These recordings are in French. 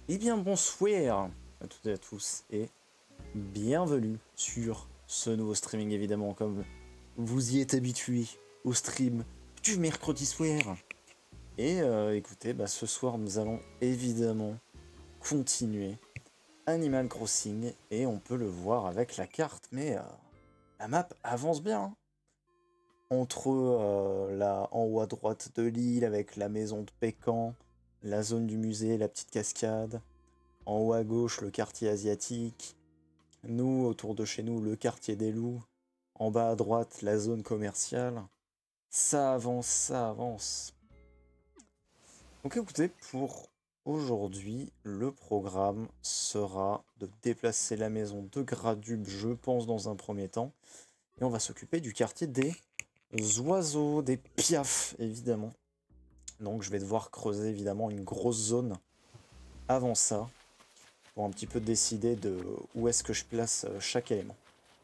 Eh bien bonsoir à toutes et à tous et bienvenue sur ce nouveau streaming évidemment comme vous y êtes habitués au stream du mercredi soir. Et écoutez, ce soir nous allons évidemment continuer Animal Crossing et on peut le voir avec la carte mais la map avance bien. Hein. Entre là en haut à droite de l'île avec la maison de Pécan, la zone du musée, la petite cascade. En haut à gauche, le quartier asiatique. Nous, autour de chez nous, le quartier des loups. En bas à droite, la zone commerciale. Ça avance, ça avance. Donc écoutez, pour aujourd'hui, le programme sera de déplacer la maison de Gradub, je pense, dans un premier temps. Et on va s'occuper du quartier des oiseaux, des piafs, évidemment. Donc je vais devoir creuser, évidemment, une grosse zone avant ça. Pour un petit peu décider de où est-ce que je place chaque élément.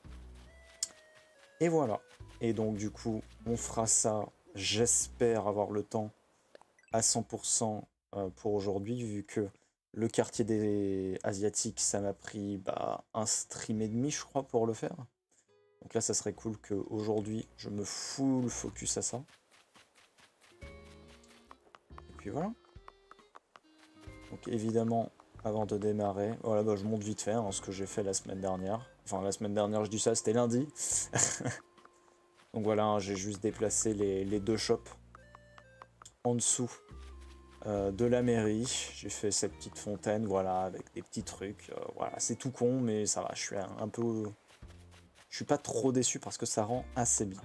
Et voilà. Et donc du coup, on fera ça, j'espère avoir le temps à 100% pour aujourd'hui, vu que le quartier des Asiatiques, ça m'a pris un stream et demi, je crois, pour le faire. Donc là, ça serait cool qu'aujourd'hui, je me full focus à ça. Et puis voilà. Donc évidemment, avant de démarrer, voilà, je monte vite fait ce que j'ai fait la semaine dernière. Enfin, la semaine dernière, je dis ça, c'était lundi. Donc voilà, j'ai juste déplacé les deux shops en dessous de la mairie. J'ai fait cette petite fontaine, voilà, avec des petits trucs. Voilà, c'est tout con, mais ça va, je suis un peu... Je suis pas trop déçu parce que ça rend assez bien.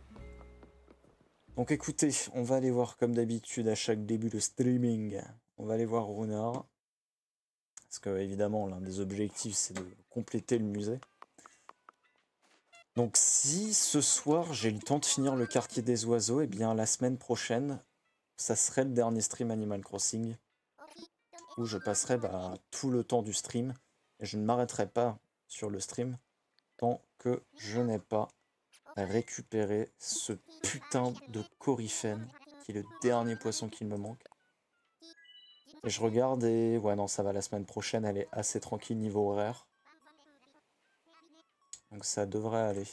Donc écoutez, on va aller voir comme d'habitude à chaque début de streaming. On va aller voir Runard. Parce que évidemment, l'un des objectifs, c'est de compléter le musée. Donc si ce soir j'ai le temps de finir le quartier des oiseaux, et bien la semaine prochaine, ça serait le dernier stream Animal Crossing où je passerai tout le temps du stream et je ne m'arrêterai pas sur le stream tant que je n'ai pas récupéré ce putain de coryphène qui est le dernier poisson qu'il me manque. Et je regarde et ouais non ça va, la semaine prochaine elle est assez tranquille niveau horaire. Donc ça devrait aller.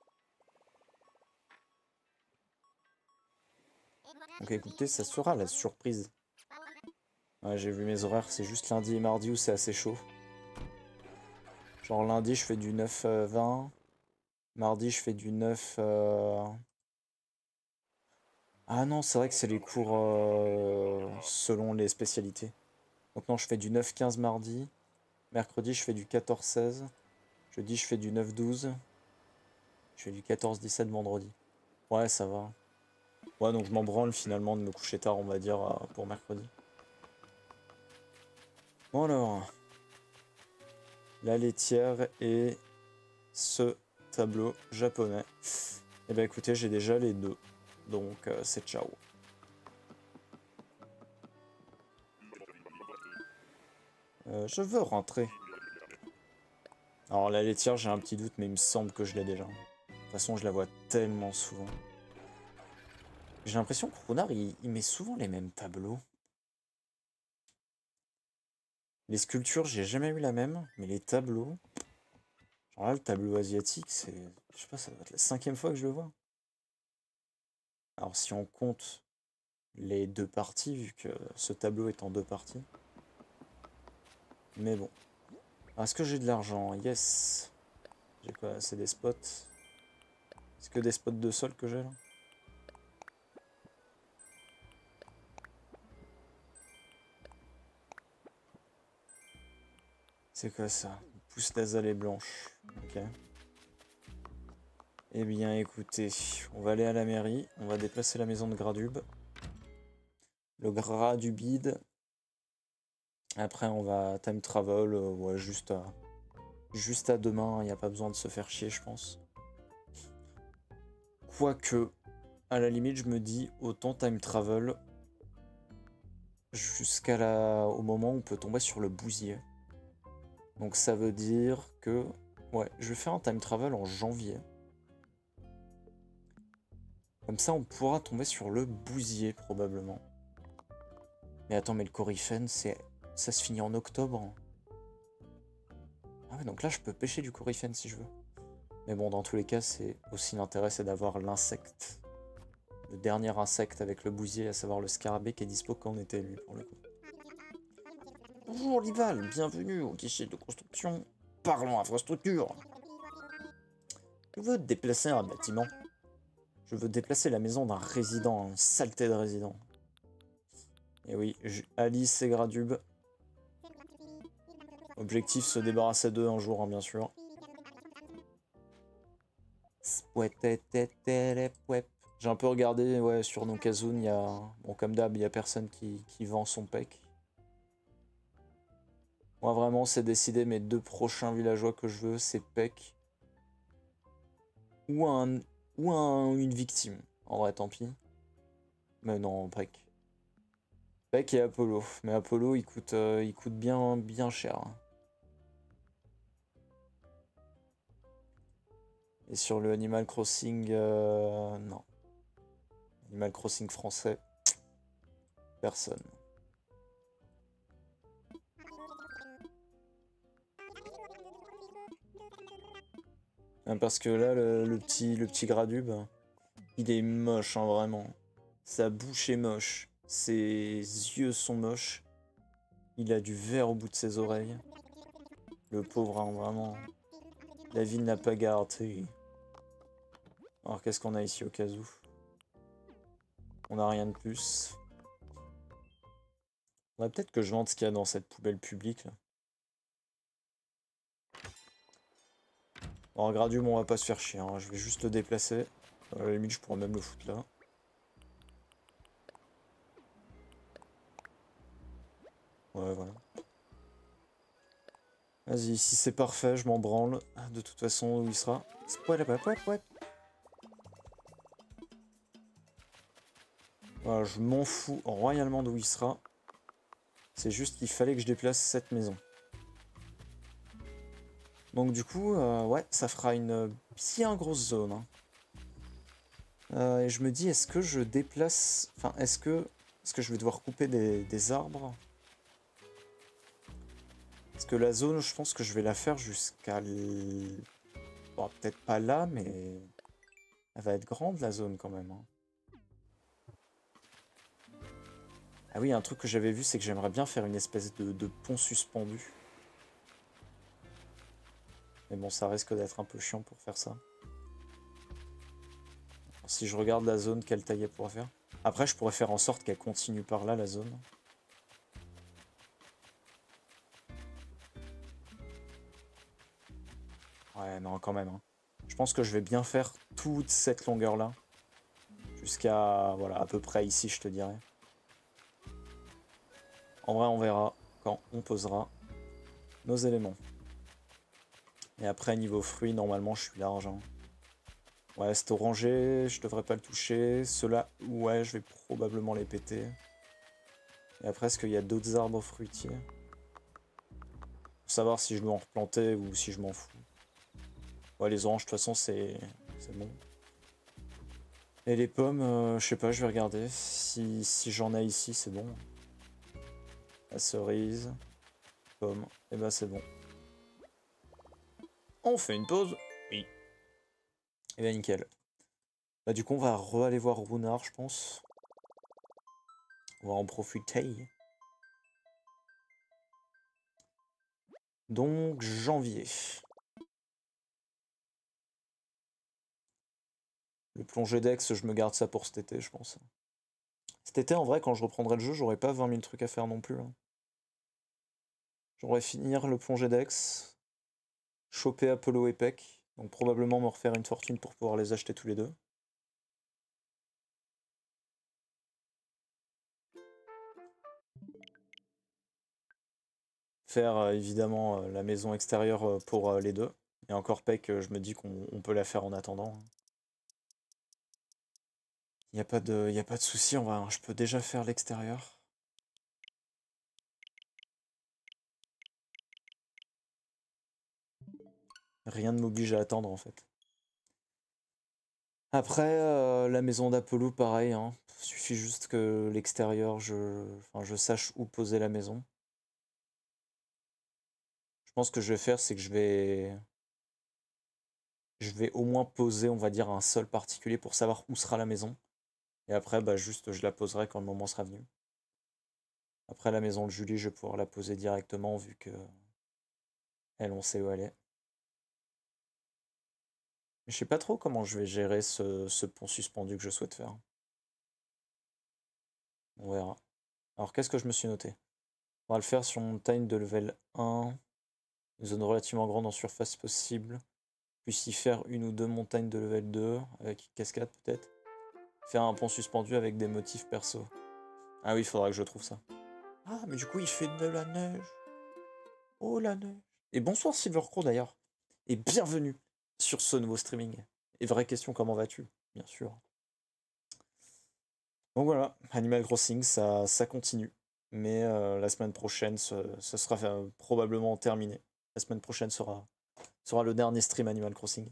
Donc écoutez, ça sera la surprise. Ouais, j'ai vu mes horaires, c'est juste lundi et mardi où c'est assez chaud. Genre lundi je fais du 9-20, mardi je fais du 9... Ah non, c'est vrai que c'est les cours selon les spécialités. Donc non, je fais du 9-15 mardi, mercredi je fais du 14-16, jeudi je fais du 9-12, je fais du 14-17 vendredi. Ouais, ça va. Ouais, donc je m'en branle finalement de me coucher tard, on va dire, pour mercredi. Bon alors, la laitière et ce tableau japonais. Et ben écoutez, j'ai déjà les deux, donc c'est ciao. Je veux rentrer. Alors la laitière, j'ai un petit doute, mais il me semble que je l'ai déjà. De toute façon, je la vois tellement souvent. J'ai l'impression que Runard, il met souvent les mêmes tableaux. Les sculptures, j'ai jamais eu la même, mais les tableaux... Genre là, le tableau asiatique, c'est... Je sais pas, ça doit être la 5e fois que je le vois. Alors si on compte les deux parties, vu que ce tableau est en deux parties. Mais bon. Est-ce que j'ai de l'argent? Yes. J'ai quoi? C'est des spots. C'est que des spots de sol que j'ai là? C'est quoi ça? Pousse d'azalée blanche. Ok. Eh bien écoutez, on va aller à la mairie, on va déplacer la maison de Gradub. Le Gradubide. Après on va time travel, ouais, juste à demain, il n'y a pas besoin de se faire chier je pense. Quoique, à la limite je me dis autant time travel au moment où on peut tomber sur le bousier. Donc ça veut dire que, ouais, je vais faire un time travel en janvier. Comme ça, on pourra tomber sur le bousier, probablement. Mais attends, mais le coryphène, c'est ça se finit en octobre. Ah ouais, donc là, je peux pêcher du coryphène si je veux. Mais bon, dans tous les cas, c'est aussi l'intérêt, c'est d'avoir l'insecte. Le dernier insecte avec le bousier, à savoir le scarabée, qui est dispo quand on était lui, pour le coup. Bonjour Lival, bienvenue au guichet de construction. Parlons infrastructure. Je veux déplacer un bâtiment. Je veux déplacer la maison d'un résident, une saleté de résident. Et oui, Alice et Gradube. Objectif, se débarrasser d'eux un jour, hein, bien sûr. J'ai un peu regardé, ouais, sur Nokazune, il y a... Bon, comme d'hab, il y a personne qui vend son pec. Moi, vraiment, c'est décidé, mes 2 prochains villageois que je veux, c'est pec. Ou une victime. En vrai, tant pis. Mais non, pec. Pec et Apollo. Mais Apollo, il coûte bien cher, hein. Et sur le Animal Crossing, non. Animal Crossing français, personne. Parce que là, le petit Gradube, il est moche, hein, vraiment. Sa bouche est moche. Ses yeux sont moches. Il a du verre au bout de ses oreilles. Le pauvre, hein, vraiment. La ville n'a pas gardé. Alors, qu'est-ce qu'on a ici au cas où? On n'a rien de plus. Peut-être que je vende ce qu'il y a dans cette poubelle publique, là. Bon, Gradube, on va pas se faire chier, hein. Je vais juste le déplacer. À la limite, je pourrais même le foutre là. Ouais, voilà. Vas-y, si c'est parfait, je m'en branle. De toute façon, où il sera. Voilà, je m'en fous royalement d'où il sera. C'est juste qu'il fallait que je déplace cette maison. Donc du coup, ouais, ça fera une bien grosse zone, hein. Et je me dis, est-ce que je déplace... Enfin, est-ce que je vais devoir couper des arbres? Parce que la zone, je pense que je vais la faire jusqu'à... Bon, peut-être pas là, mais... Elle va être grande, la zone, quand même, hein. Ah oui, un truc que j'avais vu, c'est que j'aimerais bien faire une espèce de pont suspendu. Mais bon, ça risque d'être un peu chiant pour faire ça. Alors, si je regarde la zone, quelle taille elle pourrait faire. Après, je pourrais faire en sorte qu'elle continue par là, la zone. Ouais, non, quand même, hein. Je pense que je vais bien faire toute cette longueur-là. Jusqu'à, voilà, à peu près ici, je te dirais. En vrai, on verra quand on posera nos éléments. Et après, niveau fruits, normalement, je suis large, hein. Ouais, cet orangé, je devrais pas le toucher. Ceux-là, ouais, je vais probablement les péter. Et après, est-ce qu'il y a d'autres arbres fruitiers? Pour savoir si je dois en replanter ou si je m'en fous. Ouais, les oranges, de toute façon, c'est bon. Et les pommes, je sais pas, je vais regarder. Si j'en ai ici, c'est bon. La cerise, pomme, et bah c'est bon. On fait une pause? Oui. Et bien nickel. Bah du coup, on va aller voir Runard, je pense. On va en profiter. Donc, janvier. Le plongée d'ex, je me garde ça pour cet été, je pense. Cet été, en vrai, quand je reprendrai le jeu, j'aurai pas 20 000 trucs à faire non plus, hein. J'aurais finir le plongée d'ex, choper Apollo et Peck, donc probablement me refaire une fortune pour pouvoir les acheter tous les deux. Faire évidemment la maison extérieure pour les deux. Et encore Peck, je me dis qu'on peut la faire en attendant. Il n'y a pas de souci, je peux déjà faire l'extérieur. Rien ne m'oblige à attendre en fait. Après, la maison d'Apollo, pareil, hein. Suffit juste que l'extérieur, je sache où poser la maison. Je pense que je vais faire, c'est que je vais au moins poser, on va dire, un sol particulier pour savoir où sera la maison. Et après, bah juste, je la poserai quand le moment sera venu. Après, la maison de Julie, je vais pouvoir la poser directement vu que elle, on sait où elle est. Mais je sais pas trop comment je vais gérer ce pont suspendu que je souhaite faire. On verra. Alors, qu'est-ce que je me suis noté? On va le faire sur montagne de level 1. Une zone relativement grande en surface possible. Puis y faire une ou deux montagnes de level 2, avec une cascade peut-être. Faire un pont suspendu avec des motifs perso. Ah oui, il faudra que je trouve ça. Ah, mais du coup, il fait de la neige. Oh, la neige. Et bonsoir Silvercrow d'ailleurs. Et bienvenue sur ce nouveau streaming. Et vraie question, comment vas-tu? Bien sûr. Donc voilà, Animal Crossing, ça continue. Mais la semaine prochaine, ce sera probablement terminé. La semaine prochaine sera le dernier stream Animal Crossing.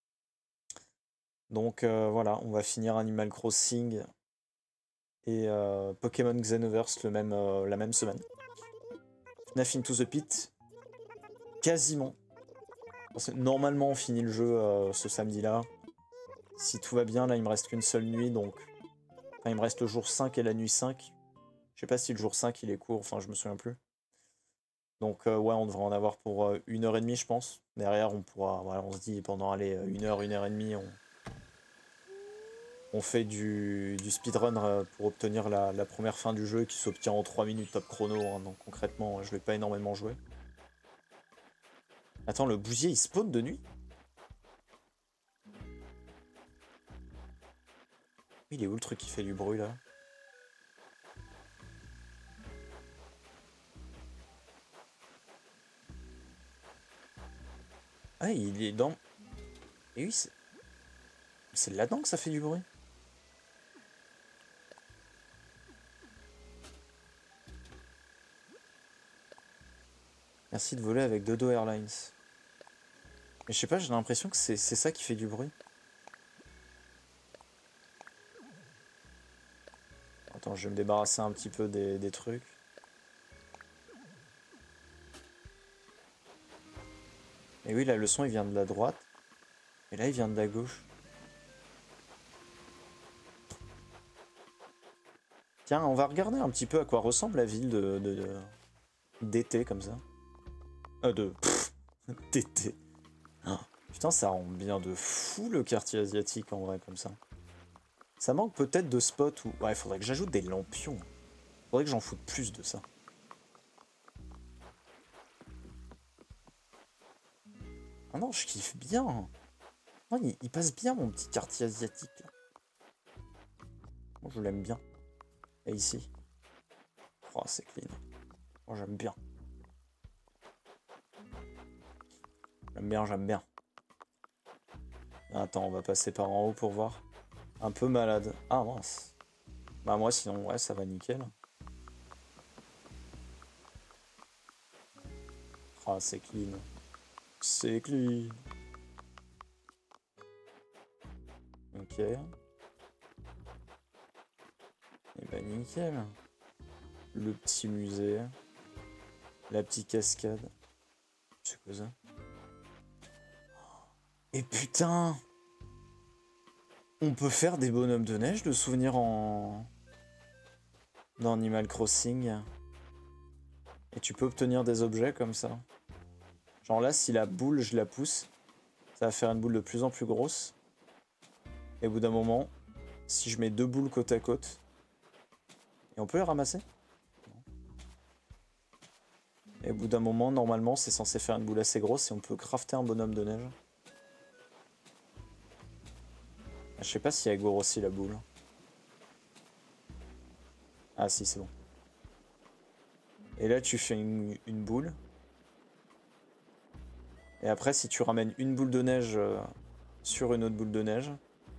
Donc voilà, on va finir Animal Crossing et Pokémon Xenoverse la même semaine. FNAF Into the Pit, quasiment. Normalement, on finit le jeu ce samedi-là. Si tout va bien, là, il me reste qu'une seule nuit, donc... Enfin, il me reste le jour 5 et la nuit 5. Je sais pas si le jour 5, il est court, enfin, je me souviens plus. Donc ouais, on devrait en avoir pour 1 h 30, je pense. Derrière, on pourra... Voilà, on se dit, pendant, allez, 1 heure, 1 h 30, on fait du speedrun pour obtenir la première fin du jeu qui s'obtient en 3 minutes top chrono, hein, donc concrètement, je vais pas énormément jouer. Attends, le bousier, il spawn de nuit? Il est où le truc qui fait du bruit, là? Ah, il est dans... Et oui, c'est là-dedans que ça fait du bruit. Merci de voler avec Dodo Airlines. Mais je sais pas, j'ai l'impression que c'est ça qui fait du bruit. Attends, je vais me débarrasser un petit peu des trucs. Et oui, là, le son, il vient de la droite. Et là, il vient de la gauche. Tiens, on va regarder un petit peu à quoi ressemble la ville d'été, comme ça. D'été. Ah, putain, ça rend bien de fou le quartier asiatique, en vrai, comme ça. Ça manque peut-être de spots où... Ouais, faudrait que j'ajoute des lampions. Faudrait que j'en foute plus de ça. Ah non, je kiffe bien. Non, il passe bien, mon petit quartier asiatique, là. Moi, je l'aime bien. Et ici. Oh, c'est clean. Moi, j'aime bien. J'aime bien, j'aime bien. Attends, on va passer par en haut pour voir. Un peu malade. Ah, mince. Bah moi, sinon, ouais, ça va nickel. Ah, c'est clean. C'est clean. Ok. Et bah nickel. Le petit musée. La petite cascade. C'est quoi ça? Et putain! On peut faire des bonhommes de neige de souvenirs dans Animal Crossing. Et tu peux obtenir des objets comme ça. Genre là, si la boule, je la pousse, ça va faire une boule de plus en plus grosse. Et au bout d'un moment, si je mets deux boules côte à côte, et on peut les ramasser? Et au bout d'un moment, normalement, c'est censé faire une boule assez grosse et on peut crafter un bonhomme de neige. Je sais pas si elle grossit la boule. Ah si, c'est bon. Et là, tu fais une boule. Et après, si tu ramènes une boule de neige sur une autre boule de neige,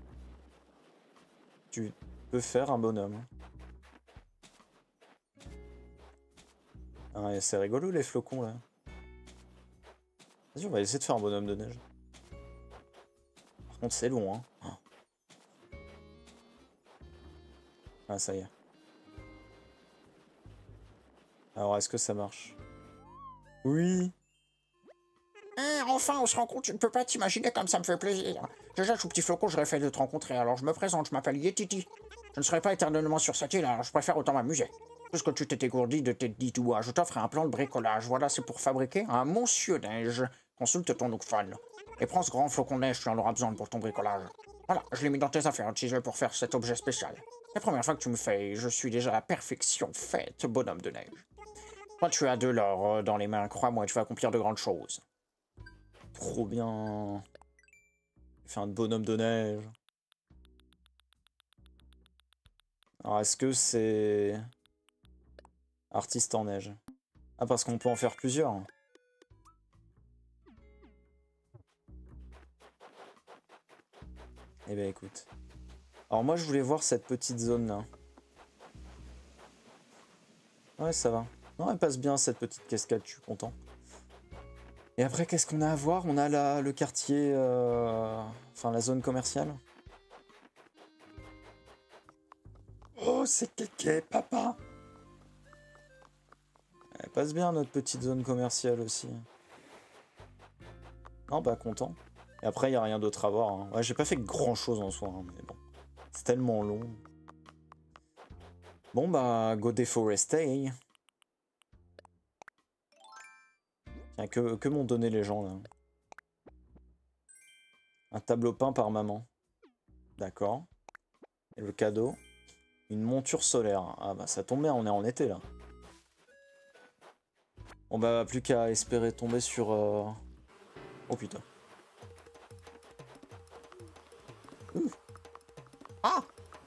tu peux faire un bonhomme. Ah, c'est rigolo les flocons là. Vas-y, on va essayer de faire un bonhomme de neige. Par contre, c'est long, hein. Ah, ça y est. Alors, est-ce que ça marche? Oui. enfin, on se rencontre, tu ne peux pas t'imaginer comme ça me fait plaisir. Déjà, tout petit flocon, j'aurais fait de te rencontrer, alors je me présente, je m'appelle Yetiti. Je ne serai pas éternellement sur cette île, alors je préfère autant m'amuser. Puisque tu t'es dégourdi de tes 10 doigts, je t'offre un plan de bricolage. Voilà, c'est pour fabriquer un monsieur neige. Consulte ton Nookphone. Et prends ce grand flocon de neige, tu en auras besoin pour ton bricolage. Voilà, je l'ai mis dans tes affaires utilisées pour faire cet objet spécial. La première fois que tu me fais, je suis déjà à la perfection faite, bonhomme de neige. Toi, tu as de l'or dans les mains, crois-moi, tu vas accomplir de grandes choses. Trop bien. Fait un bonhomme de neige. Alors, est-ce que c'est... Artiste en neige? Ah, parce qu'on peut en faire plusieurs. Eh ben, écoute. Alors, moi, je voulais voir cette petite zone-là. Ouais, ça va. Non, elle passe bien, cette petite cascade, je suis content. Et après, qu'est-ce qu'on a à voir? On a le quartier... Enfin, la zone commerciale. Oh, c'est Kéké, papa! Elle passe bien, notre petite zone commerciale aussi. Non, bah, content. Et après, il n'y a rien d'autre à voir. Hein. Ouais, j'ai pas fait grand-chose en soi, hein, mais bon. C'est tellement long. Bon, bah, go déforester. Tiens, que m'ont donné les gens, là? Un tableau peint par maman. D'accord. Et le cadeau? Une monture solaire. Ah bah, ça tombe bien, on est en été, là. Bon, bah, plus qu'à espérer tomber sur... Oh, putain. Ah!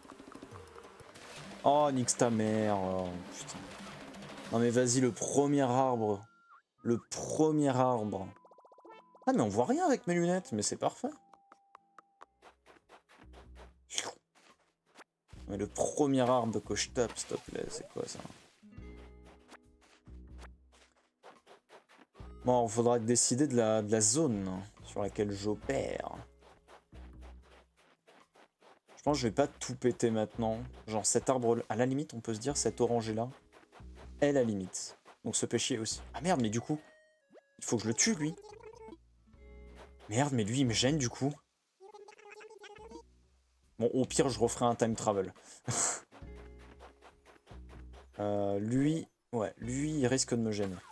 Oh, nique ta mère. Oh, putain. Non, mais vas-y, le premier arbre. Le premier arbre. Ah, mais on voit rien avec mes lunettes, mais c'est parfait. Mais le premier arbre que je tape, s'il te plaît, c'est quoi ça? Bon, il faudra décider de la zone sur laquelle j'opère. Je pense que je vais pas tout péter maintenant. Genre cet arbre, à la limite, on peut se dire cet orangé là est la limite. Donc ce péchier aussi. Ah merde, mais du coup, il faut que je le tue lui. Merde, mais lui il me gêne du coup. Bon, au pire, je referai un time travel. Lui, ouais, lui il risque de me gêner.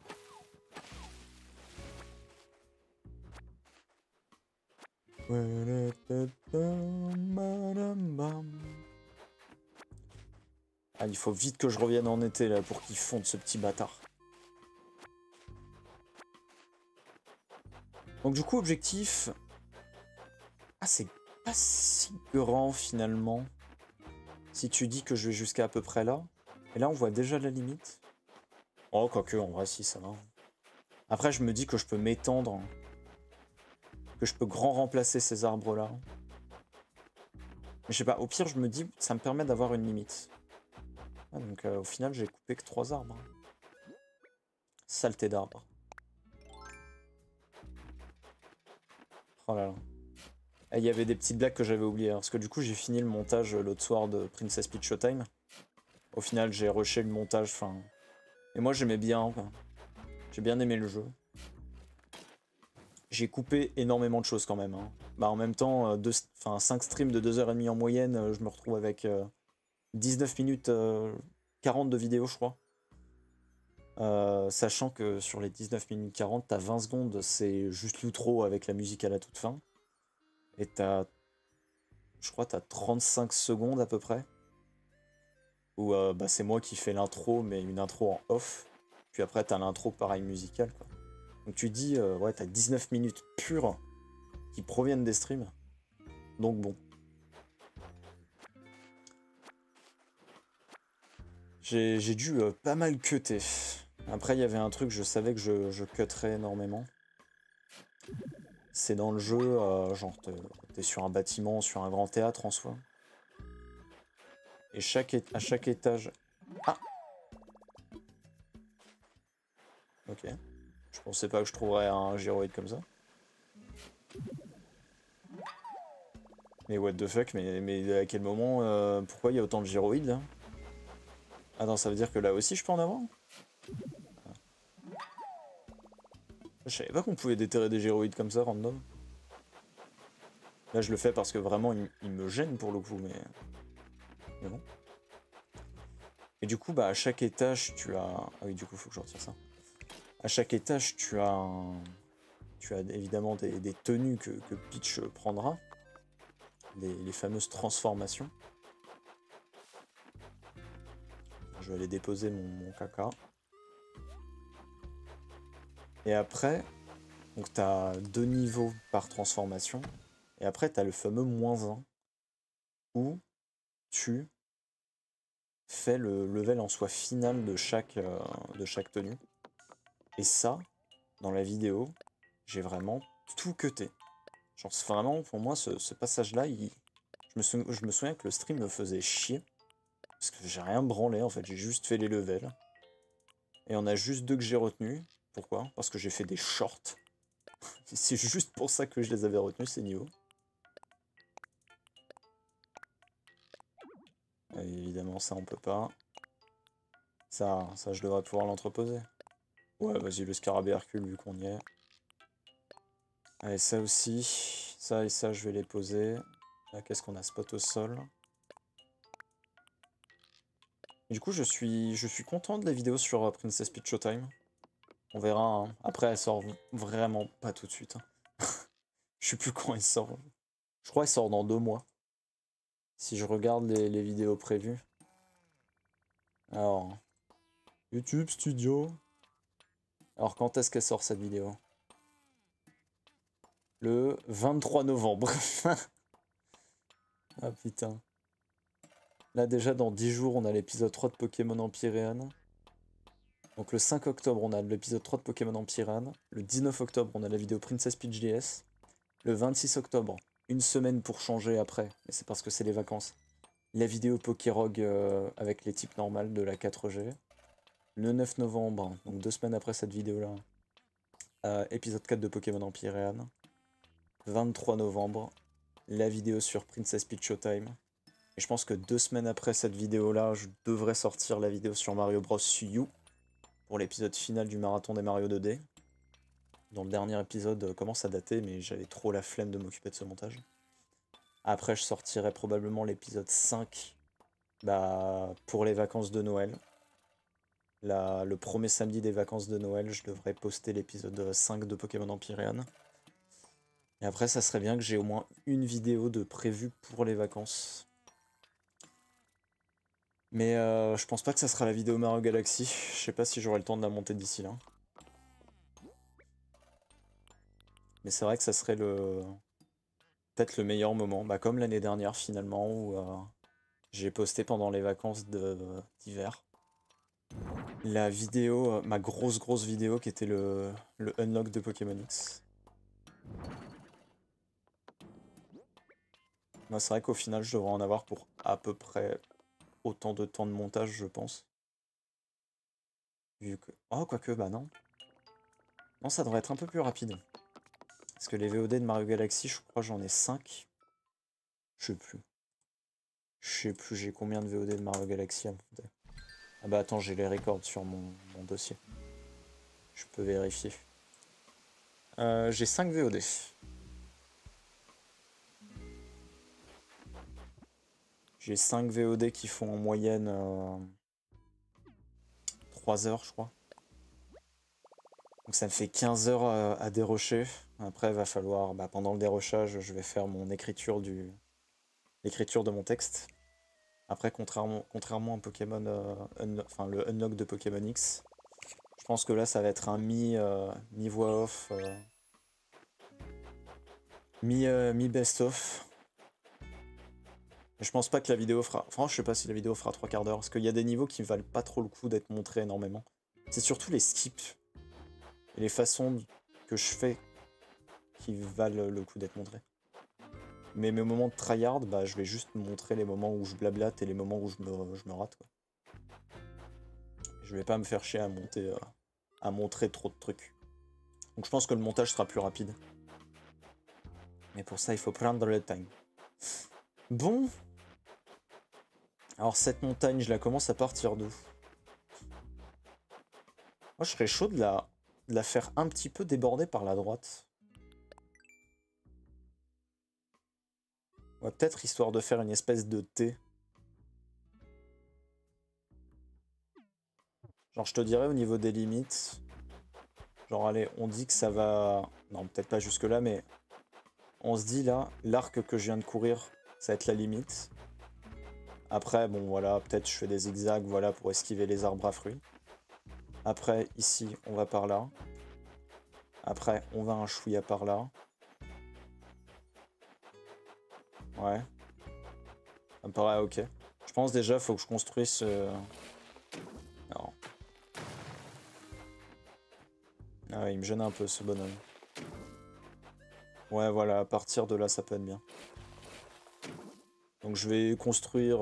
Ah, il faut vite que je revienne en été là pour qu'il fonde ce petit bâtard. Donc du coup, objectif... Ah, c'est pas si grand finalement. Si tu dis que je vais jusqu'à à peu près là. Et là, on voit déjà la limite. Oh, quoique, en vrai, si, ça va. Après, je me dis que je peux m'étendre. Que je peux grand remplacer ces arbres-là. Mais je sais pas, au pire, je me dis, ça me permet d'avoir une limite. Ah, donc au final, j'ai coupé que 3 arbres. Saleté d'arbres. Oh là là. Et il y avait des petites blagues que j'avais oubliées. Hein, parce que du coup, j'ai fini le montage l'autre soir de Princess Peach Showtime. Au final, j'ai rushé le montage. Enfin... Et moi, j'aimais bien. J'ai bien aimé le jeu. J'ai coupé énormément de choses quand même. Hein. Bah, en même temps, 5 streams de 2h30 en moyenne, je me retrouve avec 19 minutes 40 de vidéo, je crois. Sachant que sur les 19 minutes 40, t'as 20 secondes, c'est juste l'outro avec la musique à la toute fin. Et je crois t'as 35 secondes à peu près. Où bah, c'est moi qui fais l'intro, mais une intro en off. Puis après t'as l'intro pareil musicale, quoi. Donc tu dis, ouais, t'as 19 minutes pures qui proviennent des streams. Donc bon. J'ai dû pas mal cutter. Après, il y avait un truc, je savais que je cutterais énormément. C'est dans le jeu, genre, t'es sur un bâtiment, sur un grand théâtre en soi. Et à chaque étage... Ah! Ok. Je pensais pas que je trouverais un gyroïde comme ça. Mais what the fuck, mais à quel moment... pourquoi il y a autant de gyroïdes, là? Attends, ça veut dire que là aussi je peux en avoir? Je savais pas qu'on pouvait déterrer des gyroïdes comme ça, random. Là, je le fais parce que vraiment, il me gêne pour le coup, mais bon. Et du coup, bah, à chaque étage, tu as... Ah oui, du coup, faut que je retire ça. À chaque étage, tu as évidemment des tenues que Peach prendra. Les fameuses transformations. Je vais aller déposer mon caca. Et après, donc tu as 2 niveaux par transformation. Et après, tu as le fameux -1 où tu fais le level en soi final de chaque tenue. Et ça, dans la vidéo, j'ai vraiment tout cuté. Genre, c'est vraiment, pour moi, ce passage-là, je me souviens que le stream me faisait chier. Parce que j'ai rien branlé, en fait, j'ai juste fait les levels. Et on a juste 2 que j'ai retenus. Pourquoi? Parce que j'ai fait des shorts. C'est juste pour ça que je les avais retenus, ces niveaux. Et évidemment, ça, on peut pas. Ça, je devrais pouvoir l'entreposer. Ouais, vas-y, le scarabée Hercule, vu qu'on y est. Allez, ça aussi. Ça et ça, je vais les poser. Là, qu'est-ce qu'on a? Spot au sol. Et du coup, je suis content de la vidéo sur Princess Peach Showtime. On verra, hein. Après, elle sort vraiment pas tout de suite, hein. Je sais plus quand elle sort. Je crois qu'elle sort dans 2 mois. Si je regarde les vidéos prévues. Alors, YouTube Studio. Alors, quand est-ce qu'elle sort cette vidéo? Le 23 novembre. Ah putain. Là, déjà, dans 10 jours, on a l'épisode 3 de Pokémon Empyrean. Donc, le 5 octobre, on a l'épisode 3 de Pokémon Empyrean. Le 19 octobre, on a la vidéo Princess Peach DS. Le 26 octobre, une semaine pour changer après, mais c'est parce que c'est les vacances. La vidéo Pokérog avec les types normales de la 4G. Le 9 novembre, donc 2 semaines après cette vidéo-là, épisode 4 de Pokémon Empyrean. 23 novembre, la vidéo sur Princess Peach Showtime. Et je pense que 2 semaines après cette vidéo-là, je devrais sortir la vidéo sur Mario Bros U pour l'épisode final du marathon des Mario 2D. Dans le dernier épisode commence à dater, mais j'avais trop la flemme de m'occuper de ce montage. Après, je sortirai probablement l'épisode 5 pour les vacances de Noël. Le premier samedi des vacances de Noël, je devrais poster l'épisode 5 de Pokémon Empyrean. Et après, ça serait bien que j'ai au moins une vidéo de prévue pour les vacances. Mais je pense pas que ça sera la vidéo Mario Galaxy. Je sais pas si j'aurai le temps de la monter d'ici là. Mais c'est vrai que ça serait peut-être le meilleur moment. Bah, comme l'année dernière finalement, où j'ai posté pendant les vacances d'hiver. La vidéo, ma grosse vidéo qui était le unlock de Pokémon X. Moi, c'est vrai qu'au final, je devrais en avoir pour à peu près autant de temps de montage, je pense. Vu que... Oh, quoique, bah non. Non, ça devrait être un peu plus rapide. Parce que les VOD de Mario Galaxy, je crois j'en ai 5. Je sais plus. Je sais plus j'ai combien de VOD de Mario Galaxy à monter. Ah bah attends, j'ai les records sur mon dossier. Je peux vérifier. J'ai 5 VOD. J'ai 5 VOD qui font en moyenne 3 heures, je crois. Donc ça me fait 15 heures à dérocher. Après, il va falloir, pendant le dérochage, je vais faire mon l'écriture de mon texte. Après, contrairement à Pokémon, enfin le unlock de Pokémon X, je pense que là, ça va être un mi-voix off, mi-best-of. Je pense pas que la vidéo fera... Franchement, je sais pas si la vidéo fera 3 quarts d'heure, parce qu'il y a des niveaux qui valent pas trop le coup d'être montrés énormément. C'est surtout les skips et les façons que je fais qui valent le coup d'être montrés. Mais mes moments de tryhard, je vais juste montrer les moments où je blablate et les moments où je me rate, quoi. Je vais pas me faire chier à montrer trop de trucs. Donc je pense que le montage sera plus rapide. Mais pour ça, il faut prendre le temps. Bon. Alors cette montagne, je la commence à partir d'où? Moi, je serais chaud de la de la faire un petit peu déborder par la droite. Ouais, peut-être histoire de faire une espèce de T. Genre, je te dirais au niveau des limites. Genre, allez, on dit que ça va... Non, peut-être pas jusque-là, mais... On se dit, là, l'arc que je viens de courir, ça va être la limite. Après, bon, voilà, peut-être je fais des zigzags, voilà, pour esquiver les arbres à fruits. Après, ici, on va par là. Après, on va un chouïa par là. Ouais. Ça me paraît ok. Je pense déjà, faut que je construise... Non. Ah ouais, il me gêne un peu, ce bonhomme. Ouais, voilà, à partir de là, ça peut être bien. Donc je vais construire...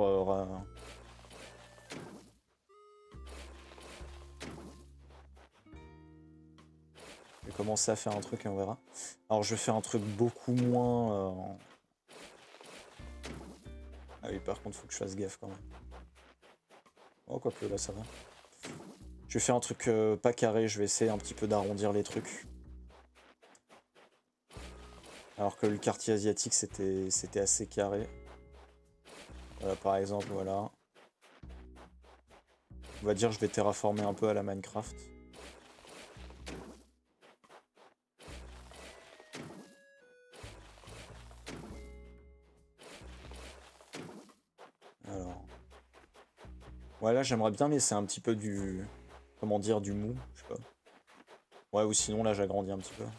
Je vais commencer à faire un truc et on verra. Alors je vais faire un truc beaucoup moins... Ah oui, par contre, faut que je fasse gaffe quand même. Oh, quoique, là, ça va. Je vais faire un truc pas carré, je vais essayer un petit peu d'arrondir les trucs. Alors que le quartier asiatique, c'était assez carré. Voilà, par exemple, voilà. On va dire que je vais terraformer un peu à la Minecraft. Alors... Ouais, là, j'aimerais bien laisser un petit peu du... Comment dire, du mou, je sais pas. Ouais, ou sinon, là, j'agrandis un petit peu.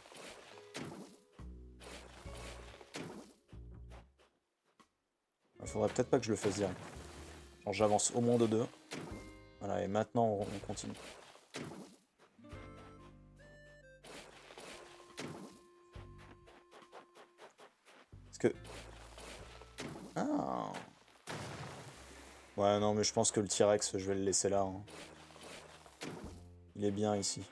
Il faudrait peut-être pas que je le fasse direct. Genre, j'avance au moins de 2. Voilà, et maintenant, on continue. Parce que... Ah. Ouais, non, mais je pense que le T-Rex, je vais le laisser là. Hein. Il est bien ici.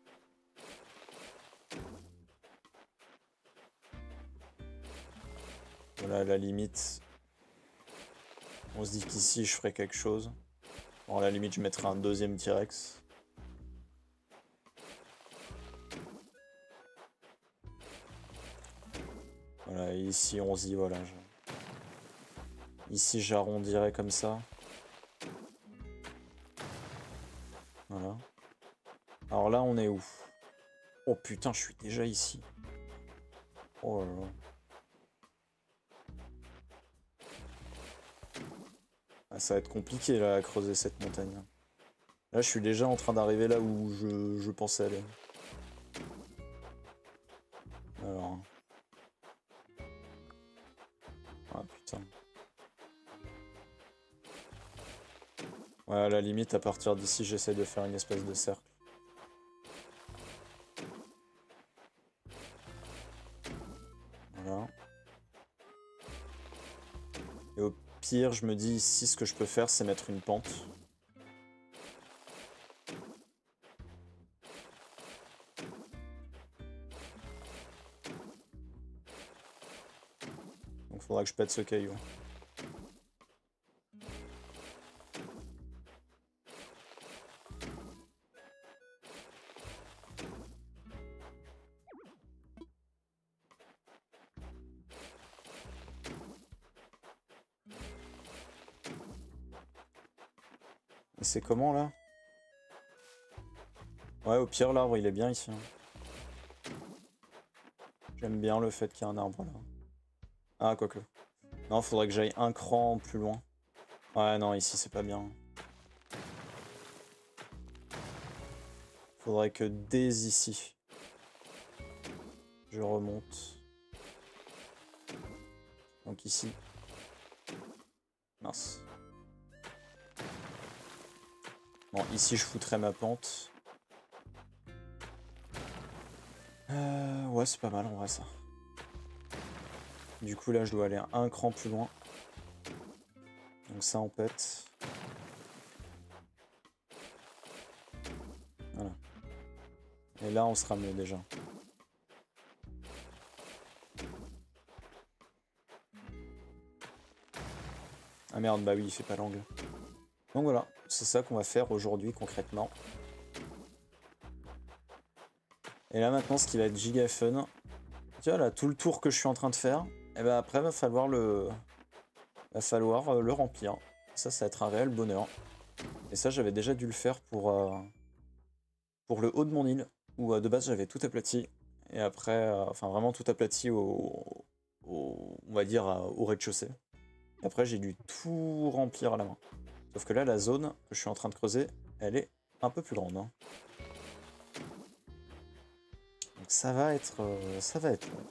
Voilà, à la limite. On se dit qu'ici, je ferai quelque chose. Bon, à la limite, je mettrai un deuxième T-Rex. Voilà, et ici, on se dit, voilà. Ici, j'arrondirai comme ça. Voilà. Alors là, on est où? Oh putain, je suis déjà ici. Oh là là. Ah, ça va être compliqué là à creuser cette montagne. Là, je suis déjà en train d'arriver là où je pensais aller. Alors. Ah putain. Ouais, à la limite, à partir d'ici, j'essaie de faire une espèce de cercle. Voilà. Et au pire, je me dis ici, ce que je peux faire, c'est mettre une pente. Donc faudra que je pète ce caillou. Et c'est comment là? Ouais, au pire, l'arbre il est bien ici. Hein. J'aime bien le fait qu'il y ait un arbre là. Ah, quoique. Non, faudrait que j'aille un cran plus loin. Ouais, non, ici c'est pas bien. Faudrait que dès ici, je remonte. Donc ici. Mince. Bon, ici je foutrais ma pente. Ouais, c'est pas mal en vrai ça. Du coup là je dois aller un cran plus loin. Donc ça on pète. Voilà. Et là on sera mieux déjà. Ah merde, bah oui, il fait pas l'angle. Donc voilà, c'est ça qu'on va faire aujourd'hui concrètement. Et là maintenant ce qui va être giga fun, tu vois là tout le tour que je suis en train de faire, et ben après va falloir le remplir. Ça va être un réel bonheur. Et ça j'avais déjà dû le faire pour le haut de mon île, où de base j'avais tout aplati. Et après, enfin vraiment tout aplati on va dire au rez-de-chaussée. Et après j'ai dû tout remplir à la main. Sauf que là la zone que je suis en train de creuser, elle est un peu plus grande. Hein. Donc ça va être long.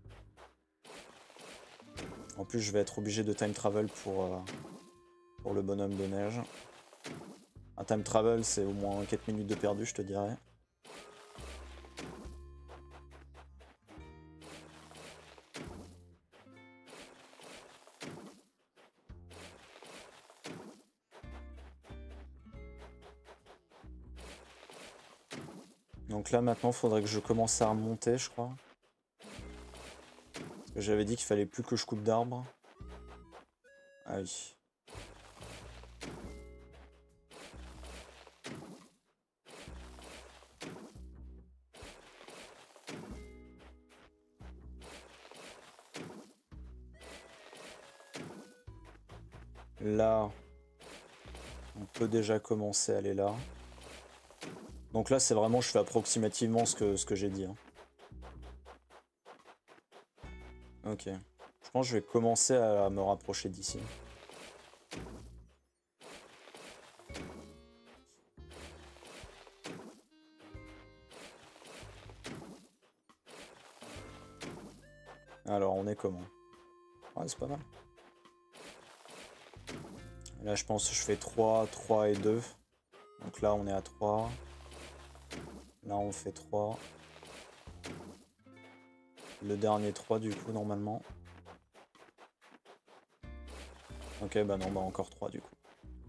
En plus je vais être obligé de time travel pour le bonhomme de neige. Un time travel c'est au moins 4 minutes de perdu je te dirais. Donc là maintenant il faudrait que je commence à remonter je crois. Parce que j'avais dit qu'il fallait plus que je coupe d'arbres. Ah oui. Là, on peut déjà commencer à aller là. Donc là, c'est vraiment, je fais approximativement ce que j'ai dit. Hein. Ok. Je pense que je vais commencer à me rapprocher d'ici. Alors, on est comment? Ouais, c'est pas mal. Là, je pense que je fais 3, 3 et 2. Donc là, on est à 3. Là, on fait 3. Le dernier 3, du coup, normalement. Ok, bah non, bah encore 3, du coup.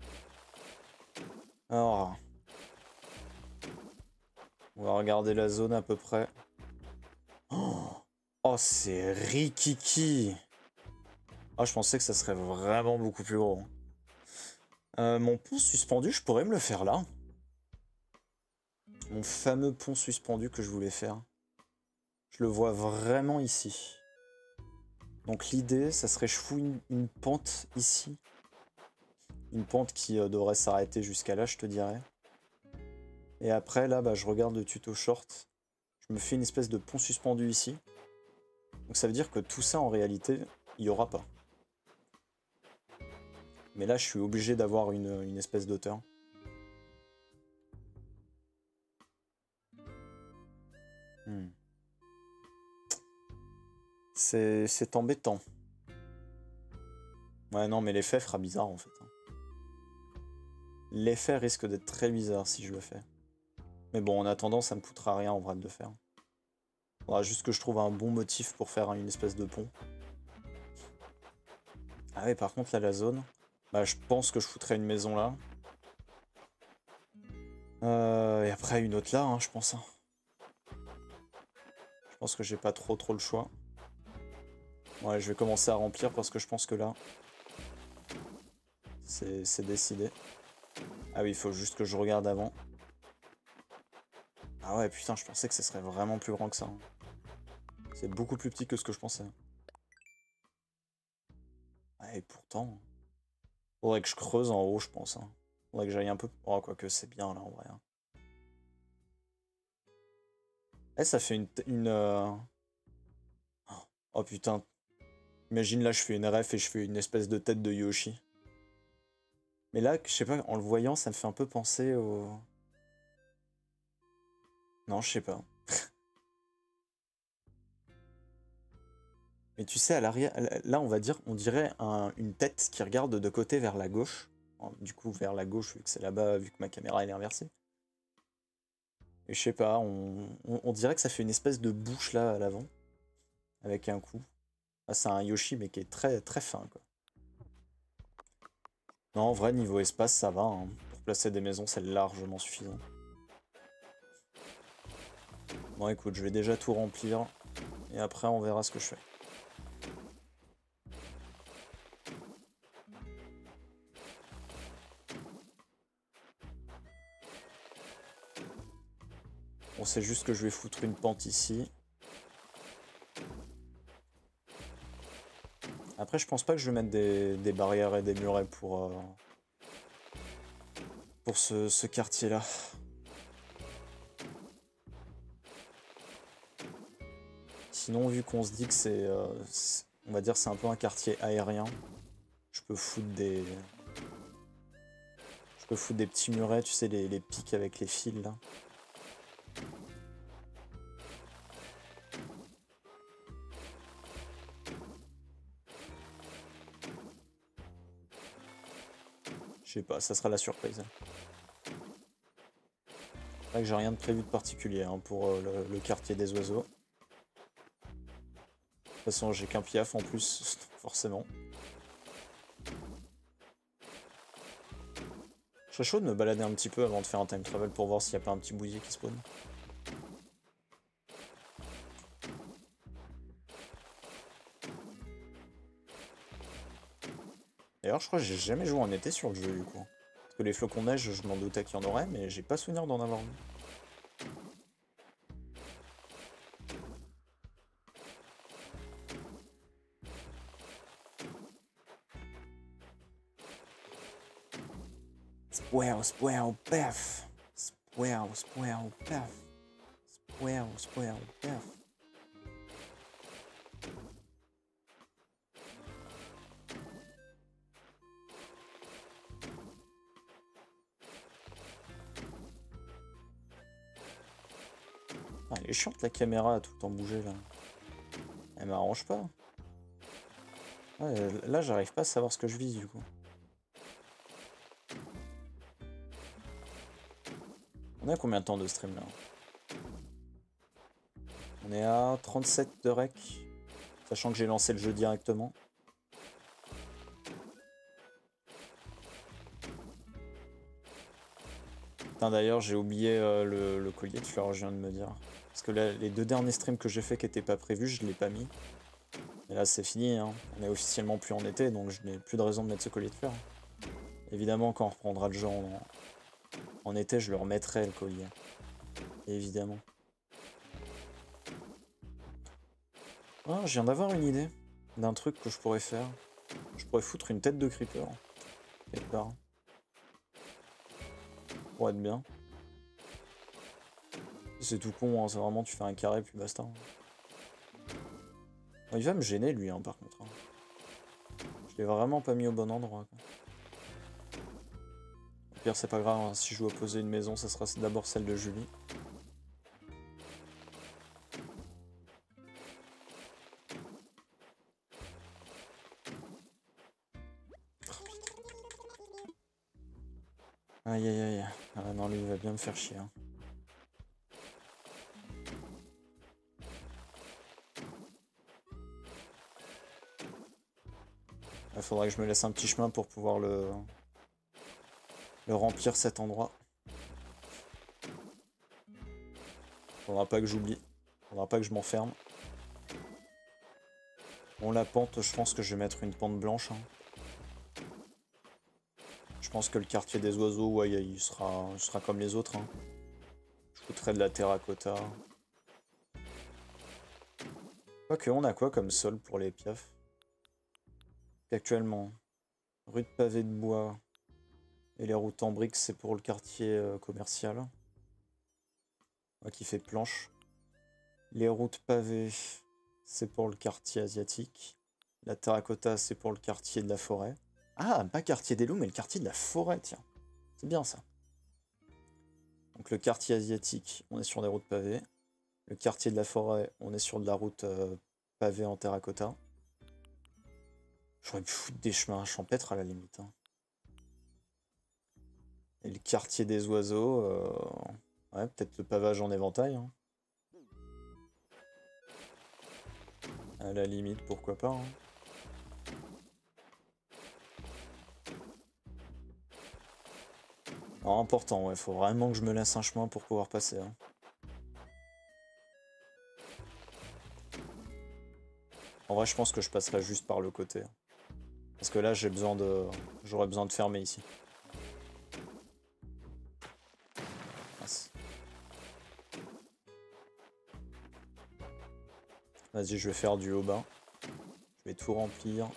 Alors... On va regarder la zone à peu près. Oh, c'est rikiki! Ah, je pensais que ça serait vraiment beaucoup plus gros. Mon pont suspendu, je pourrais me le faire là. Mon fameux pont suspendu que je voulais faire. Je le vois vraiment ici. Donc l'idée, ça serait je fous une pente ici. Une pente qui devrait s'arrêter jusqu'à là, je te dirais. Et après, là, bah, je regarde le tuto short. Je me fais une espèce de pont suspendu ici. Donc ça veut dire que tout ça, en réalité, il n'y aura pas. Mais là, je suis obligé d'avoir une espèce d'auteur. C'est embêtant. Ouais, non, mais l'effet fera bizarre, en fait. L'effet risque d'être très bizarre si je le fais. Mais bon, en attendant, ça me coûtera rien, en vrai, de le faire. Faudra juste que je trouve un bon motif pour faire une espèce de pont. Ah ouais, par contre, là, la zone... Bah, je pense que je foutrais une maison là. Et après, une autre là, hein, je pense. Hein. Je pense que j'ai pas trop le choix. Ouais, je vais commencer à remplir parce que je pense que là... C'est décidé. Ah oui, il faut juste que je regarde avant. Ah ouais, putain, je pensais que ce serait vraiment plus grand que ça. Hein. C'est beaucoup plus petit que ce que je pensais. Ah, et pourtant... Faudrait que je creuse en haut, je pense. Hein. Faudrait que j'aille un peu... Oh, quoique c'est bien, là, en vrai. Hein. Eh, ça fait Oh, putain. Imagine, là, je fais une ref et je fais une espèce de tête de Yoshi. Mais là, je sais pas, en le voyant, ça me fait un peu penser au... Non, je sais pas. Mais tu sais, à l'arrière, là, on dirait une tête qui regarde de côté vers la gauche. Du coup, vers la gauche, vu que c'est là-bas, vu que ma caméra elle est inversée. Et je sais pas, on dirait que ça fait une espèce de bouche là à l'avant. Avec un coup. Ah, c'est un Yoshi, mais qui est très très fin, quoi. Non, en vrai, niveau espace, ça va. Hein. Pour placer des maisons, c'est largement suffisant. Bon, écoute, je vais déjà tout remplir. Et après, on verra ce que je fais. Bon, c'est juste que je vais foutre une pente ici. Après, je pense pas que je vais mettre des barrières et des murets pour ce quartier-là. Sinon, vu qu'on se dit que on va dire c'est un peu un quartier aérien, je peux foutre des petits murets, tu sais, les pics avec les fils là. Je sais pas, ça sera la surprise. C'est vrai que j'ai rien de prévu de particulier hein, pour le quartier des oiseaux. De toute façon, j'ai qu'un piaf en plus, forcément. Je serais chaud de me balader un petit peu avant de faire un time travel pour voir s'il n'y a pas un petit bousier qui spawn. D'ailleurs, je crois que j'ai jamais joué en été sur le jeu du coup. Parce que les flocons neige, je m'en doutais qu'il y en aurait, mais j'ai pas souvenir d'en avoir vu. Spoil, spoil, paf. Spoil, spoil, paf. Spoil, spoil, paf. Ah, elle est chiante la caméra à tout le temps bouger là. Elle m'arrange pas. Ouais, là, j'arrive pas à savoir ce que je vise du coup. On est à combien de temps de stream là? On est à 37 de rec, sachant que j'ai lancé le jeu directement. Putain, d'ailleurs, j'ai oublié le collier de fleurs, je viens de me dire. Parce que là, les 2 derniers streams que j'ai fait qui n'étaient pas prévus, je ne l'ai pas mis. Et là, c'est fini, hein. On est officiellement plus en été, donc je n'ai plus de raison de mettre ce collier de fleurs. Évidemment, quand on reprendra le jeu en été, je le remettrai, le collier. Évidemment. Ah, je viens d'avoir une idée d'un truc que je pourrais faire. Je pourrais foutre une tête de creeper, quelque part. Pour être bien. C'est tout con, hein, c'est vraiment tu fais un carré puis basta. Il va me gêner lui hein, par contre. Je l'ai vraiment pas mis au bon endroit. Quoi. Au pire c'est pas grave, hein, si je dois poser une maison, ça sera d'abord celle de Julie. Aïe aïe aïe. Ah non lui il va bien me faire chier. Hein. Il faudrait que je me laisse un petit chemin pour pouvoir le remplir cet endroit. Faudra pas que j'oublie. Faudra pas que je m'enferme. Bon la pente, je pense que je vais mettre une pente blanche. Hein. Je pense que le quartier des oiseaux, ouais, il sera comme les autres. Hein. Je foutrais de la terracotta. Quoique, on a quoi comme sol pour les piafs? Actuellement, rue de pavés de bois et les routes en briques, c'est pour le quartier commercial. Qui fait planche. Les routes pavées, c'est pour le quartier asiatique. La terracotta, c'est pour le quartier de la forêt. Ah, pas quartier des loups, mais le quartier de la forêt, tiens. C'est bien ça. Donc le quartier asiatique, on est sur des routes pavées. Le quartier de la forêt, on est sur de la route pavée en terracotta. J'aurais pu foutre des chemins champêtres à la limite. Hein. Et le quartier des oiseaux, ouais, peut-être le pavage en éventail. Hein. À la limite, pourquoi pas. Hein. Alors, important, ouais, faut vraiment que je me laisse un chemin pour pouvoir passer. Hein. En vrai, je pense que je passerai juste par le côté. Hein. Parce que là, j'aurais besoin de fermer ici. Mince. Vas-y, je vais faire du haut bas. Je vais tout remplir.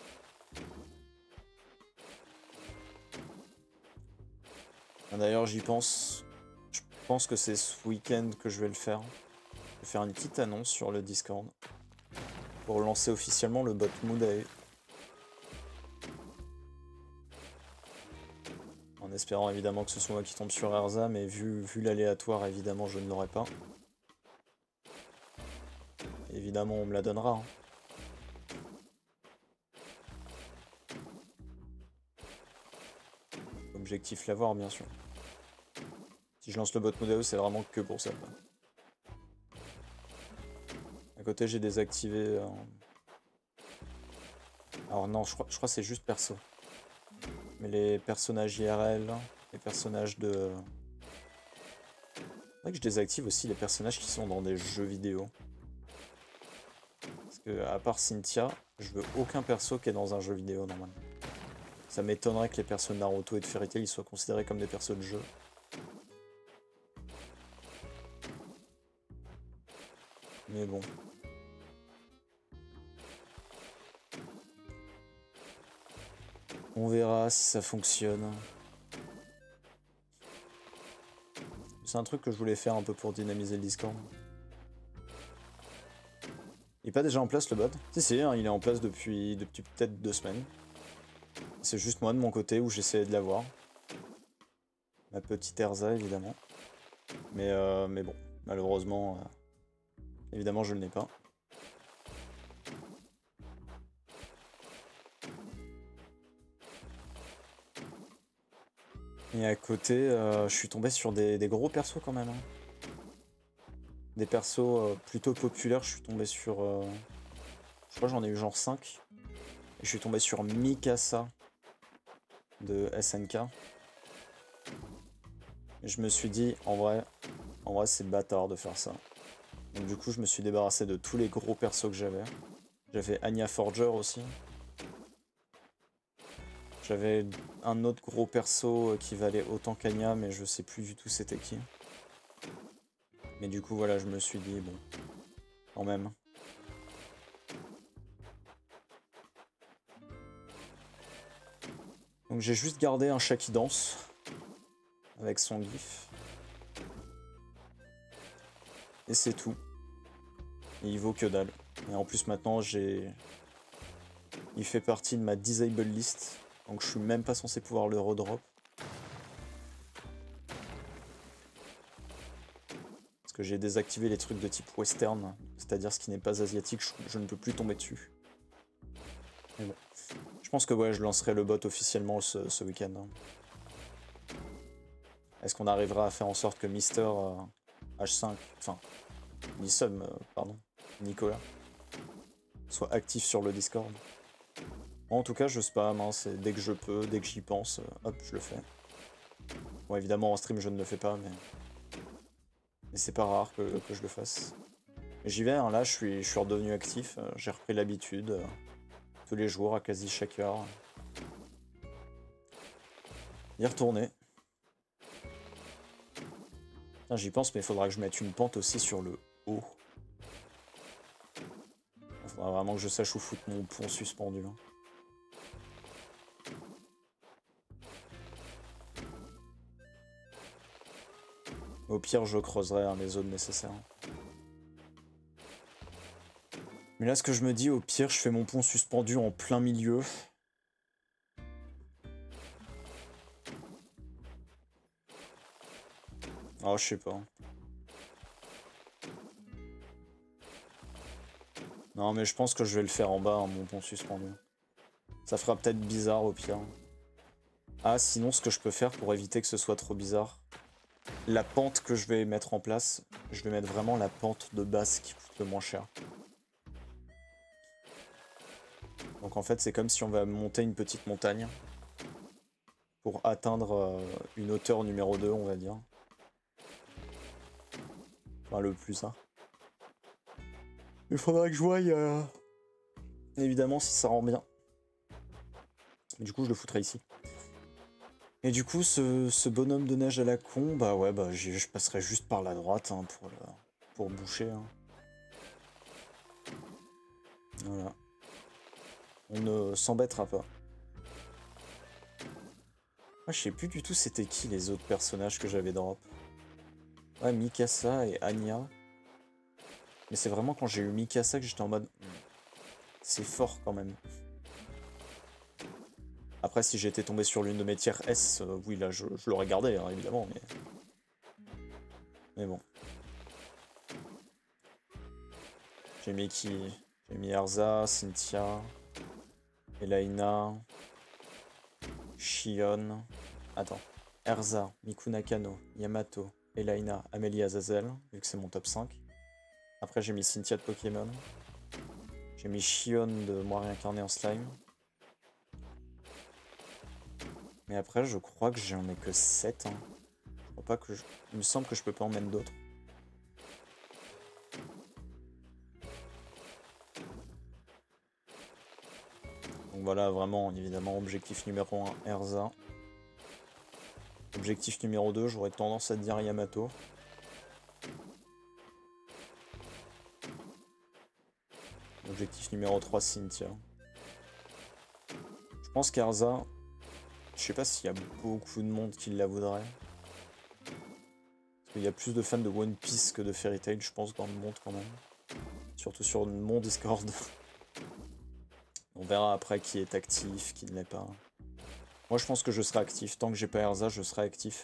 D'ailleurs, j'y pense. Je pense que c'est ce week-end que je vais le faire. Je vais faire une petite annonce sur le Discord pour lancer officiellement le bot Mood en espérant évidemment que ce soit moi qui tombe sur Erza, mais vu l'aléatoire, évidemment, je ne l'aurai pas. Évidemment, on me la donnera. Hein. Objectif l'avoir, bien sûr. Si je lance le bot Mood c'est vraiment que pour ça. Quoi. À côté, j'ai désactivé... Alors non, je crois que c'est juste perso. Mais les personnages IRL, les personnages de... C'est vrai que je désactive aussi les personnages qui sont dans des jeux vidéo. Parce que, à part Cynthia, je veux aucun perso qui est dans un jeu vidéo, normalement. Ça m'étonnerait que les persos de Naruto et de Fairy Tail soient considérés comme des persos de jeu. Mais bon. On verra si ça fonctionne. C'est un truc que je voulais faire un peu pour dynamiser le Discord. Il est pas déjà en place le bot? Si, hein, il est en place depuis peut-être 2 semaines. C'est juste moi de mon côté où j'essayais de l'avoir. Ma petite Erza évidemment. Mais bon, malheureusement, évidemment je ne l'ai pas. Et à côté, je suis tombé sur des gros persos quand même. Hein. Des persos plutôt populaires, je suis tombé sur... je crois que j'en ai eu genre 5. Et je suis tombé sur Mikasa de SNK. Et je me suis dit, en vrai c'est bâtard de faire ça. Donc du coup je me suis débarrassé de tous les gros persos que j'avais. J'avais Anya Forger aussi. J'avais un autre gros perso qui valait autant qu'Anya, mais je sais plus du tout c'était qui. Mais du coup voilà, je me suis dit, bon, quand même. Donc j'ai juste gardé un chat qui danse, avec son gif. Et c'est tout. Et il vaut que dalle. Et en plus maintenant il fait partie de ma disable list. Donc je suis même pas censé pouvoir le redrop. Parce que j'ai désactivé les trucs de type western. C'est-à-dire ce qui n'est pas asiatique, je ne peux plus tomber dessus. Mais bon. Je pense que ouais, je lancerai le bot officiellement ce week-end. Hein. Est-ce qu'on arrivera à faire en sorte que Mister H5, enfin, Nisum, pardon, Nicolas, soit actif sur le Discord? En tout cas, je spam, hein, c'est dès que je peux, dès que j'y pense, hop, je le fais. Bon, évidemment, en stream, je ne le fais pas, mais c'est pas rare que je le fasse. J'y vais, hein, là, je suis redevenu actif, j'ai repris l'habitude, tous les jours, à quasi chaque heure. Y retourner. J'y pense, mais il faudra que je mette une pente aussi sur le haut. Il faudra vraiment que je sache où foutre mon pont suspendu. Hein. Au pire, je creuserai hein, les zones nécessaires. Mais là, ce que je me dis, au pire, je fais mon pont suspendu en plein milieu. Oh, je sais pas. Non, mais je pense que je vais le faire en bas, hein, mon pont suspendu. Ça fera peut-être bizarre au pire. Ah, sinon, ce que je peux faire pour éviter que ce soit trop bizarre, la pente que je vais mettre en place, je vais mettre vraiment la pente de base qui coûte le moins cher. Donc en fait, c'est comme si on va monter une petite montagne pour atteindre une hauteur numéro 2, on va dire. Enfin, le plus ça. Il faudra que je voie évidemment si ça rend bien. Mais du coup, je le foutrai ici. Et du coup, ce bonhomme de neige à la con, bah ouais, bah je passerai juste par la droite hein, pour boucher. Hein. Voilà. On ne s'embêtera pas. Moi, je sais plus du tout c'était qui les autres personnages que j'avais drop. Ouais, Mikasa et Anya. Mais c'est vraiment quand j'ai eu Mikasa que j'étais en mode... C'est fort quand même. Après, si j'étais tombé sur l'une de mes tiers S, oui, là, je l'aurais gardé, hein, évidemment, mais... Mais bon. J'ai mis qui? J'ai mis Erza, Cynthia, Elaina, Shion... Attends. Erza, Miku Nakano, Yamato, Elaina, Amélie Azazel, vu que c'est mon top 5. Après, j'ai mis Cynthia de Pokémon. J'ai mis Shion de Moi réincarné en slime. Mais après, je crois que j'en ai que 7. Hein. Je crois pas que je... Il me semble que je peux pas en mettre d'autres. Donc voilà, vraiment, évidemment, objectif numéro 1, Erza. Objectif numéro 2, j'aurais tendance à dire Yamato. Objectif numéro 3, Cynthia. Je pense qu'Erza, je sais pas s'il y a beaucoup de monde qui la voudrait. Parce qu'il y a plus de fans de One Piece que de Fairy Tail, je pense, dans le monde quand même. Surtout sur mon Discord. On verra après qui est actif, qui ne l'est pas. Moi, je pense que je serai actif. Tant que j'ai pas Erza, je serai actif.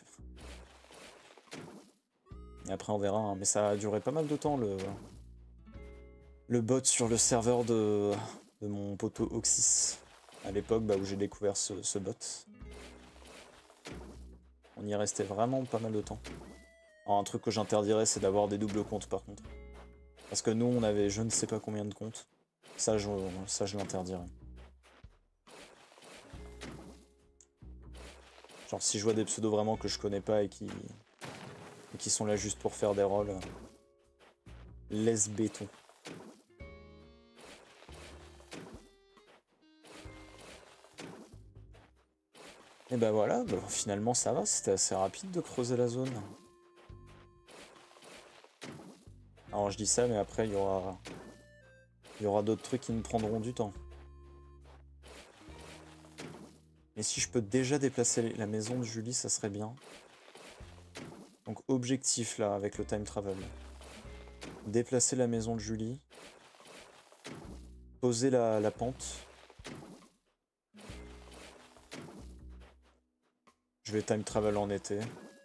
Et après, on verra. Hein. Mais ça a duré pas mal de temps, le bot sur le serveur de mon poteau Oxys. À l'époque où j'ai découvert ce bot. On y restait vraiment pas mal de temps. Alors, un truc que j'interdirais, c'est d'avoir des doubles comptes, par contre. Parce que nous, on avait je ne sais pas combien de comptes. Ça, je l'interdirais. Genre, si je vois des pseudos vraiment que je connais pas et qui sont là juste pour faire des rôles, laisse béton. Et bah voilà, finalement ça va, c'était assez rapide de creuser la zone. Alors je dis ça, mais après il y aura d'autres trucs qui me prendront du temps. Mais si je peux déjà déplacer la maison de Julie, ça serait bien. Donc objectif là, avec le time travel. Déplacer la maison de Julie. Poser la pente. Je vais time travel en été.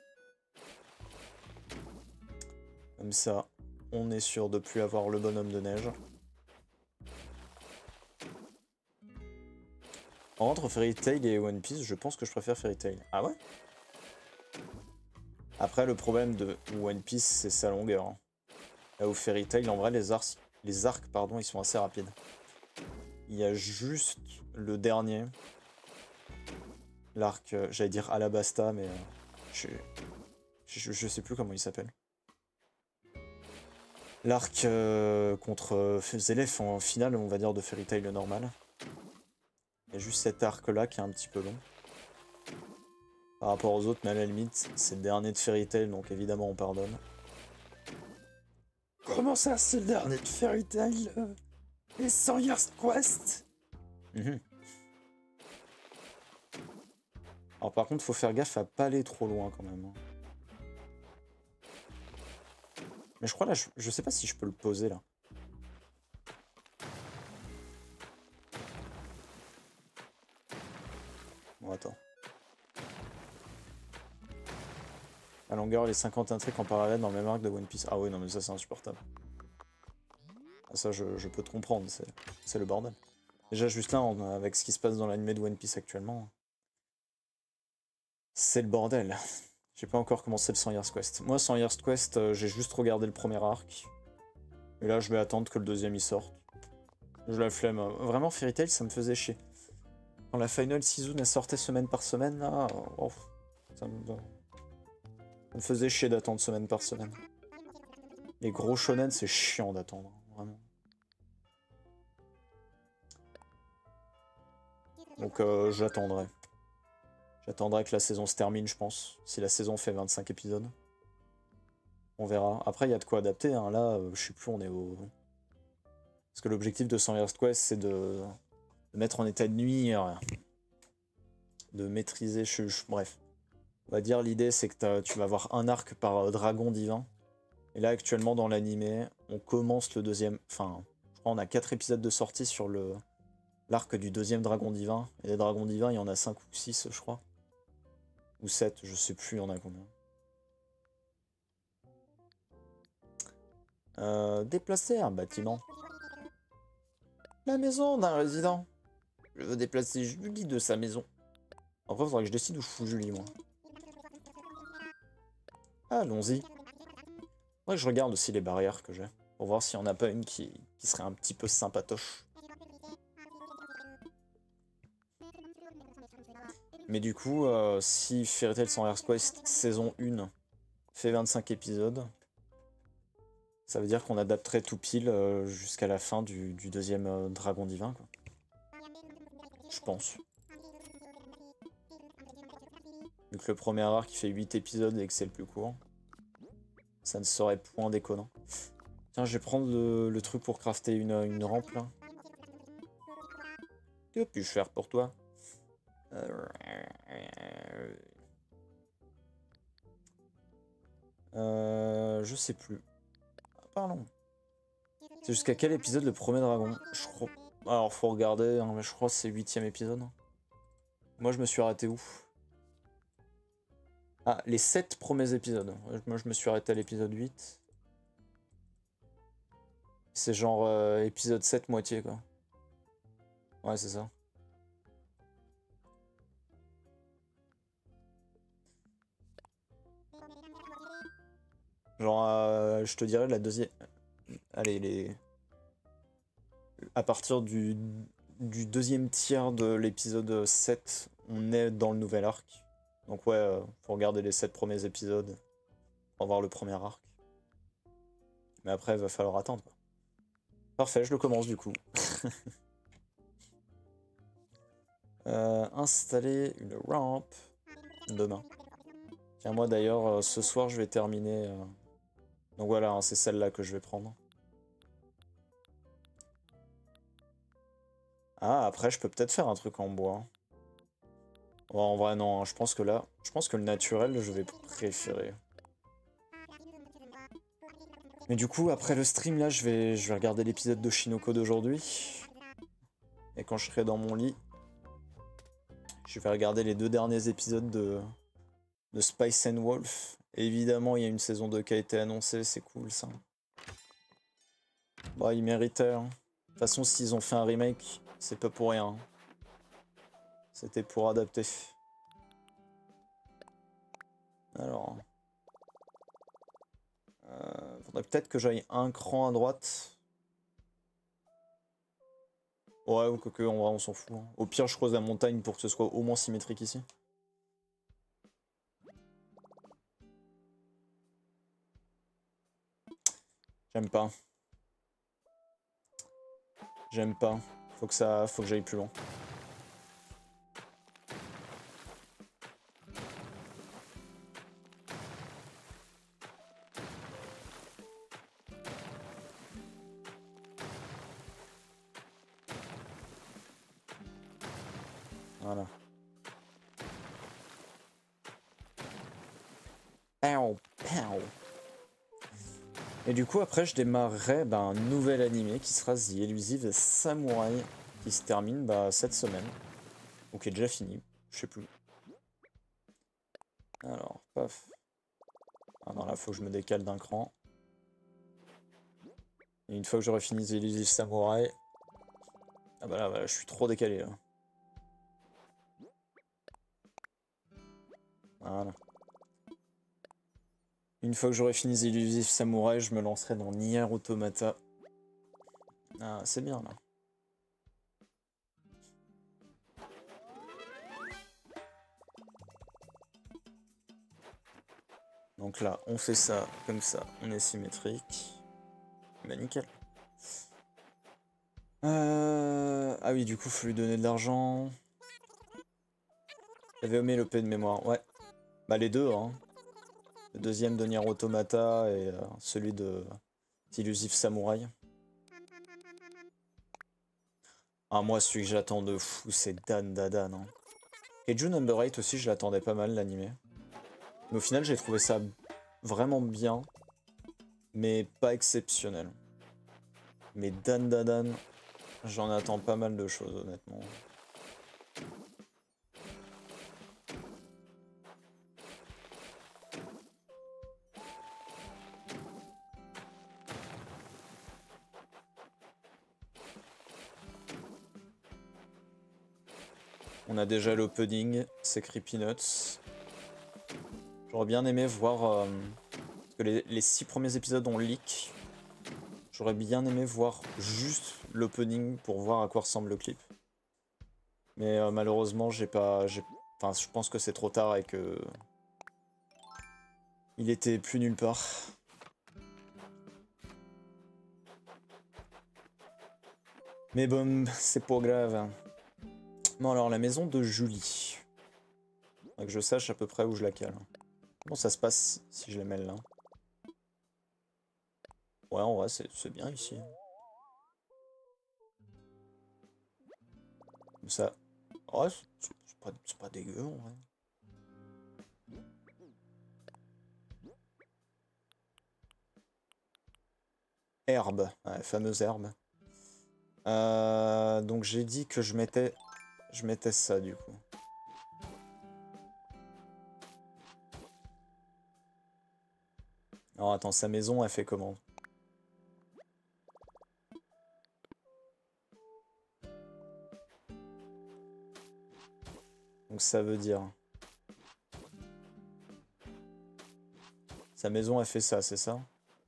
Comme ça, on est sûr de plus avoir le bonhomme de neige. Entre Fairy Tail et One Piece, je pense que je préfère Fairy Tail. Ah ouais? Après, le problème de One Piece, c'est sa longueur. Hein. Là où Fairy Tail, en vrai, les arcs, pardon, ils sont assez rapides. Il y a juste le dernier. L'arc, j'allais dire Alabasta, mais je sais plus comment il s'appelle. L'arc contre Zélef en finale, on va dire, de Fairy Tail normal. Il y a juste cet arc-là qui est un petit peu long. Par rapport aux autres, mais à la limite, c'est le dernier de Fairy Tail, donc évidemment on pardonne. Comment ça, c'est le dernier de Fairy Tail les 100 Years Quest. Alors par contre, faut faire gaffe à pas aller trop loin quand même. Mais je crois là, je sais pas si je peux le poser là. Bon, attends. La longueur, les 50 intrigues en parallèle dans le même arc de One Piece. Ah oui, non mais ça c'est insupportable. Ah, ça je peux te comprendre, c'est le bordel. Déjà juste là, avec ce qui se passe dans l'anime de One Piece actuellement, c'est le bordel. J'ai pas encore commencé le 100 Years Quest. Moi, 100 Years Quest, j'ai juste regardé le premier arc. Et là, je vais attendre que le deuxième y sorte. Je la flemme. Vraiment, Fairy Tail, ça me faisait chier. Quand la Final Season, elle sortait semaine par semaine, là, oh, ça me faisait chier d'attendre semaine par semaine. Les gros shonen, c'est chiant d'attendre, vraiment. Donc, j'attendrai. J'attendrai que la saison se termine, je pense. Si la saison fait 25 épisodes. On verra. Après, il y a de quoi adapter. Hein. Là, je sais plus, on est au Parce que l'objectif de 100 Years Quest, c'est de mettre en état de nuire, de maîtriser, bref. On va dire l'idée, c'est que tu vas avoir un arc par dragon divin. Et là, actuellement, dans l'animé, on commence le deuxième... Enfin, je crois qu'on a 4 épisodes de sortie sur l'arc du deuxième dragon divin. Et les dragons divins, il y en a 5 ou 6, je crois. Ou 7, je sais plus, il y en a combien. Déplacer un bâtiment. La maison d'un résident. Je veux déplacer Julie de sa maison. Après, il faudrait que je décide où je fous Julie, moi. Allons-y. Ouais, je regarde aussi les barrières que j'ai. Pour voir s'il n'y en a pas une qui serait un petit peu sympatoche. Mais du coup, si Fairy Tail 100 Years Quest saison 1 fait 25 épisodes, ça veut dire qu'on adapterait tout pile jusqu'à la fin du deuxième dragon divin, quoi. Je pense. Vu que le premier arc qui fait 8 épisodes et que c'est le plus court, ça ne serait point déconnant. Tiens, je vais prendre le truc pour crafter une rampe là. Que puis-je faire pour toi? Je sais plus. Pardon. C'est jusqu'à quel épisode le premier dragon? Je crois... Alors faut regarder, hein, mais je crois que c'est 8ème épisode. Moi je me suis arrêté où? Ah, les 7 premiers épisodes. Moi je me suis arrêté à l'épisode 8. C'est genre épisode 7 moitié quoi. Ouais c'est ça. Genre je te dirais la deuxième... Allez, à partir du deuxième tiers de l'épisode 7, on est dans le nouvel arc. Donc ouais, faut regarder les 7 premiers épisodes pour voir le premier arc. Mais après, il va falloir attendre, quoi. Parfait, je le commence du coup. Installer une rampe demain. Tiens, moi d'ailleurs, ce soir, je vais terminer... Donc voilà, hein, c'est celle-là que je vais prendre. Ah, après, je peux peut-être faire un truc en bois. Ouais, en vrai, non, hein, je pense que là... Je pense que le naturel, je vais préférer. Mais du coup, après le stream, là, je vais regarder l'épisode de Shinoko d'aujourd'hui. Et quand je serai dans mon lit, je vais regarder les 2 derniers épisodes de Spice and Wolf. Et évidemment, il y a une saison 2 qui a été annoncée, c'est cool, ça. Bah, ils méritaient, hein. De toute façon, s'ils ont fait un remake, c'est pas pour rien. C'était pour adapter. Alors... faudrait peut-être que j'aille un cran à droite. Ouais, ou que en vrai, on s'en fout, hein. Au pire, je creuse la montagne pour que ce soit au moins symétrique ici. J'aime pas. J'aime pas. Faut que j'aille plus loin. Voilà. Pow, pow. Et du coup, après, je démarrerai un nouvel animé qui sera The Elusive Samurai, qui se termine cette semaine. Ou qui est déjà fini, je sais plus. Alors, paf. Ah non, là, faut que je me décale d'un cran. Et une fois que j'aurai fini The Elusive Samurai... Ah bah là, je suis trop décalé, là. Voilà. Une fois que j'aurai fini The Elusive Samurai, je me lancerai dans Nier Automata. Ah, c'est bien, là. Donc là, on fait ça, comme ça, on est symétrique. Bah nickel. Ah oui, du coup, faut lui donner de l'argent. J'avais omis le P de mémoire, ouais. Bah les deux, hein. Le deuxième de Nier Automata et celui de Elusive Samurai. Ah, moi, celui que j'attends de fou, c'est Dan Dadan. Hein. Keiju Number 8 aussi, je l'attendais pas mal, l'animé. Mais au final, j'ai trouvé ça vraiment bien, mais pas exceptionnel. Mais Dan Dadan, j'en attends pas mal de choses, honnêtement. On a déjà l'opening, c'est Creepy Nuts. J'aurais bien aimé voir... parce que les 6 premiers épisodes ont leak. J'aurais bien aimé voir juste l'opening pour voir à quoi ressemble le clip. Mais malheureusement, enfin, je pense que c'est trop tard et que... Il était plus nulle part. Mais bon, c'est pas grave. Bon alors, la maison de Julie. Faudrait que je sache à peu près où je la cale. Comment ça se passe si je la mets là? Ouais, en vrai, c'est bien ici. Comme ça... Ouais, c'est pas dégueu, en vrai. Herbe, ouais, fameuse herbe. Donc j'ai dit que je mettais ça du coup. Alors attends, sa maison, elle fait comment? Donc ça veut dire... Sa maison, elle fait ça, c'est ça?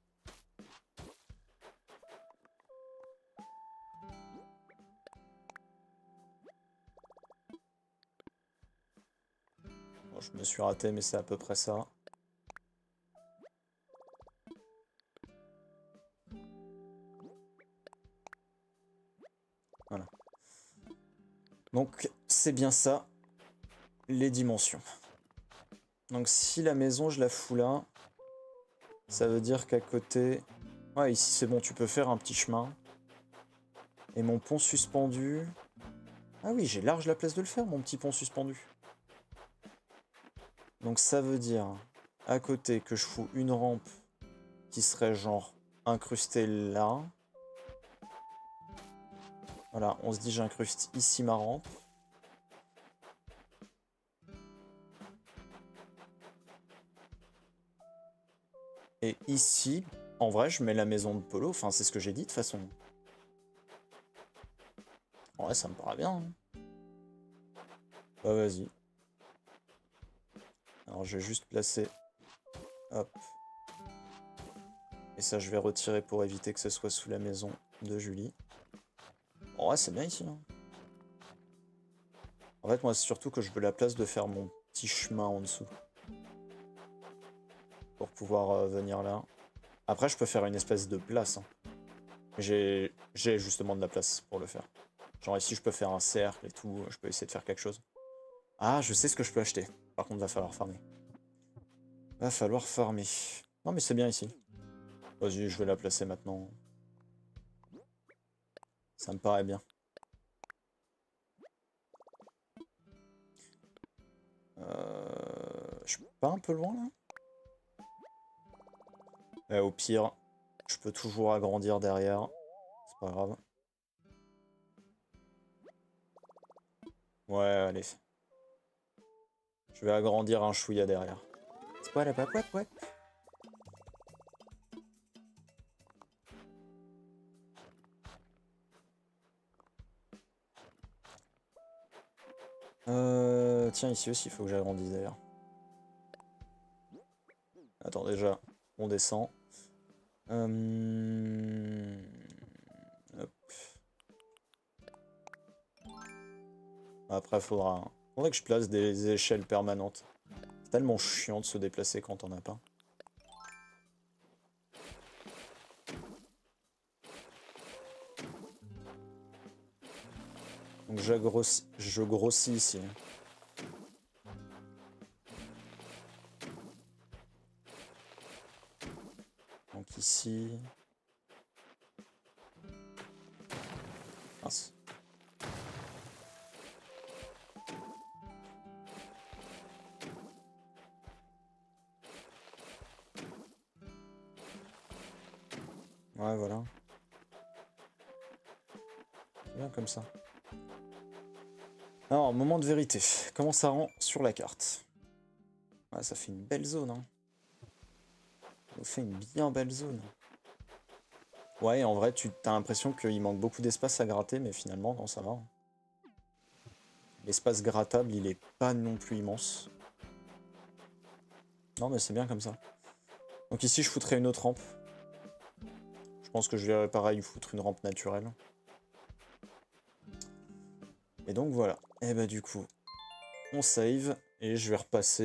Bon, je me suis raté, mais c'est à peu près ça. Voilà. Donc c'est bien ça, les dimensions. Donc si la maison, je la fous là, ça veut dire qu'à côté... Ouais, ici c'est bon, tu peux faire un petit chemin. Et mon pont suspendu... Ah oui, j'ai large la place de le faire, mon petit pont suspendu. Donc ça veut dire, à côté, que je fous une rampe qui serait genre incrustée là. Voilà, on se dit j'incruste ici ma rampe. Et ici, en vrai, je mets la maison de Polo. Enfin, c'est ce que j'ai dit de toute façon. En vrai, ça me paraît bien. Hein. Bah, vas-y. Alors, je vais juste placer... Hop. Et ça, je vais retirer pour éviter que ce soit sous la maison de Julie. En vrai, c'est bien ici. Hein. En fait, moi, c'est surtout que je veux la place de faire mon petit chemin en dessous. Pour pouvoir venir là. Après, je peux faire une espèce de place. Hein. J'ai justement de la place pour le faire. Genre ici, je peux faire un cercle et tout. Je peux essayer de faire quelque chose. Ah, je sais ce que je peux acheter. Par contre, va falloir farmer. Va falloir farmer. Non, mais c'est bien ici. Vas-y, je vais la placer maintenant. Ça me paraît bien. Je suis pas un peu loin, là? Au pire, je peux toujours agrandir derrière. C'est pas grave. Ouais, allez. Je vais agrandir un chouïa derrière. C'est pas la papouette, ouais. Tiens, ici aussi, il faut que j'agrandisse d'ailleurs. Attends, déjà, on descend. Hop. Après, faudrait que je place des échelles permanentes. C'est tellement chiant de se déplacer quand on a pas. Donc je grossis ici. Donc ici... Mince. Ouais, voilà. C'est bien comme ça. Alors, moment de vérité. Comment ça rend sur la carte? Ouais, ça fait une belle zone, hein. Ça nous fait une bien belle zone. Ouais, en vrai, tu as l'impression qu'il manque beaucoup d'espace à gratter, mais finalement, non, ça va. L'espace grattable, il est pas non plus immense. Non, mais c'est bien comme ça. Donc ici, je foutrais une autre rampe. Je pense que je verrai pareil, foutre une rampe naturelle. Et donc voilà. Et bah du coup, on save, et je vais repasser...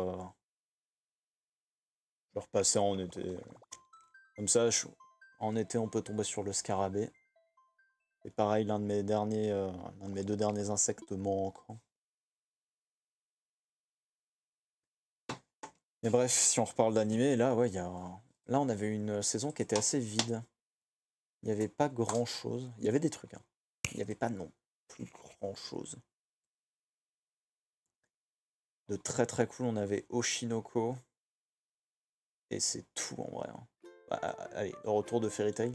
Je vais repasser en été. Comme ça, en été, on peut tomber sur le scarabée. Et pareil, l'un de mes deux derniers insectes manque. Mais bref, si on reparle d'animé, là, ouais, là, on avait une saison qui était assez vide. Il n'y avait pas grand-chose. Il y avait des trucs, hein. Il n'y avait pas non plus grand-chose. De très très cool, on avait Oshinoko. Et c'est tout en vrai, hein. Bah, allez, le retour de Fairy Tail.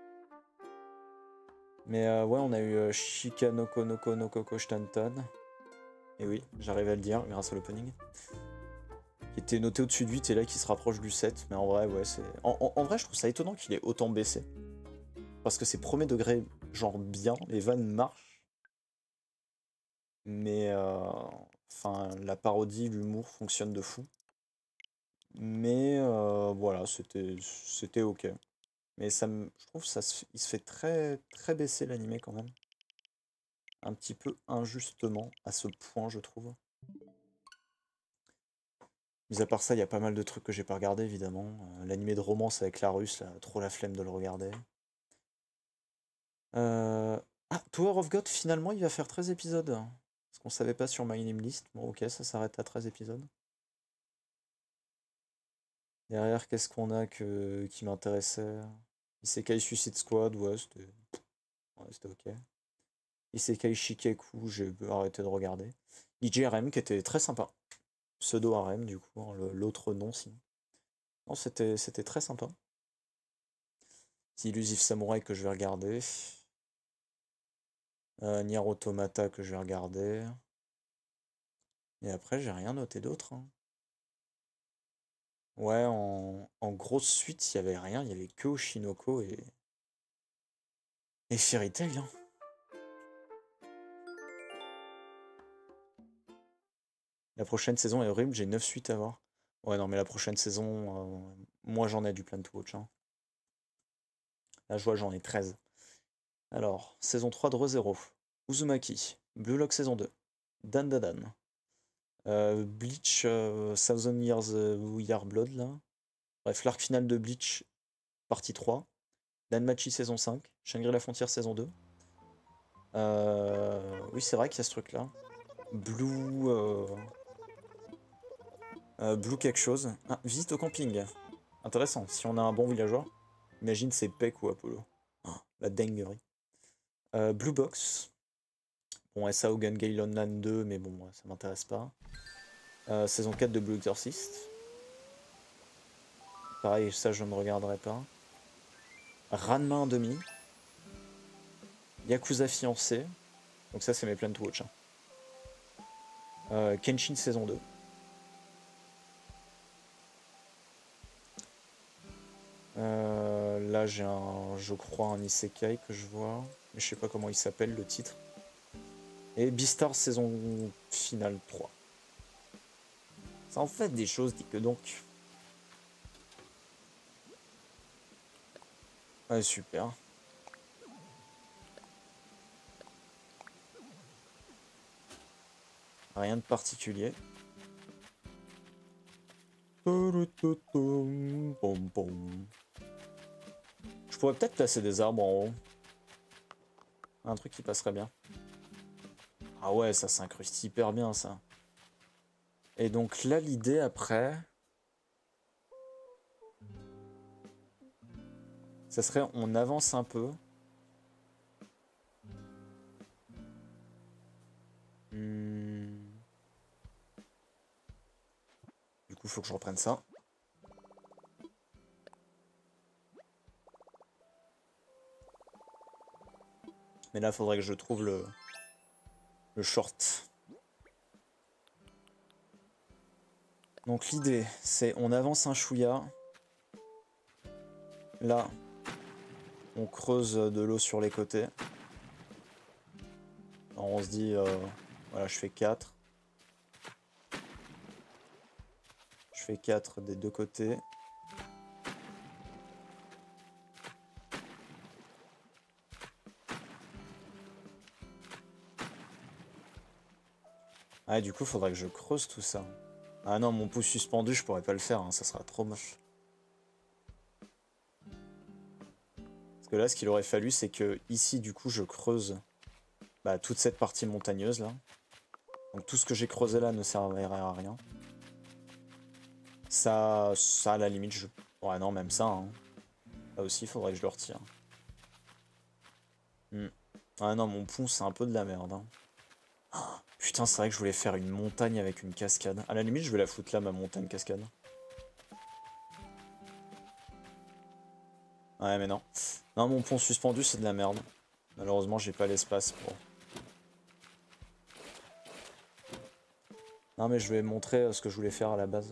Mais ouais, on a eu Shikanoko Noko no Koko Shtanton. Et oui, j'arrive à le dire grâce à l'opening. Qui était noté au-dessus de 8 et là qui se rapproche du 7. Mais en vrai, ouais, c'est. En vrai, je trouve ça étonnant qu'il ait autant baissé. Parce que c'est premier degré, genre bien, les vannes marchent. Mais enfin, la parodie, l'humour fonctionne de fou. Mais voilà, c'était ok. Mais je trouve il se fait très très baisser l'animé quand même. Un petit peu injustement à ce point, je trouve. Mis à part ça, il y a pas mal de trucs que j'ai pas regardé évidemment. L'animé de romance avec la russe, là, trop la flemme de le regarder. Ah, Tower of God, finalement, il va faire 13 épisodes. Parce qu'on savait pas sur My Name List. Bon, ok, ça s'arrête à 13 épisodes. Derrière, qu'est-ce qu'on a qui m'intéressait? Isekai Suicide Squad, ouais, c'était ok. Isekai Shikeku, j'ai arrêté de regarder. IJRM, qui était très sympa. Pseudo-harem, du coup, hein, l'autre nom, sinon. Non, c'était très sympa. C'est Illusive Samurai que je vais regarder. Nier Automata que je vais regarder. Et après, j'ai rien noté d'autre, hein. Ouais, en grosse suite, il y avait rien. Il y avait que Oshinoko et Fairy Tail, hein. La prochaine saison est horrible, j'ai 9 suites à voir. Ouais, non, mais la prochaine saison, moi j'en ai du Plan to Watch, hein. Là, je vois, j'en ai 13. Alors, saison 3 de ReZero. Uzumaki. Blue Lock saison 2. Dan Dan Dan. Bleach, Thousand Years We Are Blood, là. Bref, l'arc final de Bleach, partie 3. Danmachi saison 5. Shangri-La Frontière saison 2. Oui, c'est vrai qu'il y a ce truc-là. Blue... Blue quelque chose. Ah, visite au camping. Intéressant, si on a un bon villageois. Imagine c'est Peck ou Apollo. Ah, la dinguerie. Blue Box. Bon, SAO Gun Gale Online 2, mais bon, ça m'intéresse pas. Saison 4 de Blue Exorcist. Pareil, ça je ne regarderai pas. Ranma 1,5. Yakuza Fiancé. Donc ça c'est mes Plan to Watch, hein. Kenshin saison 2. Là j'ai je crois un isekai que je vois. Mais je sais pas comment il s'appelle le titre. Et Beastars saison finale 3. Ça en fait des choses, dit que donc. Ouais, super. Rien de particulier. Je pourrais peut-être placer des arbres en haut. Un truc qui passerait bien. Ah ouais, ça s'incruste hyper bien, ça. Et donc là, l'idée après... ça serait, on avance un peu. Du coup, il faut que je reprenne ça. Mais là, faudrait que je trouve le short. Donc l'idée, c'est on avance un chouïa. Là, on creuse de l'eau sur les côtés. Alors on se dit, voilà, je fais 4. Je fais 4 des deux côtés. Ah, du coup, faudrait que je creuse tout ça. Ah non, mon pouce suspendu, je pourrais pas le faire, hein, ça sera trop moche. Parce que là, ce qu'il aurait fallu, c'est que ici, du coup, je creuse toute cette partie montagneuse, là. Donc tout ce que j'ai creusé là ne servirait à rien. Ça, à la limite, je... Ouais, non, même ça, hein. Là aussi, il faudrait que je le retire. Ah non, mon pont, c'est un peu de la merde, hein. Putain, c'est vrai que je voulais faire une montagne avec une cascade. À la limite, je vais la foutre là, ma montagne cascade. Ouais, mais non. Non, mon pont suspendu, c'est de la merde. Malheureusement, j'ai pas l'espace pour... Non, mais je vais montrer ce que je voulais faire à la base.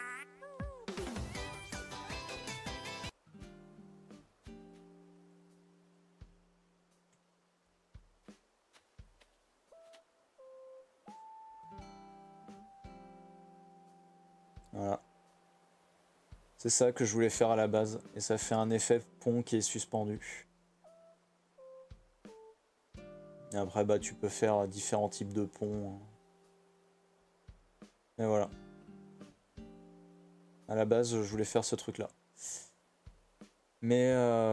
Voilà. C'est ça que je voulais faire à la base. Et ça fait un effet pont qui est suspendu. Et après, bah, tu peux faire différents types de ponts. Et voilà. À la base, je voulais faire ce truc-là. Mais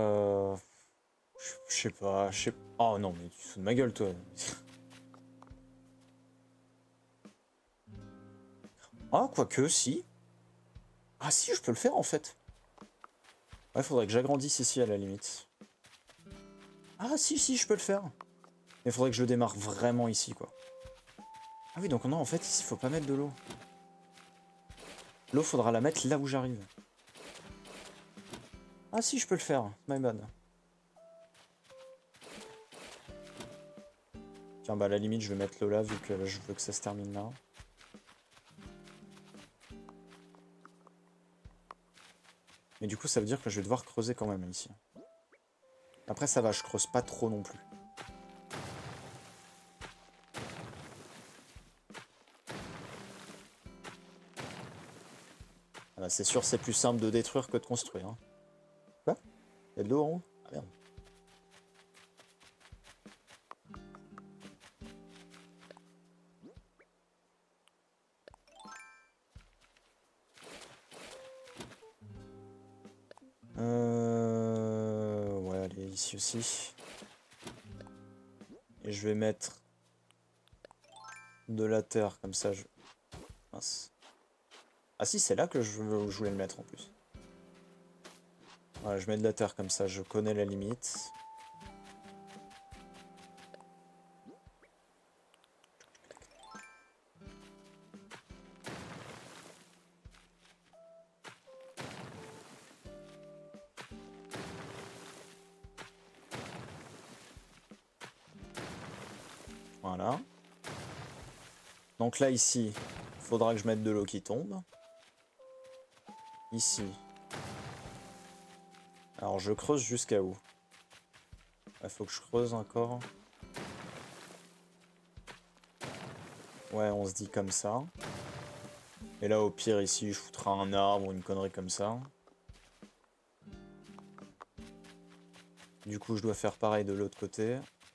je sais pas, Oh non, mais tu te fous de ma gueule, toi. Ah, quoique, si. Ah si, je peux le faire, en fait. Ouais, faudrait que j'agrandisse ici, à la limite. Ah si, je peux le faire. Mais faudrait que je le démarre vraiment ici, quoi. Ah oui, donc non, en fait, ici, faut pas mettre de l'eau. L'eau, faudra la mettre là où j'arrive. Ah si, je peux le faire. My bad. Tiens, bah à la limite, je vais mettre l'eau là, vu que je veux que ça se termine là. Mais du coup, ça veut dire que je vais devoir creuser quand même, ici. Après, ça va, je creuse pas trop non plus. Ah bah, c'est sûr, c'est plus simple de détruire que de construire. Hein. Quoi? Y'a de l'eau en haut? Ah merde. Ouais, allez, ici aussi. Et je vais mettre de la terre, comme ça, je... Mince. Ah si, c'est là que je voulais le mettre, en plus. Voilà, je mets de la terre, comme ça, je connais la limite. Voilà. Donc là, ici, il faudra que je mette de l'eau qui tombe. Ici. Alors, je creuse jusqu'à où? Il faut que je creuse encore. Ouais, on se dit comme ça. Et là, au pire, ici, je foutrai un arbre ou une connerie comme ça. Du coup, je dois faire pareil de l'autre côté.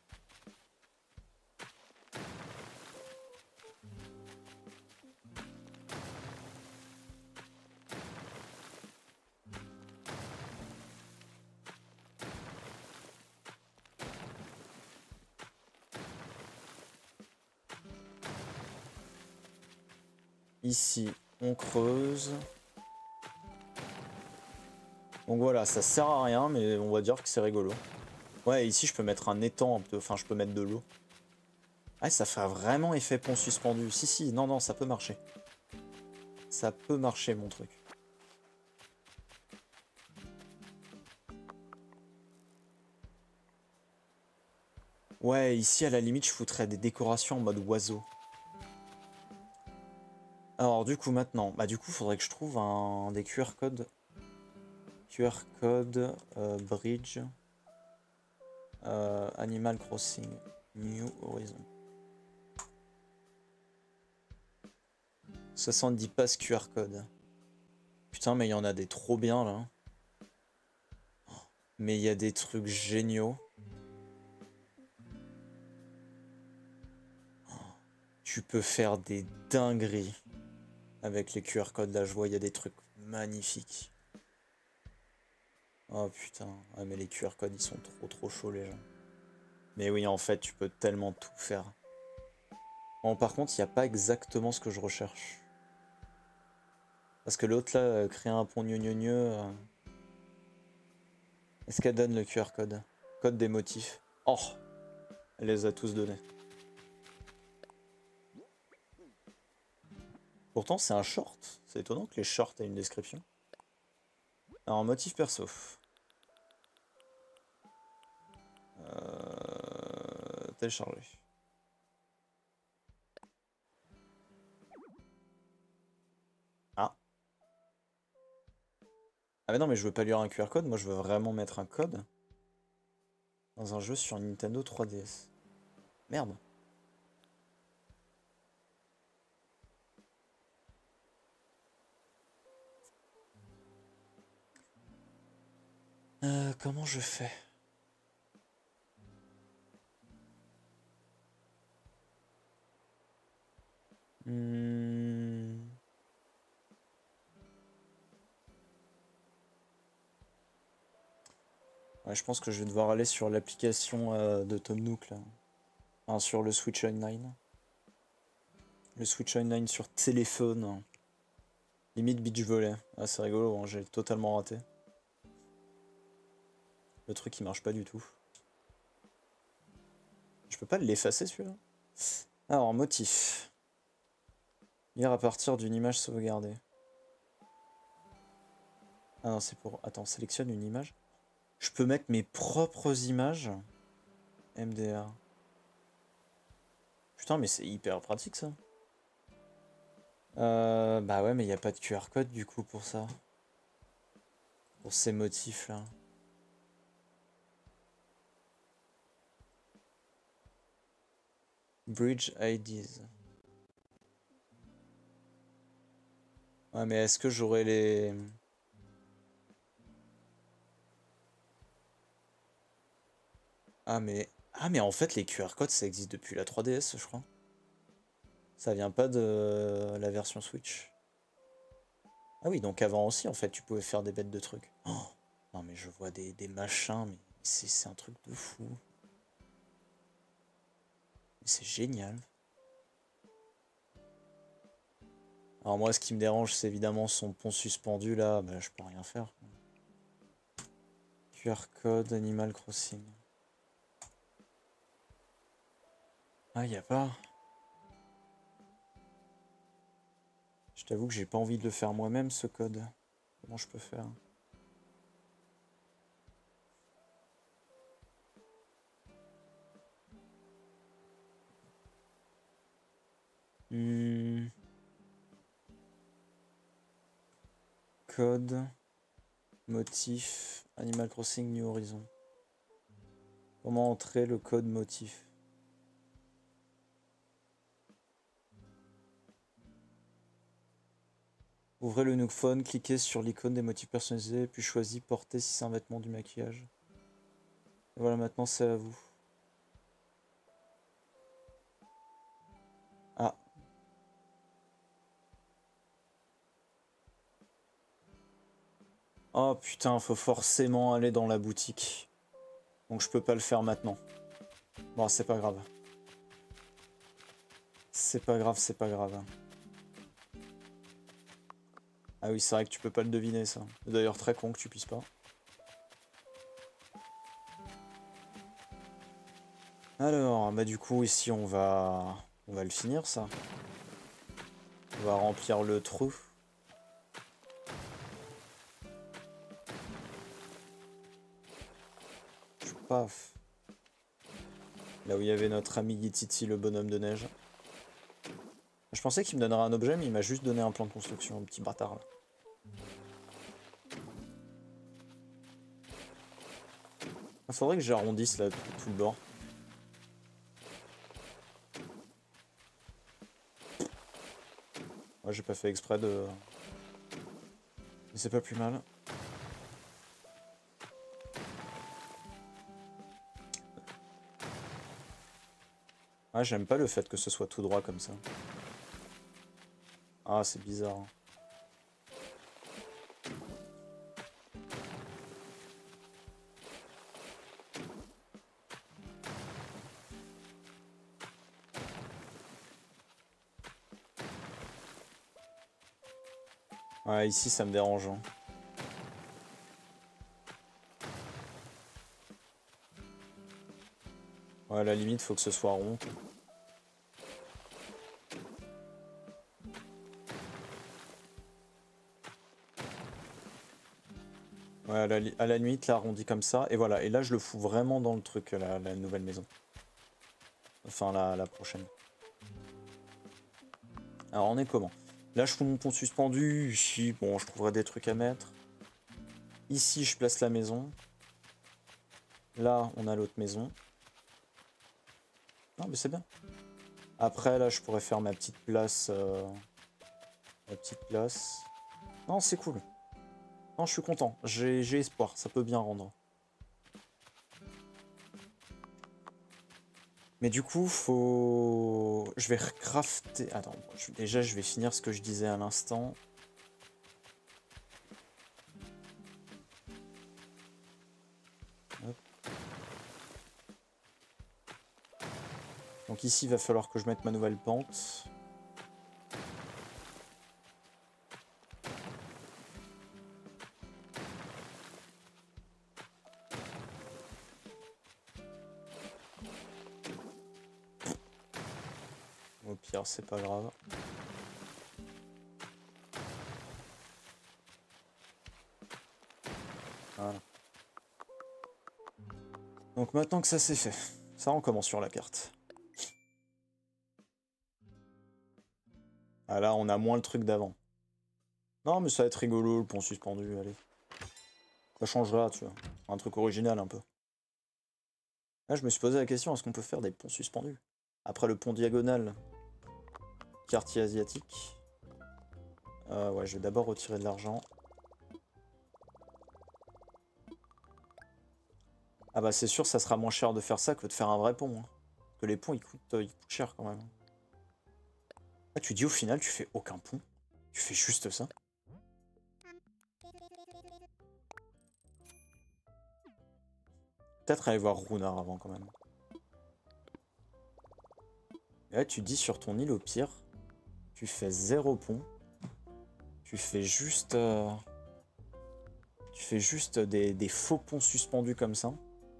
Ici, on creuse. Donc voilà, ça sert à rien, mais on va dire que c'est rigolo. Ouais, ici, je peux mettre un étang, enfin, je peux mettre de l'eau. Ah, ça fait vraiment effet pont suspendu. Si, non, ça peut marcher. Ça peut marcher, mon truc. Ouais, ici à la limite je foutrais des décorations en mode oiseau. Alors du coup maintenant, bah du coup faudrait que je trouve des QR codes. QR code, bridge, Animal Crossing, New Horizon. 70 passes QR code. Putain mais il y en a des trop bien là. Mais il y a des trucs géniaux. Tu peux faire des dingueries avec les QR codes là, je vois il y a des trucs magnifiques. Oh putain, ah, mais les QR codes ils sont trop chauds les gens. Mais oui en fait tu peux tellement tout faire. Bon par contre il n'y a pas exactement ce que je recherche. Parce que l'autre là, créer un pont gneu. Est-ce qu'elle donne le QR code? Code des motifs. Oh, elle les a tous donnés. Pourtant c'est un short. C'est étonnant que les shorts aient une description. Alors motif perso. Télécharger. Ah. Ah mais non mais je veux pas lire un QR code, moi je veux vraiment mettre un code dans un jeu sur Nintendo 3DS. Merde. Comment je fais? Hmm. Ouais, je pense que je vais devoir aller sur l'application de Tom Nook là. Enfin, sur le Switch Online. Le Switch Online sur téléphone. Limite beach volley. Ah c'est rigolo, hein, j'ai totalement raté. Le truc il marche pas du tout. Je peux pas l'effacer celui-là? Alors motif. Lire à partir d'une image sauvegardée. Ah non c'est pour... Attends, sélectionne une image. Je peux mettre mes propres images. MDR. Putain mais c'est hyper pratique ça. Bah ouais mais il n'y a pas de QR code du coup pour ça. Pour ces motifs là. Bridge IDs. Ouais mais est-ce que j'aurai les... Ah mais... Ah mais en fait les QR codes ça existe depuis la 3DS je crois. Ça vient pas de la version Switch. Ah oui donc avant aussi en fait tu pouvais faire des bêtes de trucs. Oh, non mais je vois des machins mais c'est un truc de fou. Mais c'est génial. Alors moi ce qui me dérange c'est évidemment son pont suspendu là, bah je peux rien faire. QR code Animal Crossing. Ah y a pas. Je t'avoue que j'ai pas envie de le faire moi-même ce code. Comment je peux faire? Hmm. Code, motif, Animal Crossing New Horizon. Comment entrer le code motif? Ouvrez le Nook Phone, cliquez sur l'icône des motifs personnalisés, puis choisis porter si c'est un vêtement du maquillage. Et voilà, maintenant c'est à vous. Ah. Oh putain, faut forcément aller dans la boutique. Donc je peux pas le faire maintenant. Bon, c'est pas grave. C'est pas grave, c'est pas grave. Ah oui, c'est vrai que tu peux pas le deviner ça. D'ailleurs très con que tu puisses pas. Alors, bah du coup ici on va le finir ça. On va remplir le trou. Paf. Là où il y avait notre ami Yititi, le bonhomme de neige. Je pensais qu'il me donnerait un objet, mais il m'a juste donné un plan de construction, un petit bâtard là. Il faudrait que j'arrondisse là tout le bord. Ouais, j'ai pas fait exprès de... Mais c'est pas plus mal. Ouais, j'aime pas le fait que ce soit tout droit comme ça. Ah, c'est bizarre. Ouais, ici ça me dérange. Hein. Ouais, à la limite, faut que ce soit rond. Ouais, à la limite, l'arrondi comme ça. Et voilà, et là, je le fous vraiment dans le truc, la nouvelle maison. Enfin, la prochaine. Alors, on est comment? Là, je fous mon pont suspendu. Ici, bon, je trouverai des trucs à mettre. Ici, je place la maison. Là, on a l'autre maison. Non, mais c'est bien. Après, là, je pourrais faire ma petite place. Ma petite place. Non, c'est cool. Non, je suis content. J'ai espoir. Ça peut bien rendre. Mais du coup, faut... Je vais recrafter... Attends, déjà, je vais finir ce que je disais à l'instant. Donc ici, il va falloir que je mette ma nouvelle pente. Au pire, c'est pas grave. Voilà. Donc maintenant que ça c'est fait, ça on commence sur la carte. Ah là, on a moins le truc d'avant. Non, mais ça va être rigolo, le pont suspendu, allez. Ça changera, tu vois. Un truc original un peu. Là, je me suis posé la question, est-ce qu'on peut faire des ponts suspendus? Après le pont diagonal, quartier asiatique. Ouais, je vais d'abord retirer de l'argent. Ah bah c'est sûr, ça sera moins cher de faire ça que de faire un vrai pont. Hein. Parce que les ponts, ils coûtent cher quand même. Ah, tu dis au final, tu fais aucun pont. Tu fais juste ça. Peut-être aller voir Runar avant quand même. Et là, tu dis sur ton île au pire, tu fais 0 pont. Tu fais juste... Tu fais juste des faux ponts suspendus comme ça.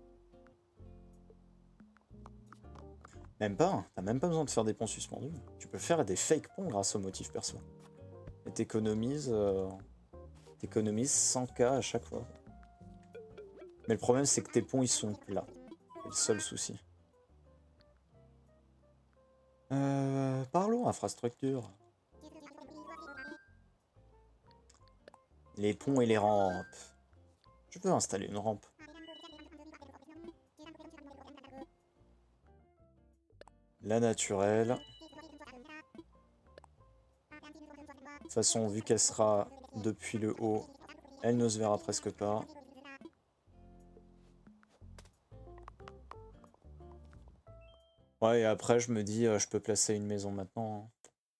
Même pas, hein. T'as même pas besoin de faire des ponts suspendus. Tu peux faire des fake ponts grâce au motif perso. Et t'économises 100K à chaque fois. Mais le problème c'est que tes ponts ils sont plats. C'est le seul souci. Parlons infrastructure. Les ponts et les rampes. Je peux installer une rampe. La naturelle. De toute façon, vu qu'elle sera depuis le haut, elle ne se verra presque pas. Ouais, et après, je me dis, je peux placer une maison maintenant. Hein.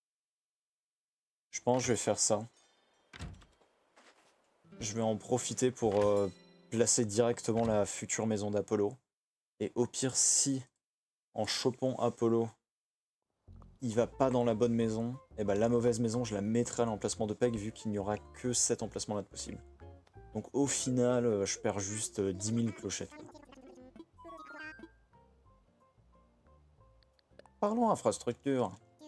Je pense que je vais faire ça. Je vais en profiter pour placer directement la future maison d'Apollo. Et au pire, si, en chopant Apollo, il va pas dans la bonne maison, et ben la mauvaise maison, je la mettrai à l'emplacement de Peg, vu qu'il n'y aura que cet emplacement-là de possible. Donc au final, je perds juste 10 000 clochettes. Quoi. Parlons infrastructure.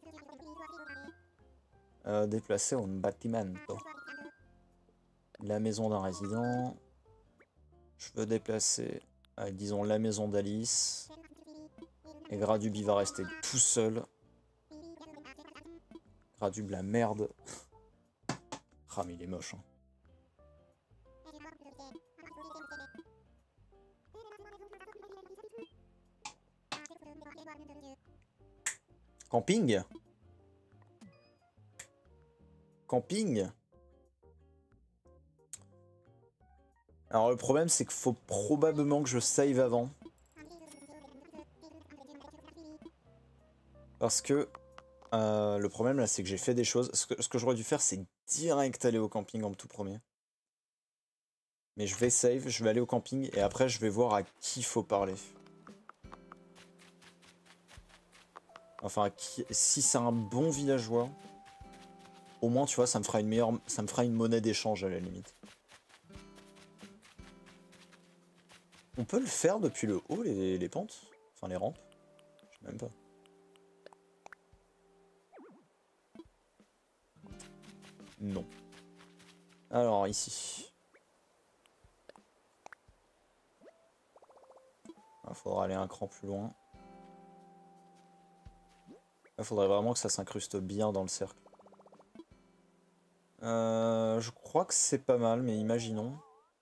Déplacer un bâtiment. La maison d'un résident. Je veux déplacer, disons, la maison d'Alice. Et Gradub, il va rester tout seul. Gradub, la merde. Ah, mais il est moche, hein. Camping? Camping? Alors le problème c'est qu'il faut probablement que je save avant. Parce que le problème là c'est que j'ai fait des choses. Ce que j'aurais dû faire c'est direct aller au camping en tout premier. Mais je vais save, je vais aller au camping et après je vais voir à qui faut parler. Enfin, si c'est un bon villageois, au moins tu vois ça me fera une monnaie d'échange à la limite. On peut le faire depuis le haut, les pentes? Enfin, les rampes? Je sais même pas. Non. Alors, ici. Il faudra aller un cran plus loin. Il faudrait vraiment que ça s'incruste bien dans le cercle. Je crois que c'est pas mal, mais imaginons.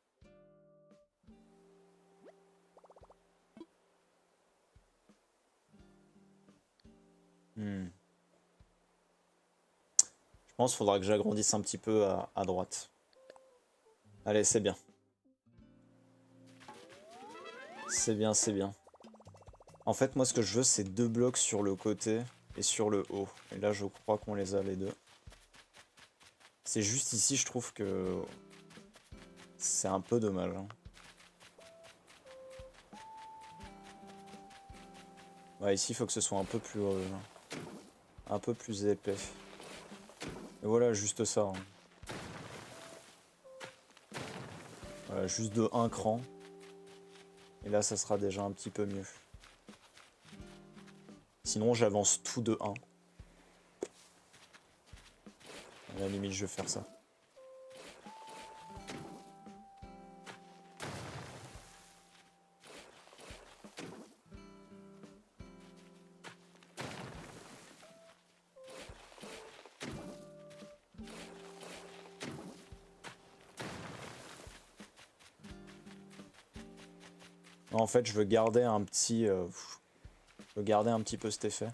Je pense qu'il faudra que j'agrandisse un petit peu à droite. Allez, c'est bien. C'est bien, c'est bien. En fait, moi, ce que je veux, c'est 2 blocs sur le côté et sur le haut. Et là, je crois qu'on les a les deux. C'est juste ici, je trouve que c'est un peu dommage, hein. Ouais, ici, il faut que ce soit un peu plus épais. Et voilà, juste ça, hein. Voilà, juste de 1 cran. Et là, ça sera déjà un petit peu mieux. Sinon, j'avance tout de 1. À la limite, je vais faire ça. En fait, je veux garder un petit... je veux garder un petit peu cet effet.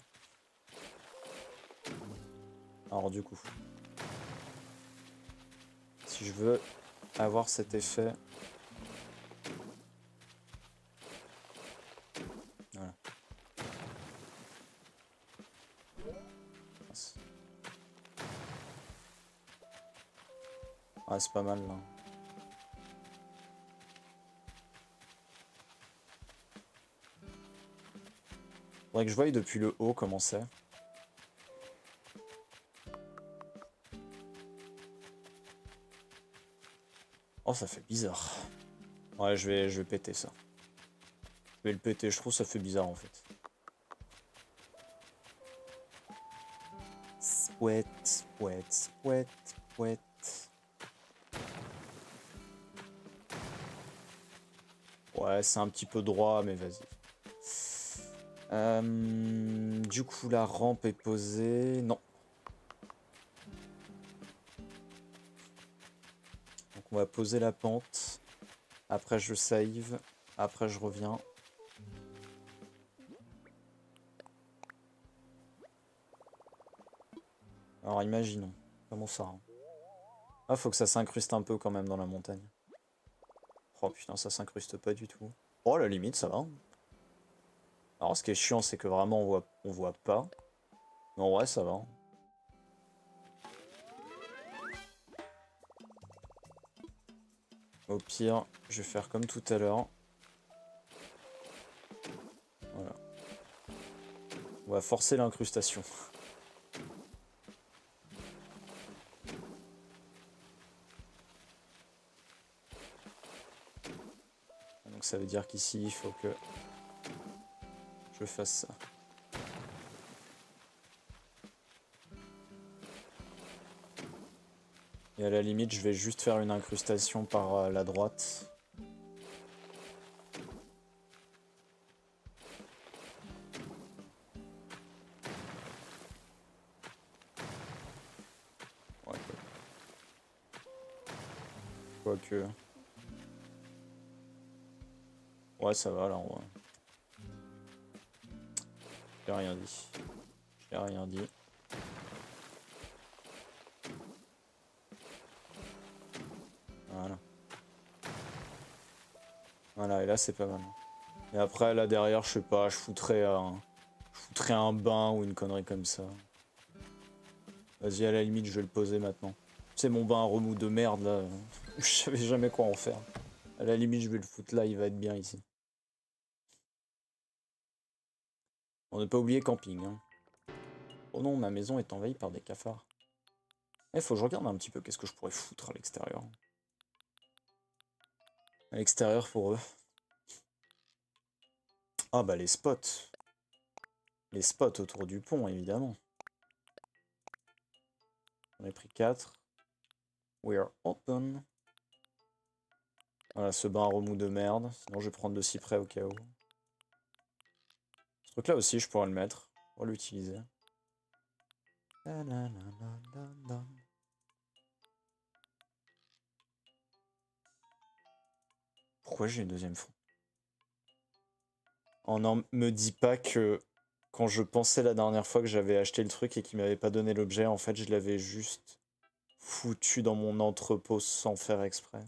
Alors du coup... Si je veux avoir cet effet... Voilà. Ah, c'est pas mal là. Faudrait que je voie depuis le haut comment c'est. Oh, ça fait bizarre. Ouais, je vais péter ça. Je vais le péter, je trouve ça fait bizarre en fait. Spouette, spouette, spouette, spouette. Ouais, c'est un petit peu droit, mais vas-y. Du coup, la rampe est posée. Non. Donc, on va poser la pente. Après, je save. Après, je reviens. Alors, imaginons. Comment ça, hein? Ah, faut que ça s'incruste un peu quand même dans la montagne. Oh putain, ça s'incruste pas du tout. Oh, à la limite, ça va. Alors, ce qui est chiant, c'est que vraiment, on voit pas. Mais en vrai, ça va. Au pire, je vais faire comme tout à l'heure. Voilà. On va forcer l'incrustation. Donc ça veut dire qu'ici, il faut que je fasse ça. Et à la limite, je vais juste faire une incrustation par la droite. Quoique... Ouais, ça va, là, en vrai. J'ai rien dit. J'ai rien dit. Voilà. Voilà, et là, c'est pas mal. Et après, là, derrière, je sais pas, je foutrais un bain ou une connerie comme ça. Vas-y, à la limite, je vais le poser maintenant. C'est mon bain à remous de merde, là. Je savais jamais quoi en faire. À la limite, je vais le foutre là, il va être bien ici. On n'a pas oublié camping, hein. Oh non, ma maison est envahie par des cafards. Il faut que je regarde un petit peu qu'est-ce que je pourrais foutre à l'extérieur. À l'extérieur pour eux. Ah bah les spots. Les spots autour du pont, évidemment. J'en ai pris 4. We are open. Voilà, ce bain à remous de merde. Sinon, je vais prendre de cyprès au cas où. Ce truc-là aussi, je pourrais le mettre. Pour l'utiliser. Pourquoi j'ai une deuxième fond? Oh non, me dis pas que quand je pensais la dernière fois que j'avais acheté le truc et qu'il m'avait pas donné l'objet, en fait, je l'avais juste foutu dans mon entrepôt sans faire exprès.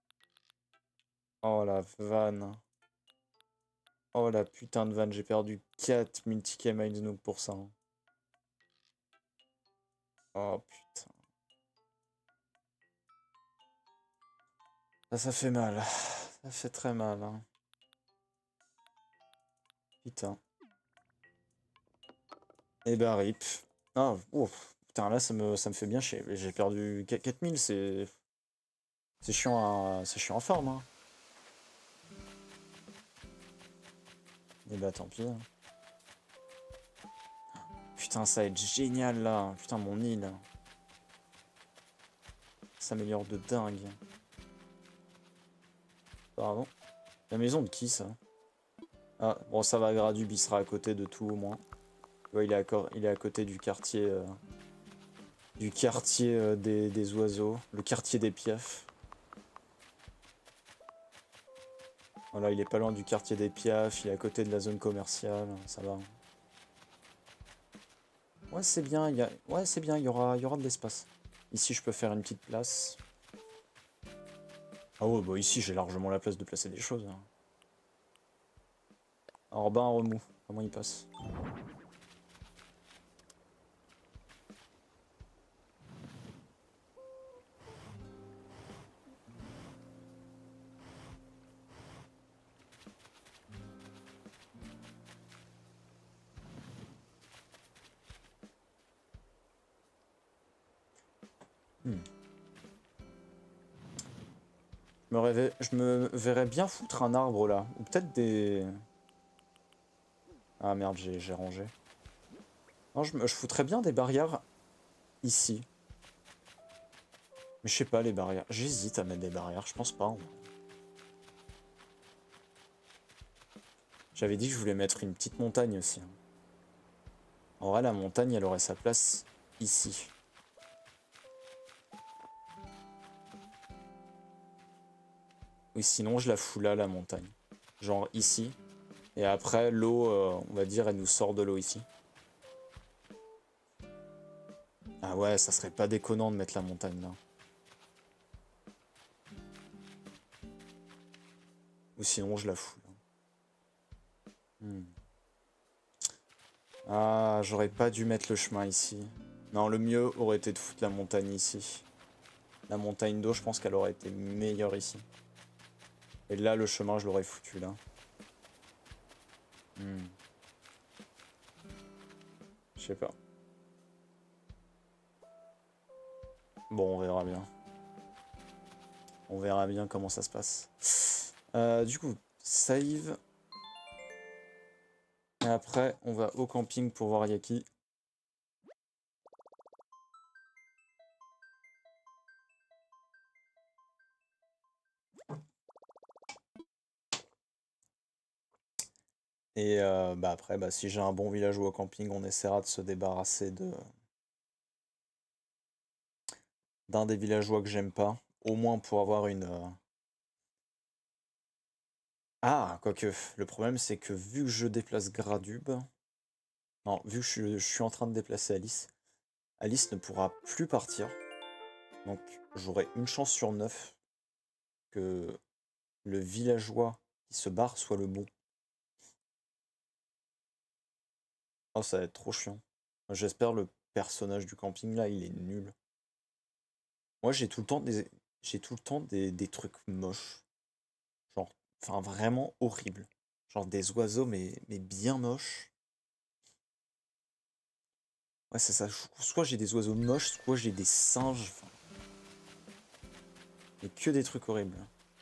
Oh la vanne. Oh la putain de vanne, j'ai perdu 4 multi-Mind Nook pour ça. Oh putain. Ça fait mal. Ça fait très mal. Hein. Putain. Et bah rip. Ah, ouf. Putain, là, ça me fait bien chier. J'ai perdu 4000, c'est... C'est chiant à forme, hein. Et bah tant pis. Hein. Putain, ça va être génial, là. Putain, mon île. Ça s'améliore de dingue. Pardon. La maison de qui, ça? Ah, bon, ça va, Gradub, il sera à côté de tout, au moins. Ouais, il est à côté du quartier... des oiseaux. Le quartier des piafs. Voilà, il est pas loin du quartier des piafs, il est à côté de la zone commerciale, ça va. Ouais, c'est bien, ouais, c'est bien, il y aura de l'espace. Ici, je peux faire une petite place. Ah ouais, bah ici, j'ai largement la place de placer des choses. Hein. Alors, ben, remous, comment il passe? Je me verrais bien foutre un arbre là. Ou peut-être des... Ah merde, j'ai rangé. Non, je foutrais bien des barrières ici. Mais je sais pas, les barrières. J'hésite à mettre des barrières, je pense pas. Hein. J'avais dit que je voulais mettre une petite montagne aussi. Hein. En vrai, la montagne, elle aurait sa place ici. Oui, sinon, je la fous là, la montagne. Genre ici. Et après, l'eau, on va dire, elle nous sort de l'eau ici. Ah ouais, ça serait pas déconnant de mettre la montagne là. Ou sinon, je la fous là. Ah, j'aurais pas dû mettre le chemin ici. Non, le mieux aurait été de foutre la montagne ici. La montagne d'eau, je pense qu'elle aurait été meilleure ici. Et là, le chemin, je l'aurais foutu là. Je sais pas. Bon, on verra bien. On verra bien comment ça se passe. Du coup, save. Et après, on va au camping pour voir Yaki. Et bah après, bah, si j'ai un bon villageois au camping, on essaiera de se débarrasser d'un des villageois que j'aime pas. Au moins pour avoir une... Ah, quoique, le problème c'est que vu que je déplace Gradub... Non, vu que je suis en train de déplacer Alice, Alice ne pourra plus partir. Donc j'aurai une chance sur 9 que le villageois qui se barre soit le bon. Oh, ça va être trop chiant. J'espère le personnage du camping là, il est nul. Moi j'ai tout le temps des trucs moches. Genre, enfin vraiment horribles. Genre des oiseaux mais bien moches. Ouais, c'est ça. Soit j'ai des oiseaux moches, soit j'ai des singes. Enfin, mais que des trucs horribles.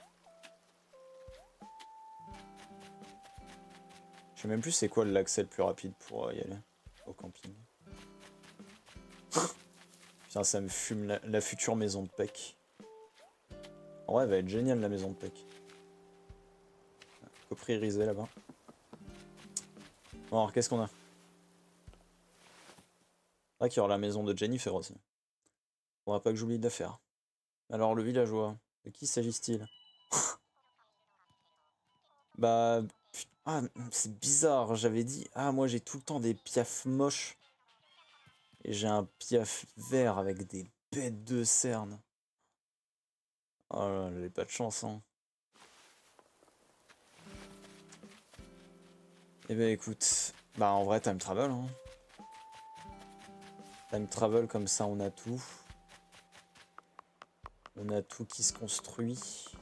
Je sais même plus c'est quoi l'accès le plus rapide pour y aller au camping. Putain, ça me fume la future maison de Peck. En vrai, elle va être géniale la maison de Peck. Coprierisée là-bas. Bon, alors qu'est-ce qu'on a? Ah, qu'il y aura la maison de Jennifer aussi. Faudra pas que j'oublie de la faire. Alors, le villageois, de qui s'agit-il? Bah... Ah, c'est bizarre, j'avais dit... Ah, moi j'ai tout le temps des piafs moches. Et j'ai un piaf vert avec des bêtes de cernes. Oh là, j'ai pas de chance, hein. Eh ben écoute... Bah en vrai, time travel, hein. Time travel, comme ça on a tout. On a tout qui se construit.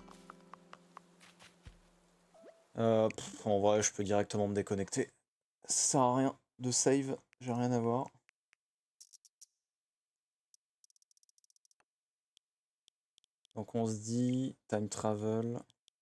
En vrai, je peux directement me déconnecter. Ça sert à rien de save, j'ai rien à voir. Donc on se dit time travel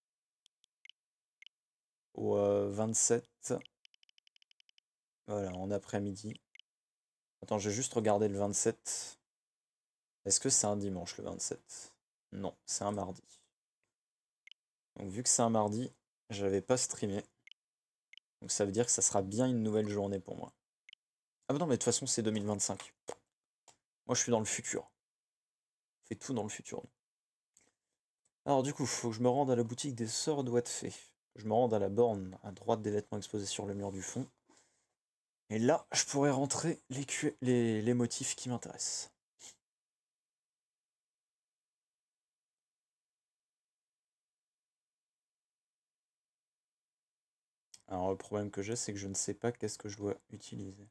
au 27. Voilà, en après-midi. Attends, je vais juste regarder le 27. Est-ce que c'est un dimanche le 27? Non, c'est un mardi. Donc vu que c'est un mardi, j'avais pas streamé. Donc ça veut dire que ça sera bien une nouvelle journée pour moi. Ah bah non, mais de toute façon c'est 2025. Moi je suis dans le futur. On fait tout dans le futur. Alors du coup, faut que je me rende à la boutique des sorts doigts de fée. Je me rende à la borne à droite des vêtements exposés sur le mur du fond. Et là, je pourrais rentrer les motifs qui m'intéressent. Alors le problème que j'ai, c'est que je ne sais pas qu'est-ce que je dois utiliser.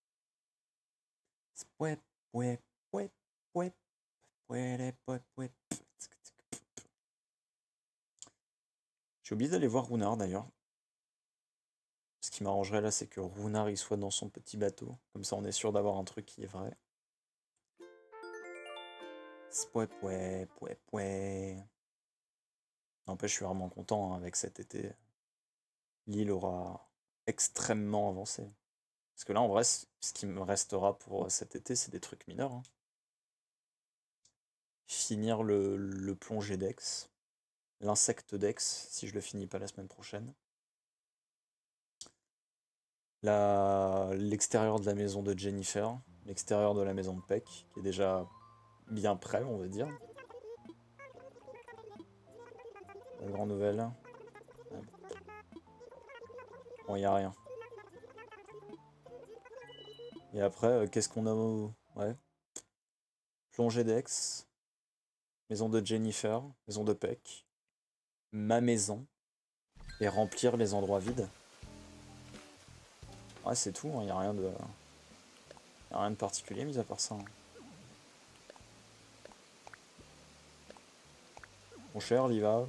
Ouais, ouais, ouais, ouais, ouais, ouais, ouais. J'ai oublié d'aller voir Runar d'ailleurs. Ce qui m'arrangerait là, c'est que Runar il soit dans son petit bateau. Comme ça, on est sûr d'avoir un truc qui est vrai. Ouais, ouais, ouais, ouais. N'empêche, je suis vraiment content hein, avec cet été. L'île aura extrêmement avancé. Parce que là, en vrai, ce qui me restera pour cet été, c'est des trucs mineurs. Hein. Finir le plongée d'Ex. L'insecte d'Ex, si je le finis pas la semaine prochaine. L'extérieur de la maison de Jennifer. L'extérieur de la maison de Peck, qui est déjà bien prêt, on va dire. La grande nouvelle. Bon, y a rien. Et après, qu'est-ce qu'on a Ouais. Plongée d'Ex. Maison de Jennifer. Maison de Peck. Ma maison. Et remplir les endroits vides. Ouais, c'est tout, il n'y a rien de... Y a rien de particulier mis à part ça. Hein. Mon cher Lival.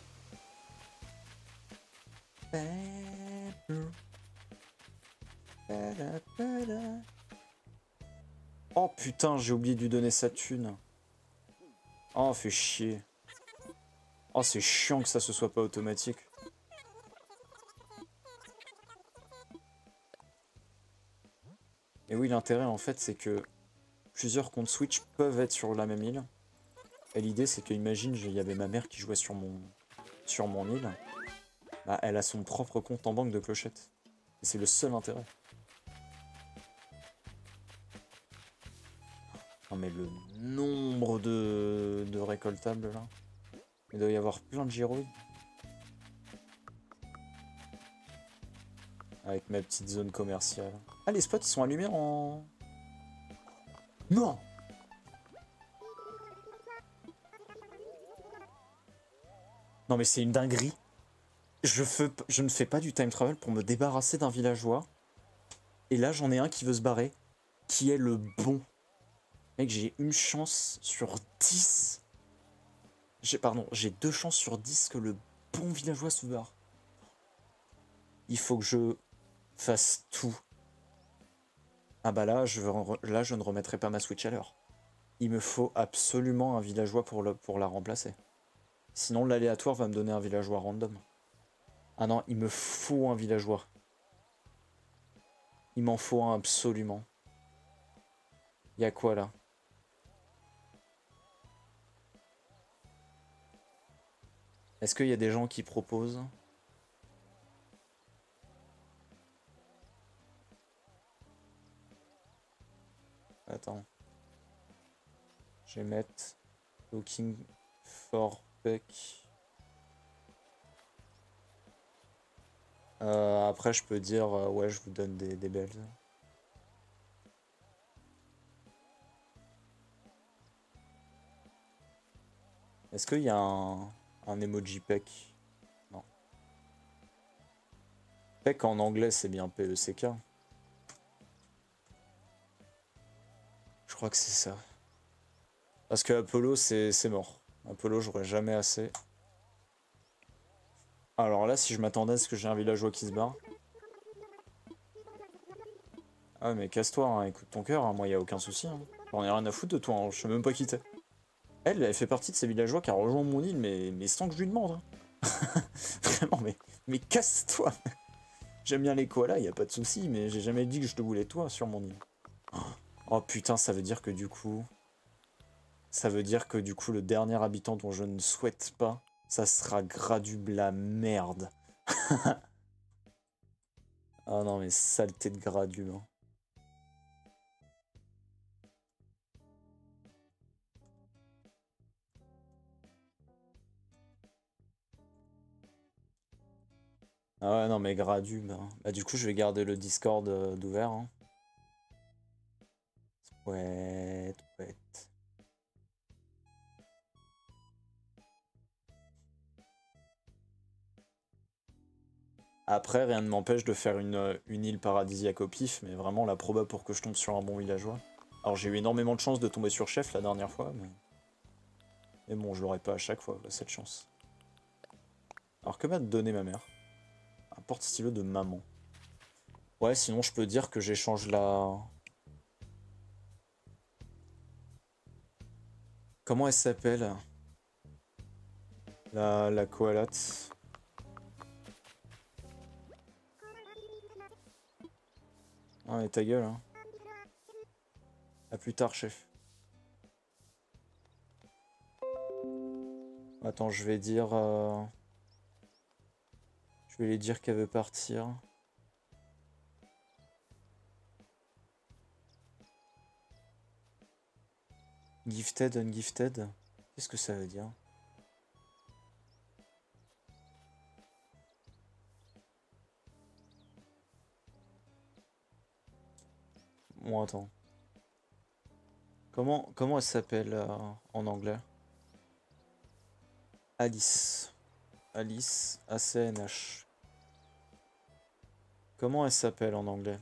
Oh putain, j'ai oublié de lui donner sa thune. Oh, fait chier. Oh, c'est chiant que ça se soit pas automatique. Et oui, l'intérêt en fait, c'est que plusieurs comptes Switch peuvent être sur la même île. Et l'idée, c'est que, imagine, il y avait ma mère qui jouait sur mon île. Bah, elle a son propre compte en banque de clochette. Et c'est le seul intérêt. Non mais le nombre de récoltables là. Il doit y avoir plein de gyroïdes. Avec ma petite zone commerciale. Ah, les spots ils sont allumés en... Non! Non mais c'est une dinguerie. Je ne fais pas du time travel pour me débarrasser d'un villageois. Et là j'en ai un qui veut se barrer. Qui est le bon. Mec, j'ai une chance sur 10. Pardon, j'ai 2 chances sur 10 que le bon villageois se barre. Il faut que je fasse tout. Ah bah là, je ne remettrai pas ma Switch à l'heure. Il me faut absolument un villageois pour la remplacer. Sinon, l'aléatoire va me donner un villageois random. Ah non, il me faut un villageois. Il m'en faut un absolument. Il y a quoi là? Est-ce qu'il y a des gens qui proposent? Attends. Je vais mettre Looking for Peck. Après, je peux dire, ouais, je vous donne des belles. Est-ce qu'il y a un emoji Peck? Non. Peck en anglais, c'est bien PECK. Je crois que c'est ça. Parce que Apollo, c'est mort. Apollo, j'aurais jamais assez. Alors là, si je m'attendais à ce que j'ai un villageois qui se barre. Ah mais casse-toi, hein, écoute ton cœur, hein, moi y a aucun souci. Hein. J'en ai rien à foutre de toi, hein, je sais même pas qui t'es. Elle fait partie de ces villageois qui a rejoint mon île, mais sans que je lui demande. Hein. Vraiment, mais casse-toi. J'aime bien les koalas, y a pas de souci, mais j'ai jamais dit que je te voulais toi sur mon île. Oh putain, ça veut dire que du coup... Ça veut dire que du coup, le dernier habitant dont je ne souhaite pas, ça sera Gradub la merde. Ah non, mais saleté de Gradub. Hein. Ah ouais, non, mais Gradub. Hein. Bah, du coup, je vais garder le Discord d'ouvert. Hein. Ouais, ouais. Après, rien ne m'empêche de faire une île paradisiaque au pif, mais vraiment la proba pour que je tombe sur un bon villageois. Alors j'ai eu énormément de chance de tomber sur chef la dernière fois, mais bon, je l'aurai pas à chaque fois, cette chance. Alors que m'a donné ma mère? Un porte-stylo de maman. Ouais, sinon je peux dire que j'échange la... Comment elle s'appelle? La koalate. Ah mais ta gueule, hein. À plus tard, chef. Attends, je vais dire... Je vais lui dire qu'elle veut partir. Gifted, ungifted. Qu'est-ce que ça veut dire? Bon, attends. Comment elle s'appelle en anglais? Alice. Alice, ACNH. Comment elle s'appelle en anglais?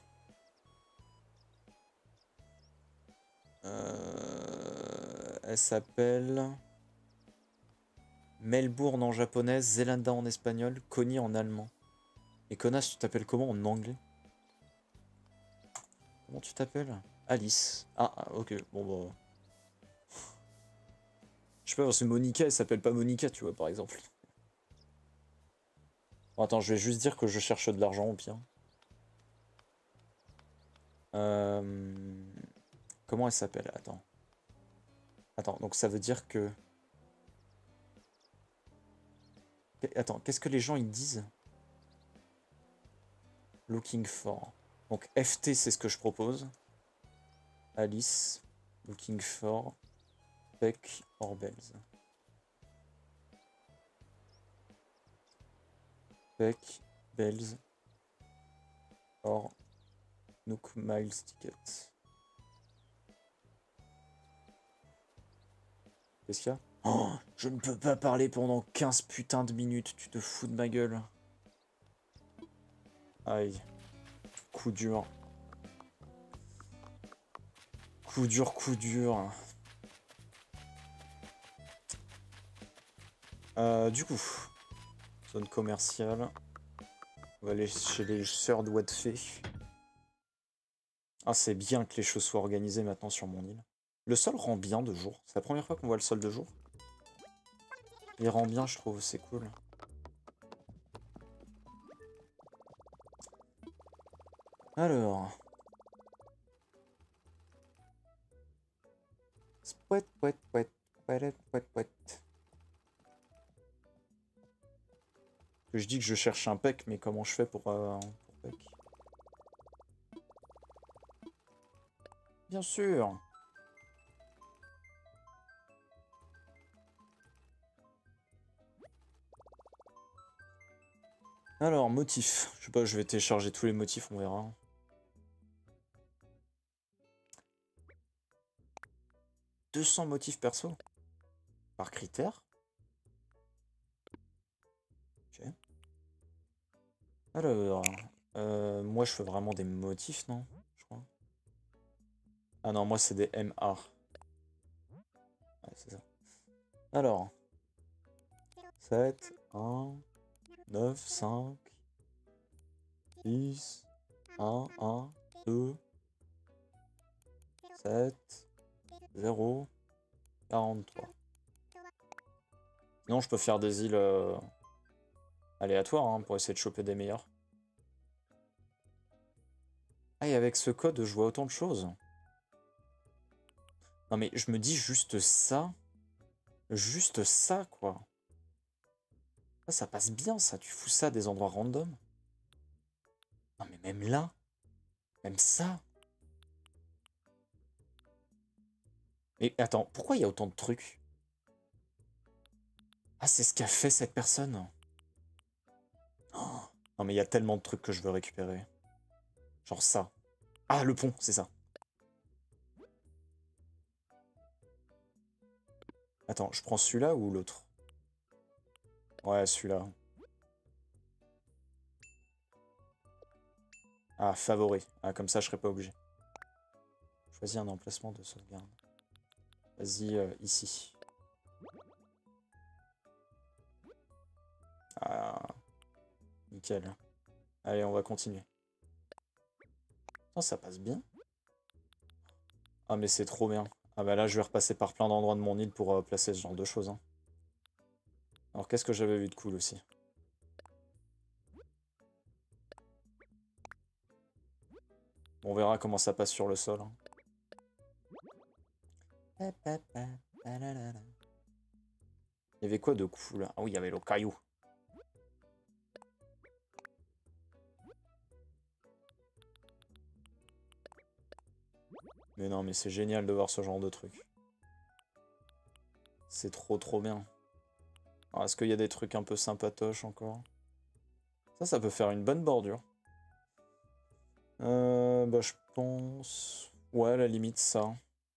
Elle s'appelle... Melbourne en japonais, Zelanda en espagnol, Connie en allemand. Et connasse, tu t'appelles comment en anglais? Comment tu t'appelles? Alice. Ah, ok, bon bah... Je sais pas, parce que Monica, elle s'appelle pas Monica, tu vois, par exemple. Bon, attends, je vais juste dire que je cherche de l'argent, au pire. Comment elle s'appelle? Attends. Attends, donc ça veut dire que... Attends, qu'est-ce que les gens, ils disent? Looking for. Donc FT, c'est ce que je propose. Alice. Looking for Peck or Bells. Peck, Bells or Nook Miles Ticket. Qu'est-ce qu'il y a? Oh, je ne peux pas parler pendant 15 putains de minutes, tu te fous de ma gueule. Aïe. Coup dur. Coup dur, coup dur. Du coup, zone commerciale. On va aller chez les sœurs de Wadfé. Ah, c'est bien que les choses soient organisées maintenant sur mon île. Le sol rend bien de jour. C'est la première fois qu'on voit le sol de jour. Il rend bien, je trouve, c'est cool. Alors. Pouet, pouet, pouet, pouet, pouet, pouet. Je dis que je cherche un peck, mais comment je fais pour peck? Bien sûr. Alors, motif. Je sais pas, je vais télécharger tous les motifs, on verra. « 200 motifs perso. Par critère. Ok. Alors, moi je fais vraiment des motifs, non? Je crois. Ah non, moi c'est des MA. Ouais, c'est ça. Alors, 7, 1, 9, 5, 10, 1, 1, 2, 7, 0, 43. Sinon, je peux faire des îles aléatoires hein, pour essayer de choper des meilleurs. Ah, et avec ce code, je vois autant de choses. Non, mais je me dis juste ça. Juste ça, quoi. Ça passe bien, ça. Tu fous ça à des endroits random. Non, mais même là. Même ça. Mais attends, pourquoi il y a autant de trucs? Ah, c'est ce qu'a fait cette personne. Oh, non, mais il y a tellement de trucs que je veux récupérer. Genre ça. Ah, le pont, c'est ça. Attends, je prends celui-là ou l'autre? Ouais, celui-là. Ah, favori. Ah, comme ça, je serais pas obligé. Choisis un emplacement de sauvegarde. Vas-y, ici. Ah, nickel. Allez, on va continuer. Oh, ça passe bien. Ah, mais c'est trop bien. Ah bah là, je vais repasser par plein d'endroits de mon île pour placer ce genre de choses. Hein. Alors, qu'est-ce que j'avais vu de cool aussi? On verra comment ça passe sur le sol. Hein. Il y avait quoi de cool? Ah oui, il y avait le caillou. Mais non, mais c'est génial de voir ce genre de truc. C'est trop bien. Alors, est-ce qu'il y a des trucs un peu sympatoches encore? Ça peut faire une bonne bordure. Bah je pense... Ouais, à la limite, ça.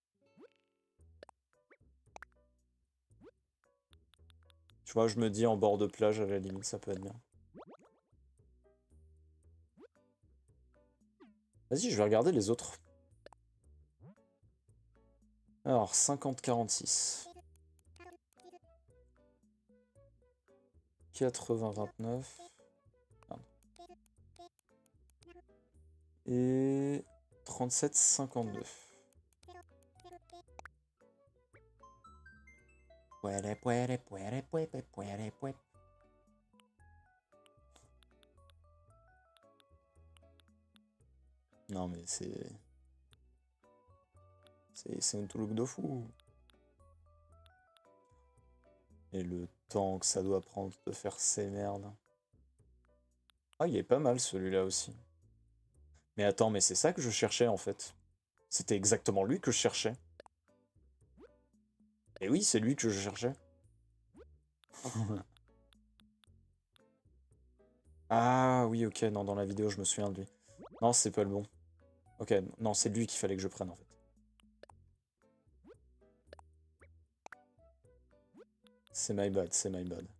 Tu vois, je me dis en bord de plage, à la limite, ça peut être bien. Vas-y, je vais regarder les autres. Alors, 50-46. 80-29. Et 37-52. Non mais c'est... C'est un truc de fou. Et le temps que ça doit prendre de faire ces merdes. Ah, il est pas mal celui-là aussi. Mais attends, mais c'est ça que je cherchais en fait. C'était exactement lui que je cherchais. Et oui, c'est lui que je cherchais. Ah oui, ok, non, dans la vidéo, je me souviens de lui. Non, c'est pas le bon. Ok, non, c'est lui qu'il fallait que je prenne, en fait. C'est my bad, c'est my bad.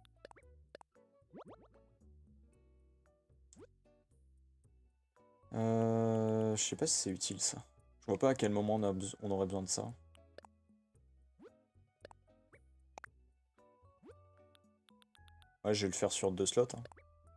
Je sais pas si c'est utile, ça. Je vois pas à quel moment on aurait besoin de ça. Ouais, je vais le faire sur 2 slots. Hein.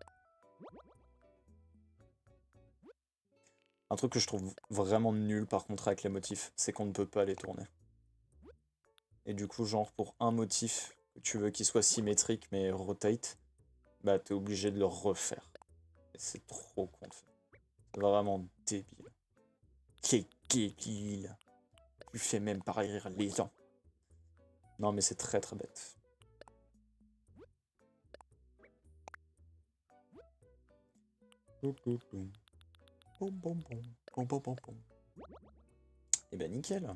Un truc que je trouve vraiment nul, par contre, avec les motifs, c'est qu'on ne peut pas les tourner. Et du coup, genre, pour un motif que tu veux qu'il soit symétrique, mais rotate, bah, t'es obligé de le refaire. Et c'est trop con de faire. C'est vraiment débile. Quel débile. Tu fais même pas rire les gens. Non, mais c'est très très bête. Et ben nickel.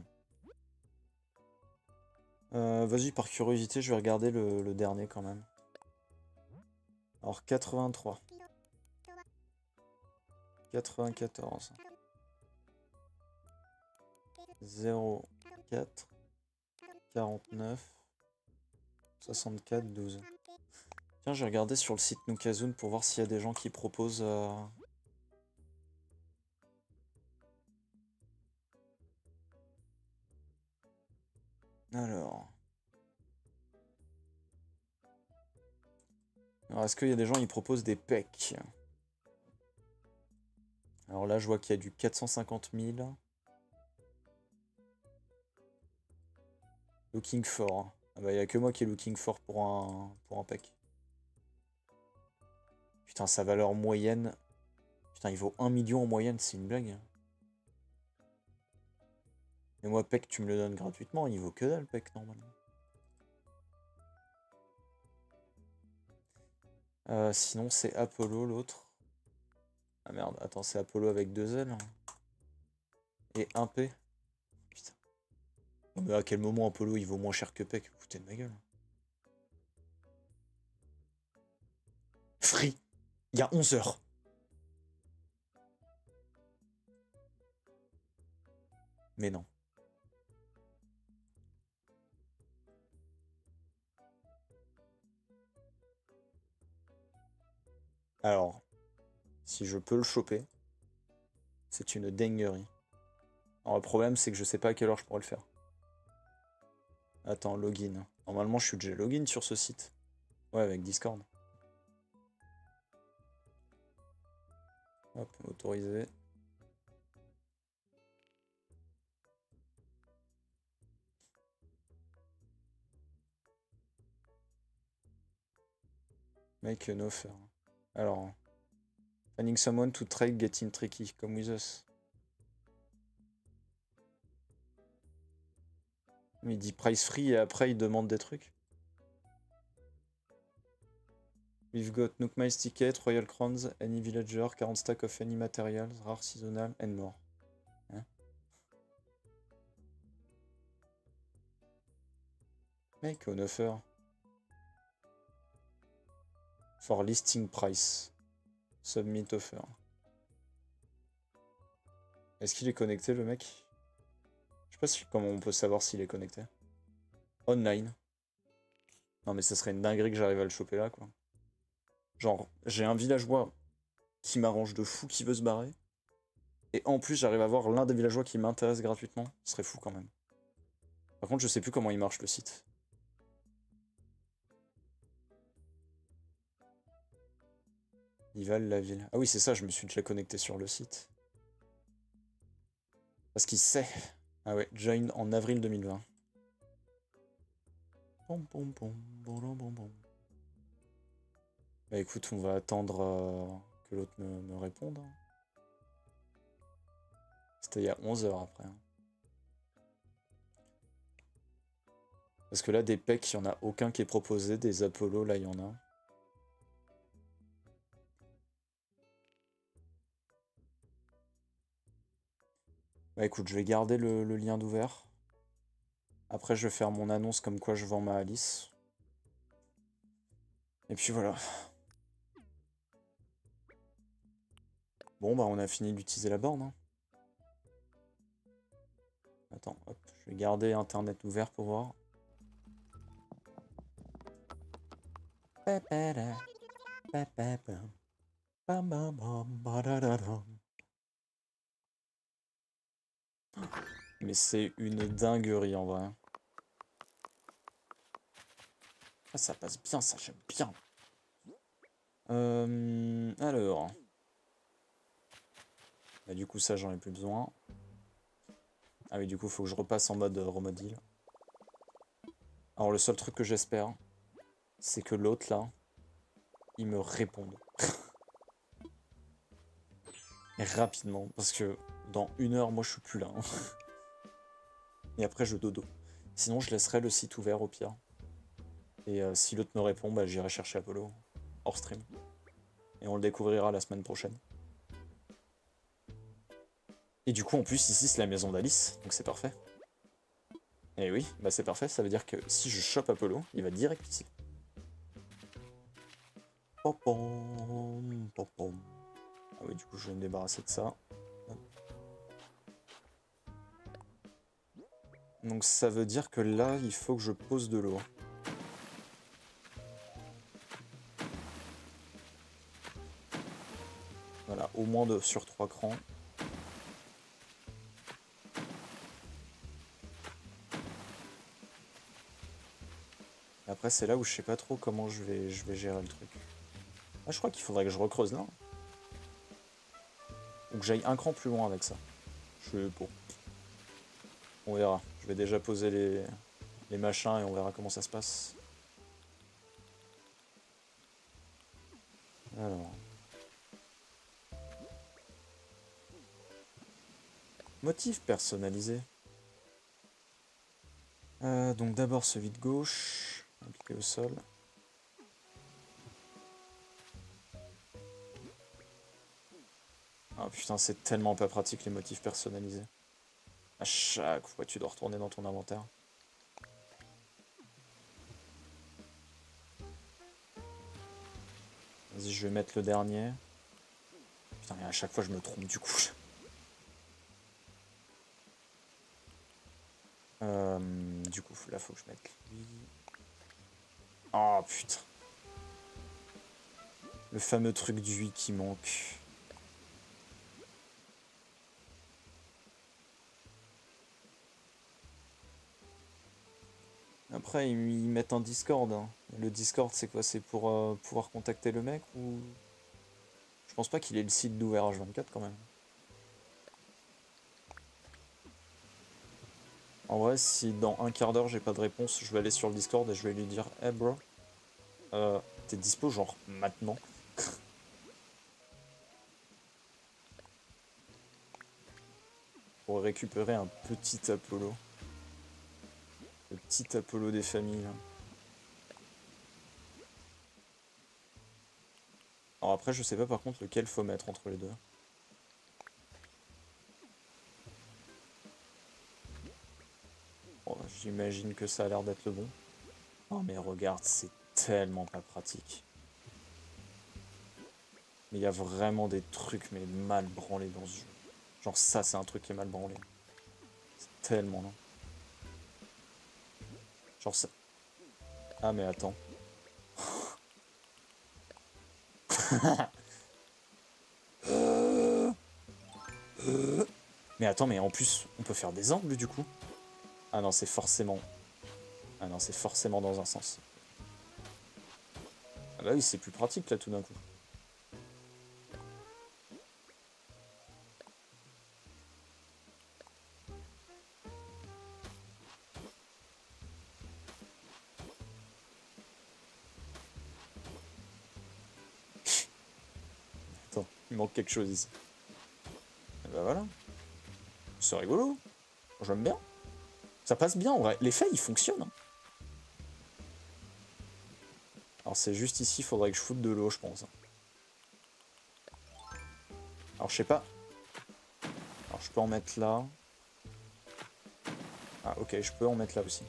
Vas-y, par curiosité, je vais regarder le dernier quand même. Alors 83. 94. 04. 49. 64. 12. Tiens, j'ai regardé sur le site Nookazune pour voir s'il y a des gens qui proposent... Alors, est-ce qu'il y a des gens qui proposent des pecs? Alors là, je vois qu'il y a du 450 000. Looking for. Ah bah, il n'y a que moi qui est looking for pour un pec. Putain, sa valeur moyenne... Putain, il vaut 1 million en moyenne, c'est une blague. Et moi, pec, tu me le donnes gratuitement, il vaut que dalle, pec, normalement. Sinon, c'est Apollo, l'autre. Ah merde, attends, c'est Apollo avec 2 L. Hein. Et 1 P. Putain. Non, mais à quel moment Apollo, il vaut moins cher que pec? Vous foutez de ma gueule. Free. Il y a 11 heures. Mais non. Alors, si je peux le choper, c'est une dinguerie. Alors le problème, c'est que je sais pas à quelle heure je pourrais le faire. Attends, login. Normalement, je suis déjà login sur ce site. Ouais, avec Discord. Hop, autorisé. Make an offer. Alors, finding someone to trade getting tricky, come with us. Mais il dit price free et après il demande des trucs. We've got Nook Mice ticket, Royal Crowns, any villager, 40 stack of any materials, rare seasonal and more. Hein? Make an offer. For listing price. Submit offer. Est-ce qu'il est connecté le mec? Je sais pas comment on peut savoir s'il est connecté. Online. Non mais ça serait une dinguerie que j'arrive à le choper là quoi. Genre, j'ai un villageois qui m'arrange de fou qui veut se barrer. Et en plus j'arrive à voir l'un des villageois qui m'intéresse gratuitement. Ce serait fou quand même. Par contre je sais plus comment il marche le site. Ival la ville. Ah oui c'est ça, je me suis déjà connecté sur le site. Parce qu'il sait. Ah ouais, join en avril 2020. Bah écoute, on va attendre que l'autre me réponde. C'était il y a 11 heures après. Hein. Parce que là, des pecs, il n'y en a aucun qui est proposé. Des Apollo, là, il y en a. Bah écoute, je vais garder le lien d'ouvert. Après, je vais faire mon annonce comme quoi je vends ma Alice. Et puis voilà. Bon, bah on a fini d'utiliser la borne. Hein. Attends, hop, je vais garder Internet ouvert pour voir. Mais c'est une dinguerie en vrai. Ah, ça passe bien, ça j'aime bien. Alors. Bah, du coup, ça j'en ai plus besoin. Ah oui, du coup, faut que je repasse en mode remodile. Alors, le seul truc que j'espère, c'est que l'autre là, il me réponde. Et rapidement, parce que dans 1 heure, moi je suis plus là. Hein. Et après, je dodo. Sinon, je laisserai le site ouvert au pire. Et si l'autre me répond, bah, j'irai chercher Apollo hors stream. Et on le découvrira la semaine prochaine. Et du coup, en plus, ici, c'est la maison d'Alice, donc c'est parfait. Et oui, bah c'est parfait, ça veut dire que si je chope Apollo, il va direct ici. Popom, popom. Ah oui, du coup, je vais me débarrasser de ça. Donc ça veut dire que là, il faut que je pose de l'eau. Voilà, au moins sur 3 crans. Et après, c'est là où je sais pas trop comment je vais gérer le truc. Ah, je crois qu'il faudrait que je recreuse là. Ou que j'aille un cran plus loin avec ça. Je suis pour. On verra. Je vais déjà poser les machins et on verra comment ça se passe. Alors. Motif personnalisé. Donc d'abord celui de gauche, appliqué au sol. Ah putain, c'est tellement pas pratique les motifs personnalisés. À chaque fois, tu dois retourner dans ton inventaire. Vas-y, je vais mettre le dernier. Putain, mais à chaque fois, je me trompe du coup. Du coup, là, faut que je mette lui. Oh putain. Le fameux truc d'huile qui manque. Après, ils mettent un Discord. Hein. Le Discord, c'est quoi? C'est pour pouvoir contacter le mec ou... Je pense pas qu'il ait le site d'ouvert H24 quand même. En vrai, si dans un quart d'heure j'ai pas de réponse, je vais aller sur le Discord et je vais lui dire hey bro, t'es dispo genre maintenant? Pour récupérer un petit Apollo. Le petit Apollo des familles. Là. Alors après, je sais pas par contre lequel faut mettre entre les deux. Bon, j'imagine que ça a l'air d'être le bon. Oh mais regarde, c'est tellement pas pratique. Mais il y a vraiment des trucs mais mal branlés dans ce jeu. Genre ça, c'est un truc qui est mal branlé. C'est tellement lent. Genre ça... Ah mais attends. Mais attends, mais en plus, on peut faire des angles du coup. Ah non, c'est forcément... Ah non, c'est forcément dans un sens. Ah bah oui, c'est plus pratique là tout d'un coup. Attends, il manque quelque chose ici. Et bah voilà. C'est rigolo. J'aime bien. Ça passe bien en vrai. L'effet il fonctionne. Hein. Alors c'est juste ici, il faudrait que je foute de l'eau, je pense. Alors je sais pas. Alors je peux en mettre là. Ah ok, je peux en mettre là aussi.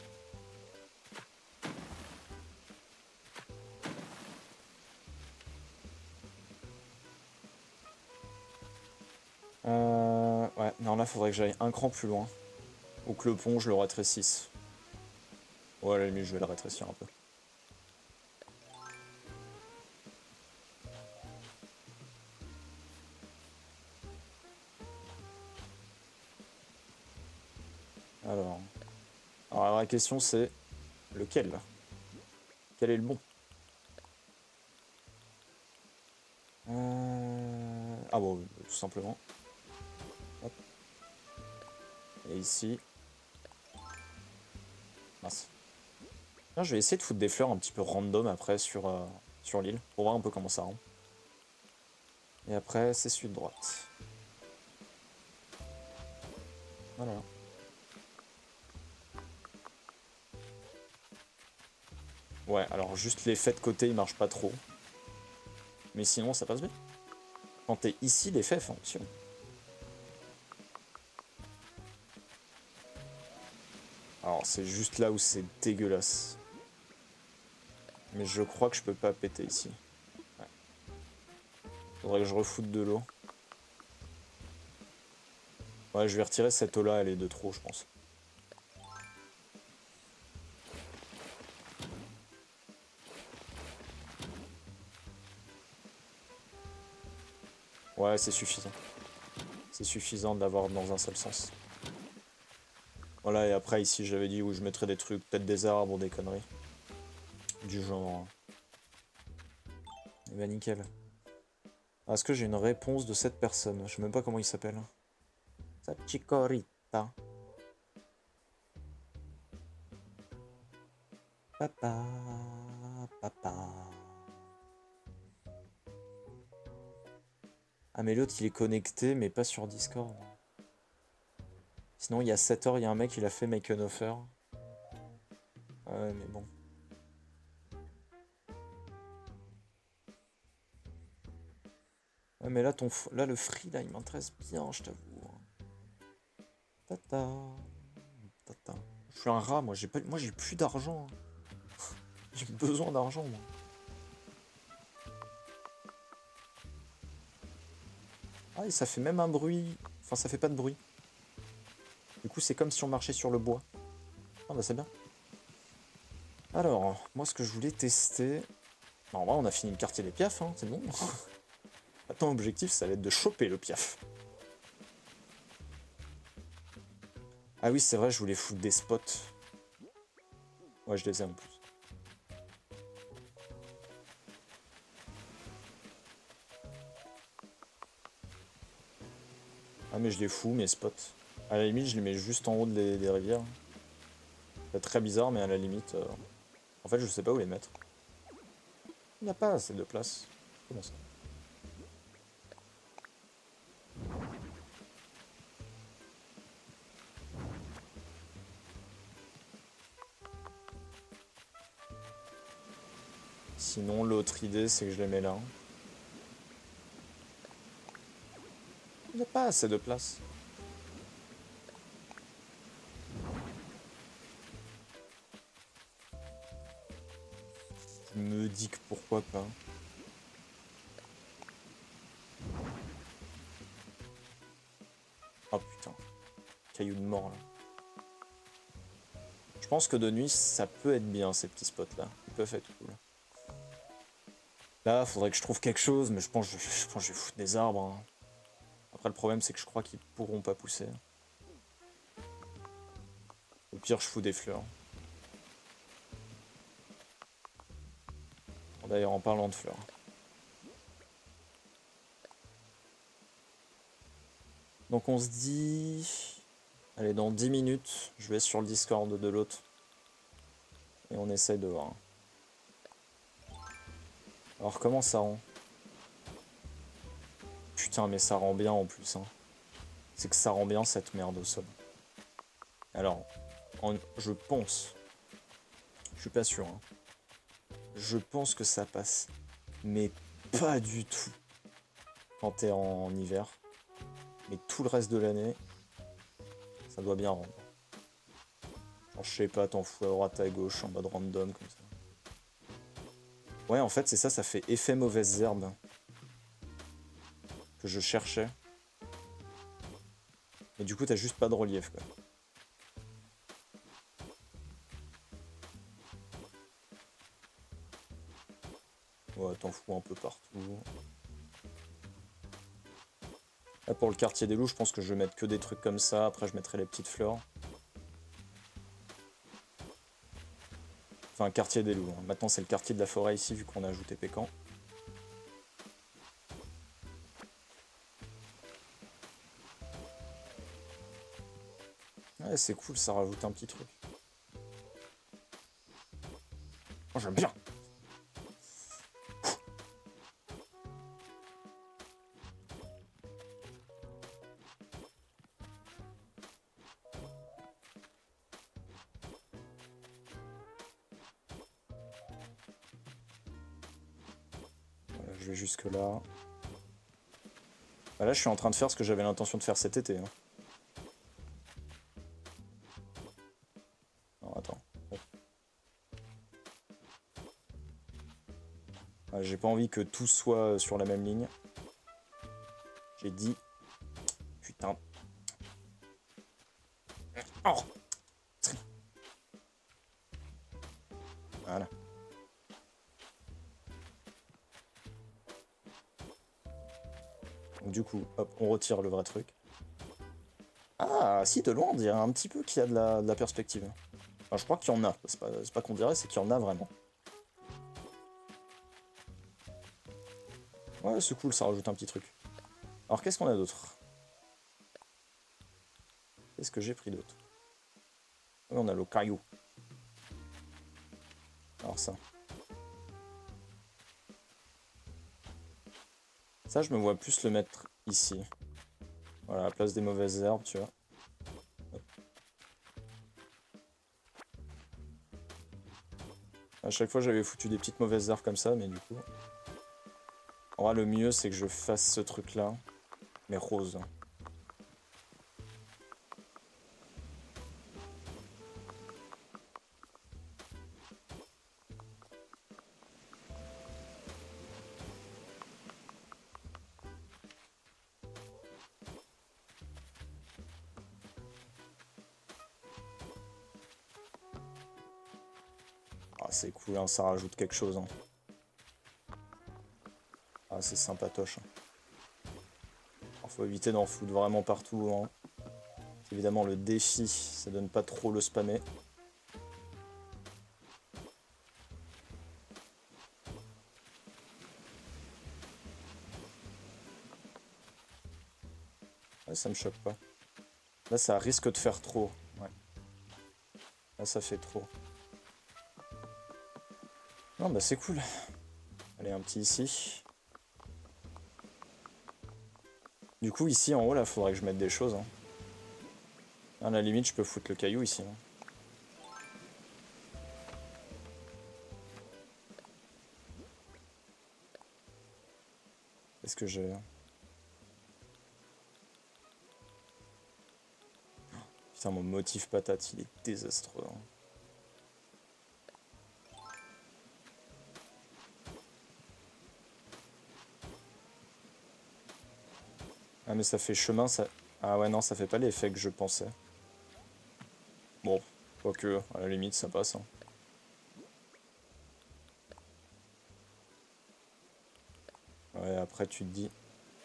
Ouais, non là faudrait que j'aille un cran plus loin. Ou que le pont je le rétrécisse. Ouais, à la limite je vais le rétrécir un peu. Alors la vraie question c'est lequel? Quel est le bon? Ah bon, tout simplement. Hop. Et ici. Mince. Tiens, je vais essayer de foutre des fleurs un petit peu random après sur l'île, pour voir un peu comment ça rend. Et après, c'est sud-droite. Voilà. Ouais, alors juste l'effet de côté, il marche pas trop. Mais sinon, ça passe bien. Quand t'es ici, l'effet fonctionne. Alors, c'est juste là où c'est dégueulasse. Mais je crois que je peux pas péter ici. Ouais. Faudrait que je refoute de l'eau. Ouais, je vais retirer cette eau-là, elle est de trop, je pense. Ouais, c'est suffisant. C'est suffisant d'avoir dans un seul sens. Voilà, et après, ici, j'avais dit où je mettrais des trucs, peut-être des arbres ou des conneries. Du genre. Et bah, nickel. Ah, est-ce que j'ai une réponse de cette personne? Je sais même pas comment il s'appelle. Sachikorita. Papa. Papa. Ah, mais l'autre, il est connecté, mais pas sur Discord. Sinon, il y a 7 heures, il y a un mec, il a fait make an offer. Ouais, mais bon. Ouais, mais là, là le free, là, il m'intéresse bien, je t'avoue. Tata. Tata. Je suis un rat, moi, j'ai plus d'argent. J'ai besoin d'argent, moi. Ah, et ça fait même un bruit. Enfin, ça fait pas de bruit. Du coup, c'est comme si on marchait sur le bois. Ah, bah, c'est bien. Alors, moi, ce que je voulais tester... En vrai, on a fini le quartier des piafs, hein, c'est bon. Maintenant, l'objectif, ça va être de choper le piaf. Ah oui, c'est vrai, je voulais foutre des spots. Ouais, je les ai en plus. Ah, mais je les fous, mes spots. À la limite, je les mets juste en haut des rivières. C'est très bizarre, mais à la limite... En fait, je sais pas où les mettre. Il n'y a pas assez de place. Comment ça? Sinon, l'autre idée, c'est que je les mets là. Il n'y a pas assez de place. Je me dis que pourquoi pas. Oh putain. Caillou de mort, là. Je pense que de nuit, ça peut être bien, ces petits spots-là. Ils peuvent être cool. Là, faudrait que je trouve quelque chose, mais je pense que je vais foutre des arbres. Hein. Après, le problème, c'est que je crois qu'ils pourront pas pousser. Au pire, je fous des fleurs. D'ailleurs, en parlant de fleurs. Donc on se dit... Allez, dans 10 minutes, je vais sur le Discord de l'autre. Et on essaye de voir. Alors, comment ça rend? Putain, mais ça rend bien en plus. Hein. C'est que ça rend bien cette merde au sol. Alors, je pense... Je suis pas sûr. Hein. Je pense que ça passe. Mais pas du tout. Quand t'es en hiver. Mais tout le reste de l'année, ça doit bien rendre. Genre, je sais pas, t'en fous à droite, à gauche, en mode random, comme ça. Ouais, en fait, c'est ça, ça fait effet mauvaise herbe. Que je cherchais. Et du coup, t'as juste pas de relief, quoi. Ouais, t'en fous un peu partout. Là, pour le quartier des loups, je pense que je vais mettre que des trucs comme ça. Après, je mettrai les petites fleurs. Enfin, quartier des loups. Hein. Maintenant, c'est le quartier de la forêt ici, vu qu'on a ajouté Pécan. Ouais, c'est cool, ça rajoute un petit truc. Moi, j'aime bien. Voilà, je vais jusque là. Bah là, je suis en train de faire ce que j'avais l'intention de faire cet été. Hein. Non, attends. Ouais, j'ai pas envie que tout soit sur la même ligne. J'ai dit... Putain. Oh. Voilà. Donc du coup, hop, on retire le vrai truc. Ah, si, de loin, on dirait un petit peu qu'il y a de la perspective. Enfin, je crois qu'il y en a. C'est pas qu'on dirait, c'est qu'il y en a vraiment. Ouais, c'est cool, ça rajoute un petit truc. Alors, qu'est-ce qu'on a d'autre? Qu'est-ce que j'ai pris d'autre? Oui, on a le caillou. Alors ça. Ça, je me vois plus le mettre ici. Voilà, à la place des mauvaises herbes, tu vois. Hop. À chaque fois, j'avais foutu des petites mauvaises herbes comme ça, mais du coup... En vrai, le mieux, c'est que je fasse ce truc-là, mais rose. Ah, c'est cool, hein, ça rajoute quelque chose. Hein. Ah, c'est sympatoche. Faut éviter d'en foutre vraiment partout. Hein. Évidemment, le défi, c'est de ne pas trop le spammer. Ouais, ça me choque pas. Là, ça risque de faire trop. Ouais. Là, ça fait trop. Non, bah c'est cool. Allez, un petit ici. Du coup, ici, en haut, là, faudrait que je mette des choses. Hein. À la limite, je peux foutre le caillou ici. Hein. Est-ce que j'ai... Putain, mon motif patate, il est désastreux. Hein. Ah, mais ça fait chemin, ça... Ah ouais, non, ça fait pas l'effet que je pensais. Bon, quoique, à la limite, ça passe. Hein. Ouais, après, tu te dis...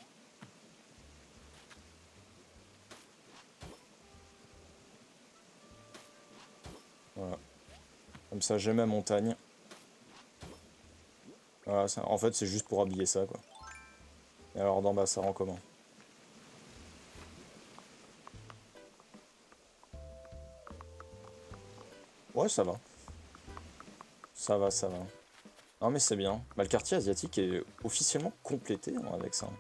Voilà. Comme ça, j'ai ma montagne. Voilà, ça... En fait, c'est juste pour habiller ça, quoi. Et alors, d'en bas, ça rend comment? Ouais, ça va. Ça va, ça va. Non, mais c'est bien. Bah, le quartier asiatique est officiellement complété hein, avec ça.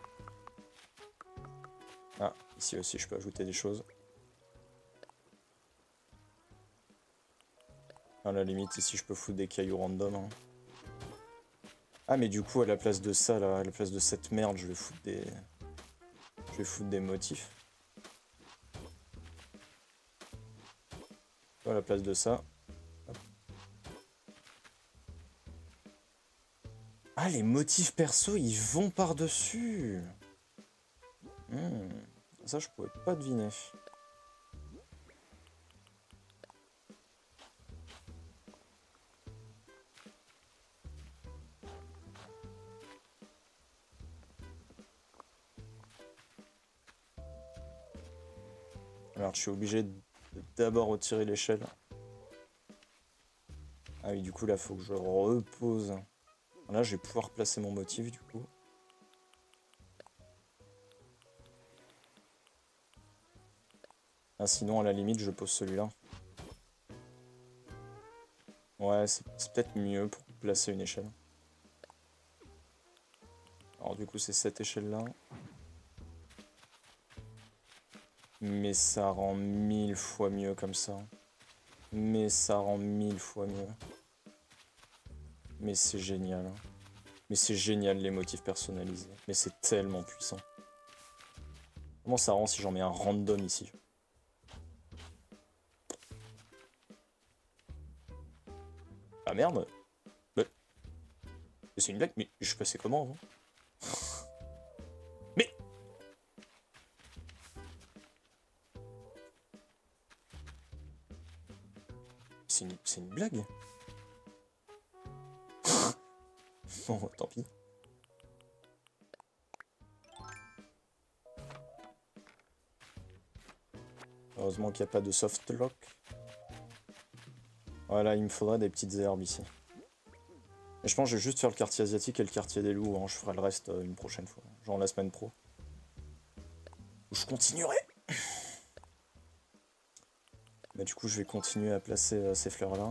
Ah, ici aussi, je peux ajouter des choses. À la limite, ici, je peux foutre des cailloux random. Hein. Ah, mais du coup, à la place de ça, là, à la place de cette merde, je vais foutre des... Je vais foutre des motifs. À la place de ça. Hop. Ah, les motifs perso, ils vont par-dessus. Ça, je pouvais pas deviner. Alors, je suis obligé de d'abord retirer l'échelle. Ah oui, du coup, là, faut que je repose. Là, je vais pouvoir placer mon motif, du coup. Ah, sinon, à la limite, je pose celui-là. Ouais, c'est peut-être mieux pour placer une échelle. Alors, du coup, c'est cette échelle-là. Mais ça rend 1000 fois mieux comme ça. Mais ça rend 1000 fois mieux. Mais c'est génial. Mais c'est génial les motifs personnalisés. Mais c'est tellement puissant. Comment ça rend si j'en mets un random ici? Ah merde. Mais c'est une blague, mais je suis passé comment avant? Mais c'est une blague? Bon, tant pis. Heureusement qu'il n'y a pas de soft lock. Voilà, il me faudrait des petites herbes ici. Et je pense que je vais juste faire le quartier asiatique et le quartier des loups. Hein. Je ferai le reste une prochaine fois. Genre la semaine pro. Je continuerai. Bah, du coup, je vais continuer à placer ces fleurs-là.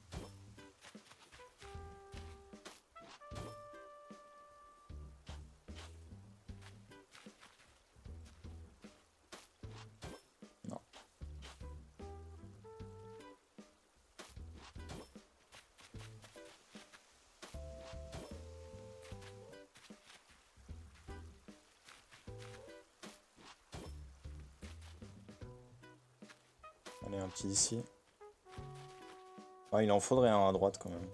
Non. Allez, un petit ici. Ah, il en faudrait un à droite quand même.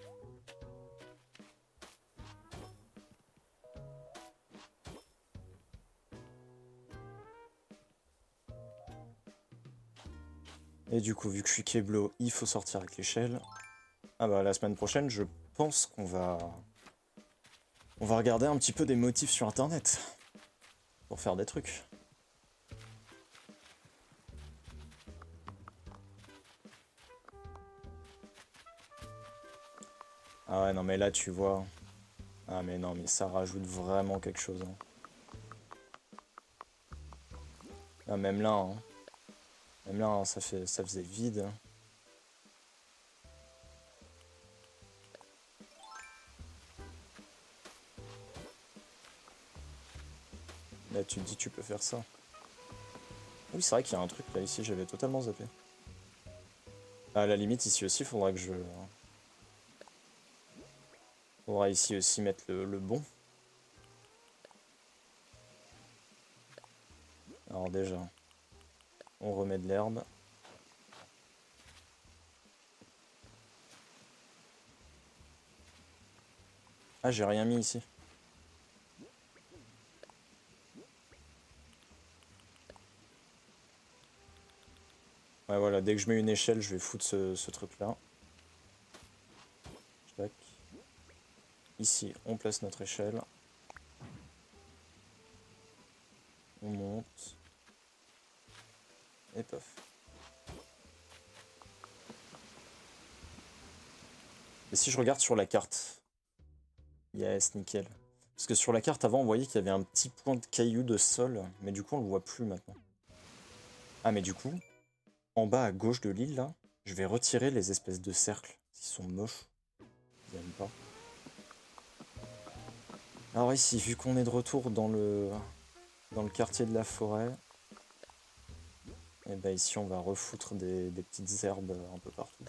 Et du coup, vu que je suis Keblo, il faut sortir avec l'échelle. Ah bah la semaine prochaine, je pense qu'on va... On va regarder un petit peu des motifs sur internet. Pour faire des trucs. Ah ouais, non mais là tu vois... Ah mais non, mais ça rajoute vraiment quelque chose. Hein. Ah, même là, hein. Même là, hein, ça faisait vide. Là, tu te dis, tu peux faire ça. Oui, c'est vrai qu'il y a un truc là, ici, j'avais totalement zappé. À la limite, ici aussi, faudra que je... Faudra ici aussi mettre le bon. Alors déjà, on remet de l'herbe. Ah, j'ai rien mis ici. Ouais, voilà, dès que je mets une échelle, je vais foutre ce truc-là. Tac. Ici, on place notre échelle. On monte. Et pof. Et si je regarde sur la carte? Yes, nickel. Parce que sur la carte avant, on voyait qu'il y avait un petit point de caillou de sol. Mais du coup, on le voit plus maintenant. Ah, mais du coup, en bas à gauche de l'île, là, je vais retirer les espèces de cercles. Qui sont moches. J'aime pas. Alors ici, vu qu'on est de retour dans le quartier de la forêt, et ben ici on va refoutre des petites herbes un peu partout.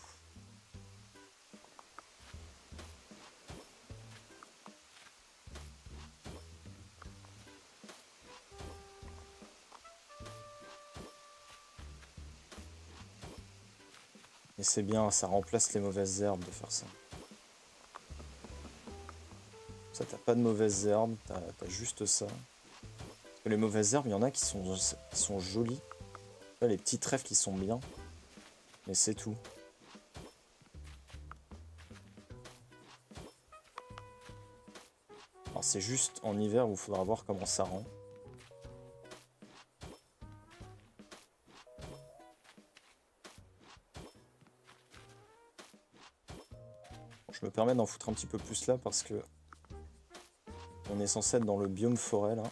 Et c'est bien, ça remplace les mauvaises herbes de faire ça. Ça, t'as pas de mauvaises herbes, t'as juste ça. Parce que les mauvaises herbes, il y en a qui sont jolies. Là, les petits trèfles qui sont bien. Mais c'est tout. Alors c'est juste en hiver où il faudra voir comment ça rend. Je me permets d'en foutre un petit peu plus là parce que on est censé être dans le biome forêt là.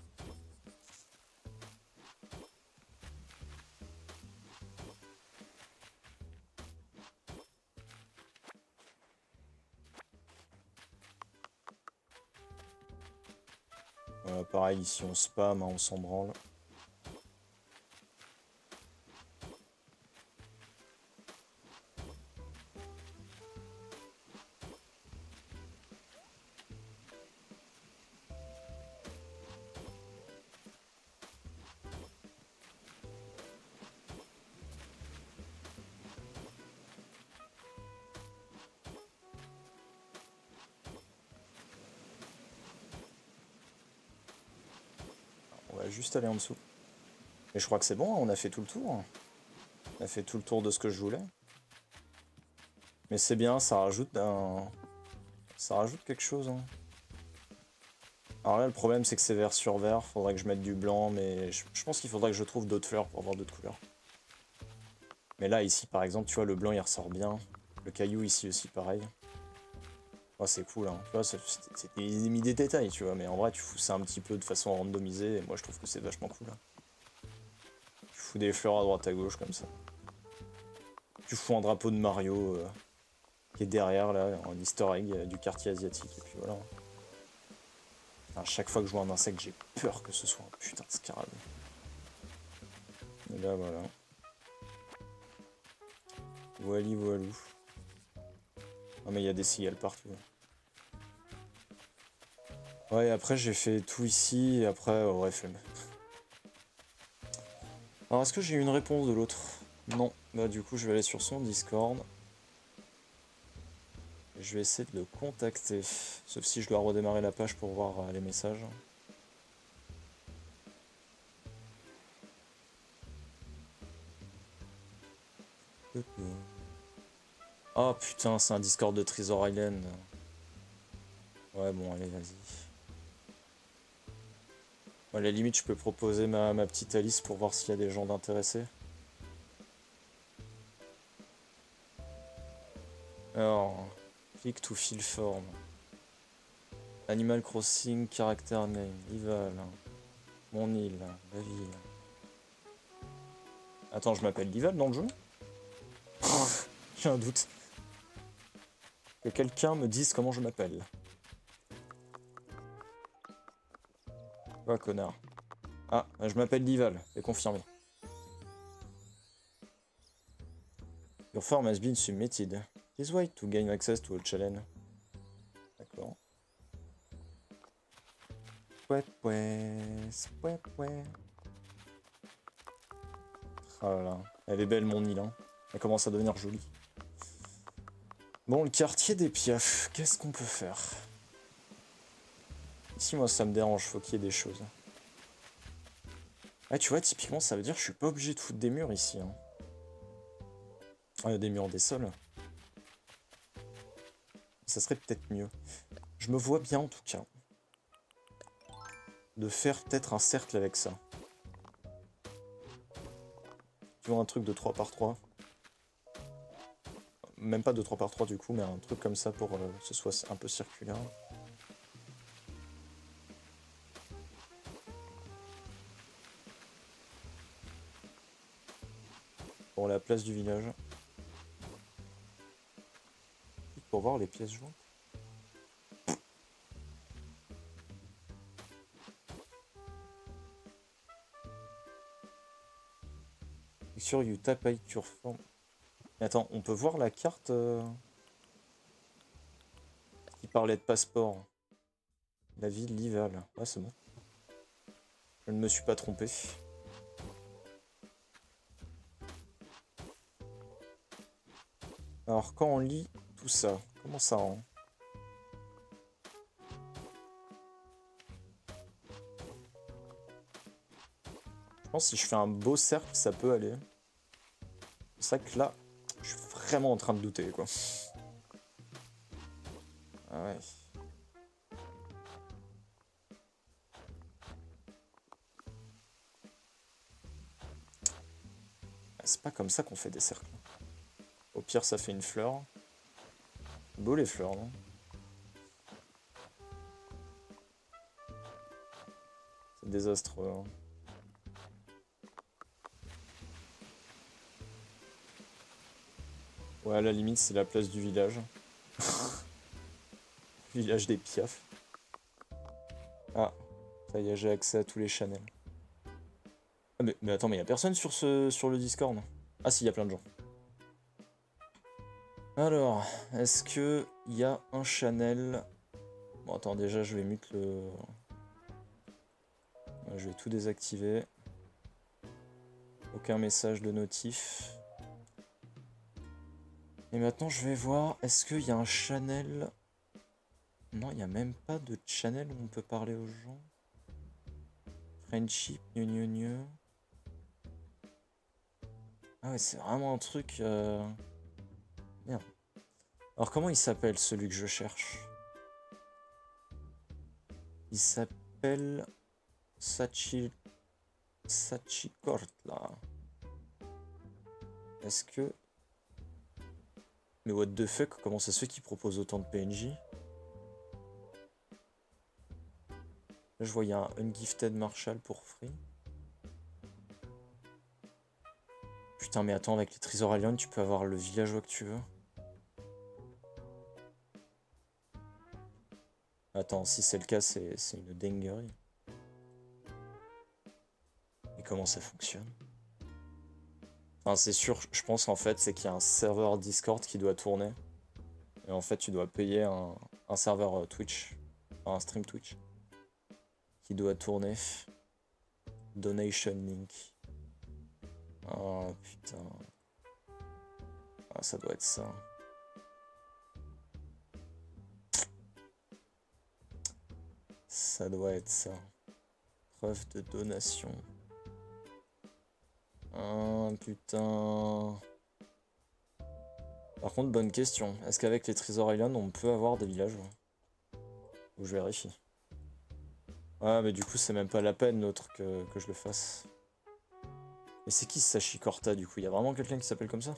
Voilà, pareil ici on spam, hein, on s'en branle. On va juste aller en dessous. Mais je crois que c'est bon, hein, on a fait tout le tour. On a fait tout le tour de ce que je voulais. Mais c'est bien, ça rajoute quelque chose. Hein. Alors là, le problème, c'est que c'est vert sur vert. Faudrait que je mette du blanc, mais je pense qu'il faudrait que je trouve d'autres fleurs pour avoir d'autres couleurs. Mais là, ici, par exemple, tu vois, le blanc, il ressort bien. Le caillou, ici aussi, pareil. Oh, c'est cool, hein. Tu vois, c'est mis des détails, tu vois. Mais en vrai, tu fous ça un petit peu de façon randomisée. Et moi, je trouve que c'est vachement cool. Hein. Tu fous des fleurs à droite à gauche, comme ça. Tu fous un drapeau de Mario qui est derrière, là, en easter egg du quartier asiatique. Et puis voilà. À chaque fois que je vois un insecte, j'ai peur que ce soit un putain de scarabée. Et là, voilà. Voili voilou. Ah mais il y a des cigales partout. Ouais, après j'ai fait tout ici, et après, ouais, flemme. Alors est-ce que j'ai eu une réponse de l'autre? Non. Bah du coup je vais aller sur son Discord. Et je vais essayer de le contacter. Sauf si je dois redémarrer la page pour voir les messages. Oh putain, c'est un Discord de Treasure Island. Ouais, bon, allez, vas-y. À la limite, je peux proposer ma petite Alice pour voir s'il y a des gens d'intéressés. Alors, click to fill form. Animal Crossing, character name, Lival. Mon île, la ville. Attends, je m'appelle Lival dans le jeu? J'ai un doute. Que quelqu'un me dise comment je m'appelle. Quoi, connard? Ah, je m'appelle Lival, c'est confirmé. Your form has been submitted. Please wait to gain access to a challenge. D'accord. Ouais, ouais. Oh là là, elle est belle mon île, hein. Elle commence à devenir jolie. Bon, le quartier des Piafs, qu'est-ce qu'on peut faire? Ici, moi, ça me dérange, faut qu'il y ait des choses. Ah, tu vois, typiquement, ça veut dire que je suis pas obligé de foutre des murs ici. Hein. Ah, des murs, des sols. Ça serait peut-être mieux. Je me vois bien, en tout cas, de faire peut-être un cercle avec ça. Tu vois, un truc de 3 par 3. Même pas de 3 par 3 du coup, mais un truc comme ça pour que ce soit un peu circulaire. Pour la place du village. Pour voir les pièces jointes. Sur you tap your form. Attends, on peut voir la carte qui parlait de passeport. La ville Lival. Ouais, c'est bon. Je ne me suis pas trompé. Alors, quand on lit tout ça, comment ça rend? Je pense que si je fais un beau cercle, ça peut aller. C'est vrai que là, je suis vraiment en train de douter, quoi. Ah ouais. Ah, c'est pas comme ça qu'on fait des cercles. Au pire, ça fait une fleur. Beau les fleurs, non? C'est désastreux, hein. Ouais, à la limite, c'est la place du village. Village des piafs. Ah, ça y est, j'ai accès à tous les channels. Ah, mais attends, mais y a personne sur le Discord? Ah si, y a plein de gens. Alors, est-ce que y a un channel? Bon, attends, déjà, je vais mute le... Ouais, je vais tout désactiver. Aucun message de notif. Et maintenant, je vais voir, est-ce qu'il y a un channel? Non, il n'y a même pas de channel où on peut parler aux gens. Friendship, gneu gneu gneu. Ah ouais, c'est vraiment un truc... Merde. Alors, comment il s'appelle, celui que je cherche? Il s'appelle... Sachikort, là. Est-ce que... Mais what the fuck, comment ça se fait qu'il propose autant de PNJ? Là, je voyais un Ungifted Marshall pour free. Putain, mais attends, avec les Trésors Aliens, tu peux avoir le villageois que tu veux. Attends, si c'est le cas, c'est une dinguerie. Et comment ça fonctionne? Enfin, c'est sûr, je pense en fait, c'est qu'il y a un serveur Discord qui doit tourner. Et en fait, tu dois payer un serveur Twitch, enfin, un stream Twitch, qui doit tourner. Donation link. Oh putain. Ah, ça doit être ça. Ça doit être ça. Preuve de donation. Ah putain. Par contre, bonne question. Est-ce qu'avec les Trésors Island, on peut avoir des villages? Ou je vérifie. Ah, mais du coup, c'est même pas la peine l'autre que je le fasse. Mais c'est qui Sachi Corta du coup? Il y a vraiment quelqu'un qui s'appelle comme ça?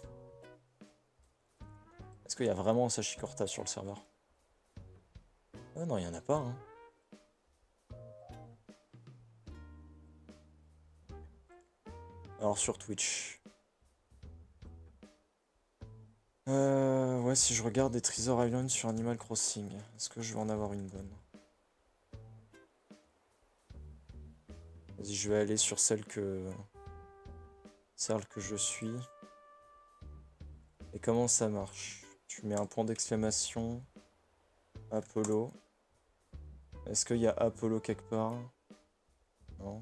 Est-ce qu'il y a vraiment un Sachi Corta sur le serveur? Ah non, il y en a pas, hein. Alors sur Twitch. Ouais, si je regarde des Treasure Island sur Animal Crossing, est-ce que je vais en avoir une bonne? Vas-y, je vais aller sur celle que je suis. Et comment ça marche? Tu mets un point d'exclamation. Apollo. Est-ce qu'il y a Apollo quelque part? Non.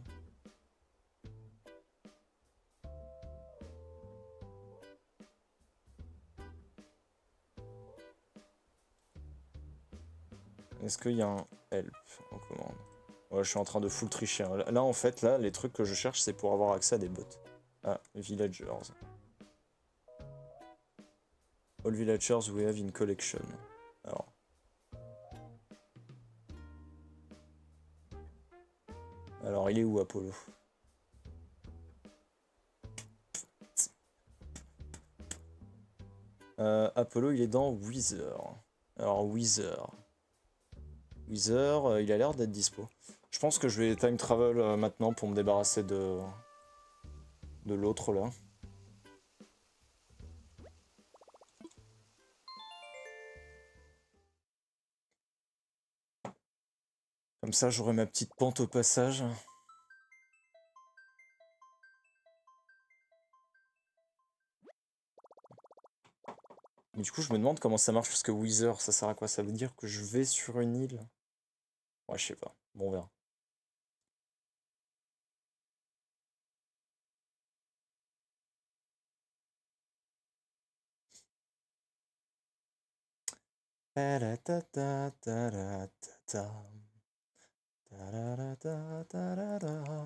Est-ce qu'il y a un help en commande? Ouais, je suis en train de full tricher, hein. Là, en fait, là, les trucs que je cherche, c'est pour avoir accès à des bots. Ah, villagers. All villagers we have in collection. Alors il est où Apollo? Apollo, il est dans Wither. Alors Wither. Wither, il a l'air d'être dispo. Je pense que je vais time travel maintenant pour me débarrasser de l'autre là. Comme ça, j'aurai ma petite pente au passage. Mais du coup, je me demande comment ça marche parce que Wither, ça sert à quoi? Ça veut dire que je vais sur une île? Ouais, je sais pas. Bon, on verra. Ta-da-ta-ta-ta-da-ta-ta. Ta-da-da-ta-ta-da-da.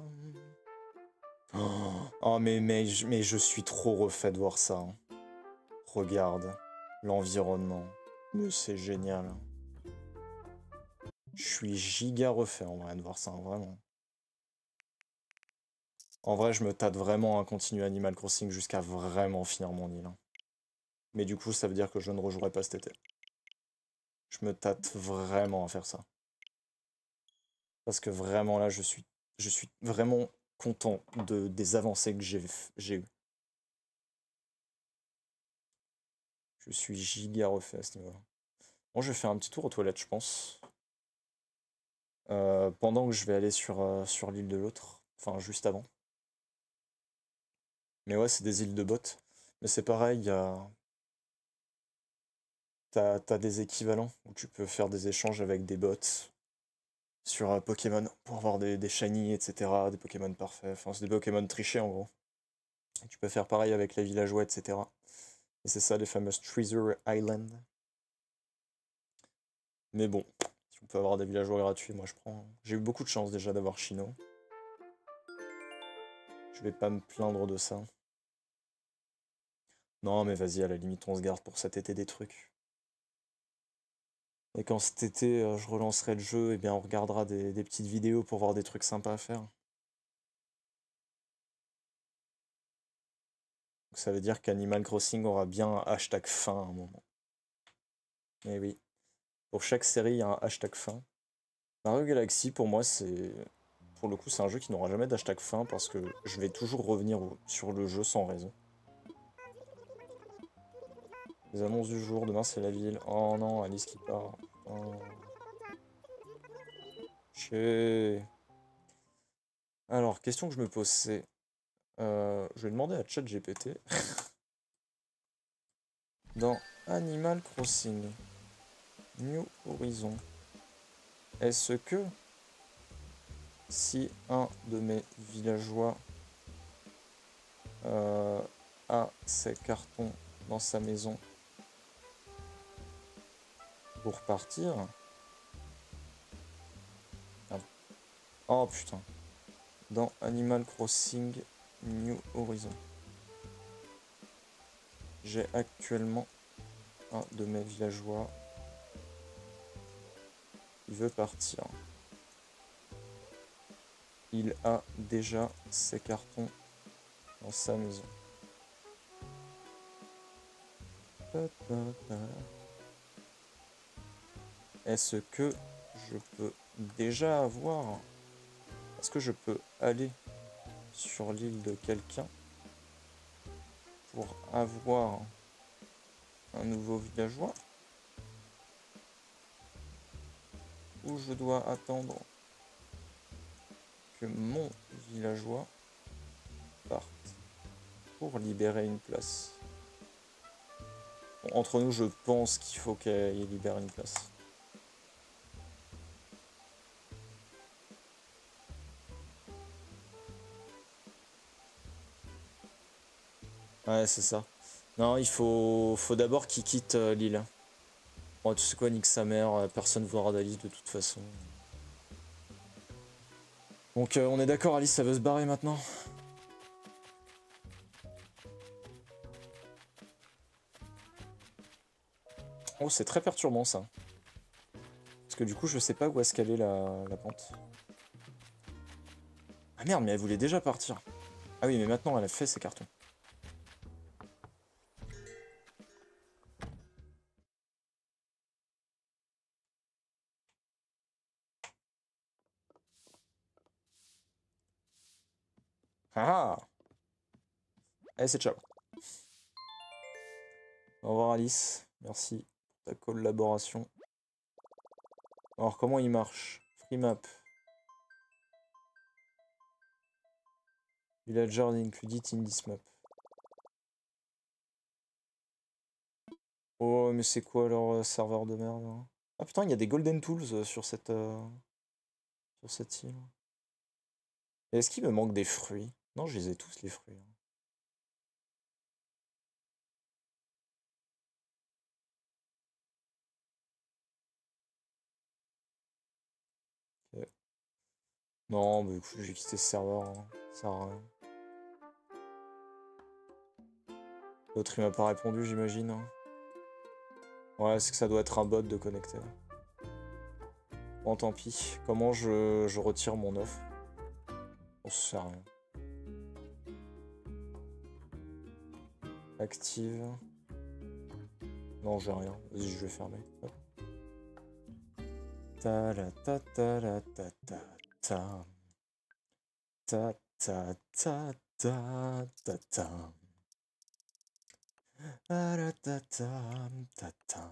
Oh, mais je suis trop refait de voir ça, hein. Regarde, l'environnement. Mais c'est génial, hein. Je suis giga refait en vrai de voir ça, hein, vraiment. En vrai, je me tâte vraiment à continuer Animal Crossing jusqu'à vraiment finir mon île, hein. Mais du coup, ça veut dire que je ne rejouerai pas cet été. Je me tâte vraiment à faire ça. Parce que vraiment là, je suis vraiment content des avancées que j'ai eues. Je suis giga refait à ce niveau-là. Moi, je vais faire un petit tour aux toilettes, je pense. Pendant que je vais aller sur l'île de l'autre. Enfin, juste avant. Mais ouais, c'est des îles de bots. Mais c'est pareil, t'as des équivalents où tu peux faire des échanges avec des bots sur Pokémon pour avoir des shiny, etc. Des Pokémon parfaits. Enfin, c'est des Pokémon trichés en gros. Et tu peux faire pareil avec les villageois, etc. Et c'est ça les fameuses Treasure Island. Mais bon, si on peut avoir des villageois gratuits, moi je prends. J'ai eu beaucoup de chance déjà d'avoir Chino. Je vais pas me plaindre de ça. Non, mais vas-y, à la limite, on se garde pour cet été des trucs. Et quand cet été, je relancerai le jeu, et bien on regardera des petites vidéos pour voir des trucs sympas à faire. Donc ça veut dire qu'Animal Crossing aura bien un hashtag fin à un moment. Et oui, pour chaque série, il y a un hashtag fin. Mario Galaxy, pour moi, c'est... Pour le coup, c'est un jeu qui n'aura jamais d'hashtag fin parce que je vais toujours revenir sur le jeu sans raison. Les annonces du jour, demain c'est la ville. Oh non, Alice qui part. Oh. Chier. Alors, question que je me pose, c'est... je vais demander à ChatGPT. Dans Animal Crossing New Horizon, est-ce que si un de mes villageois a ses cartons dans sa maison pour partir... Ah. Oh putain. Dans Animal Crossing New Horizon, j'ai actuellement un de mes villageois. Il veut partir. Il a déjà ses cartons dans sa maison. Est-ce que je peux déjà avoir... Est-ce que je peux aller sur l'île de quelqu'un pour avoir un nouveau villageois? Ou je dois attendre que mon villageois parte pour libérer une place? Bon, entre nous, je pense qu'il faut qu'il libère une place. Ouais, c'est ça. Non, faut d'abord qu'il quitte l'île. Bon, tu sais quoi, nique sa mère, personne ne voudra d'Alice de toute façon. Donc on est d'accord, Alice, ça veut se barrer maintenant. Oh, c'est très perturbant ça. Parce que du coup, je sais pas où est-ce qu'elle est la pente. Ah merde, mais elle voulait déjà partir. Ah oui, mais maintenant elle a fait ses cartons. Ah! Allez, c'est ciao. Au revoir Alice, merci pour ta collaboration. Alors comment il marche? Free map. Villager included in this map. Oh mais c'est quoi leur serveur de merde hein. Ah putain, il y a des golden tools sur cette île. Et est-ce qu'il me manque des fruits? Non, je les ai tous les fruits, hein. Non, bah écoute, j'ai quitté ce serveur, hein. Ça sert à rien. L'autre il m'a pas répondu, j'imagine, hein. Ouais, c'est que ça doit être un bot de connecter. Bon, tant pis. Comment je retire mon offre? On se sert à rien. Active. Non, j'ai rien. Vas-y, je vais fermer. Hop. Ta la ta ta la ta ta ta. Ta ta ta ta ta ta. Ta la ta ta ta ta.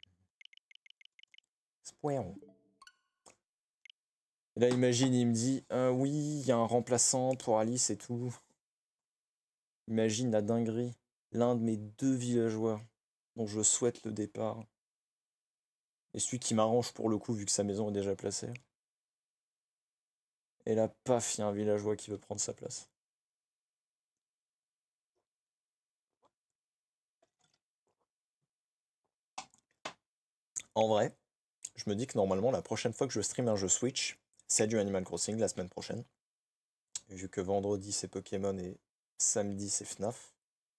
Spoion. Et là, imagine, il me dit oui, il y a un remplaçant pour Alice et tout. Imagine la dinguerie. L'un de mes deux villageois dont je souhaite le départ. Et celui qui m'arrange pour le coup, vu que sa maison est déjà placée. Et là, paf, il y a un villageois qui veut prendre sa place. En vrai, je me dis que normalement, la prochaine fois que je stream un jeu Switch, c'est du Animal Crossing la semaine prochaine. Vu que vendredi c'est Pokémon et samedi c'est FNAF.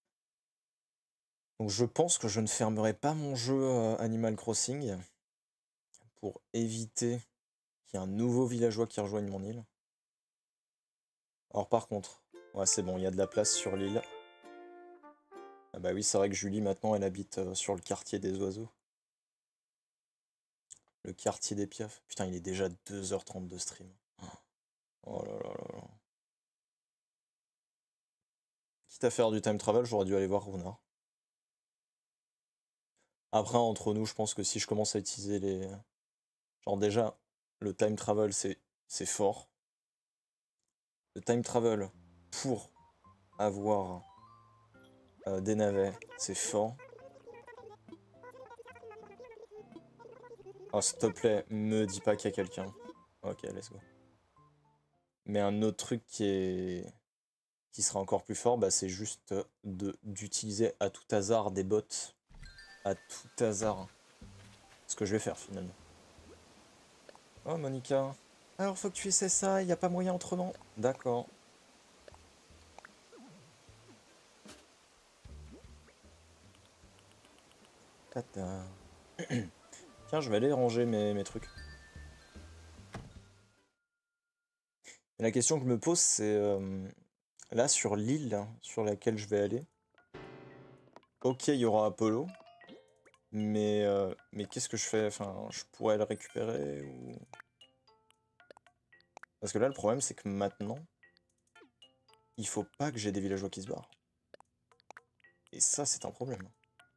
Donc je pense que je ne fermerai pas mon jeu Animal Crossing pour éviter qu'il y ait un nouveau villageois qui rejoigne mon île. Alors par contre, ouais c'est bon, il y a de la place sur l'île. Ah bah oui, c'est vrai que Julie maintenant elle habite sur le quartier des oiseaux. Le quartier des piafs. Putain, il est déjà 2h30 de stream. Oh là là là là. Quitte à faire du time travel, j'aurais dû aller voir Runard. Après, entre nous, je pense que si je commence à utiliser les... Genre déjà, le time travel, c'est fort. Le time travel pour avoir des navets, c'est fort. Oh, s'il te plaît, me dis pas qu'il y a quelqu'un. Ok, let's go. Mais un autre truc qui sera encore plus fort, bah, c'est juste d'utiliser à tout hasard des bots. À tout hasard. Ce que je vais faire finalement. Oh, Monica. Alors, faut que tu essaies ça, il n'y a pas moyen autrement. D'accord. Tata. Tiens, je vais aller ranger mes trucs. Et la question que je me pose, c'est là sur l'île sur laquelle je vais aller. Ok, il y aura Apollo, mais qu'est-ce que je fais? Enfin, je pourrais le récupérer ou... Parce que là, le problème, c'est que maintenant, il faut pas que j'ai des villageois qui se barrent. Et ça, c'est un problème.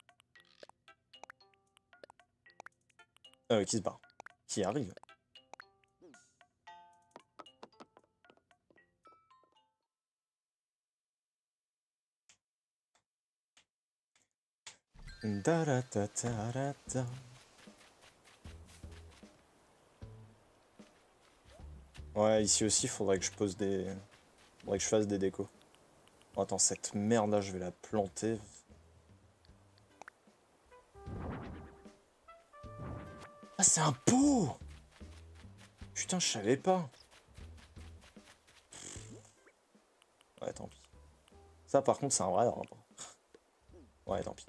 Qui se barrent. Qui arrivent. Da da da da da da. Ouais, ici aussi, faudrait que je pose des... Faudrait que je fasse des décos. Oh, attends, cette merde là, je vais la planter. Ah, c'est un pot! Putain, je savais pas. Ouais, tant pis. Ça, par contre, c'est un vrai arbre. Ouais, tant pis.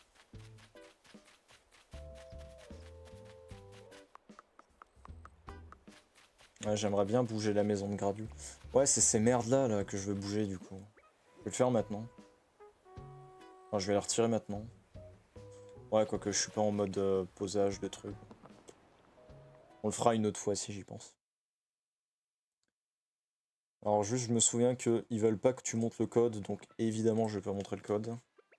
Ouais, j'aimerais bien bouger la maison de Gradu. Ouais, c'est ces merdes là que je veux bouger du coup. Je vais le faire maintenant. Enfin, je vais la retirer maintenant. Ouais, quoique je suis pas en mode posage de trucs. On le fera une autre fois si j'y pense. Alors juste, je me souviens qu'ils veulent pas que tu montres le code, donc évidemment, je vais pas montrer le code.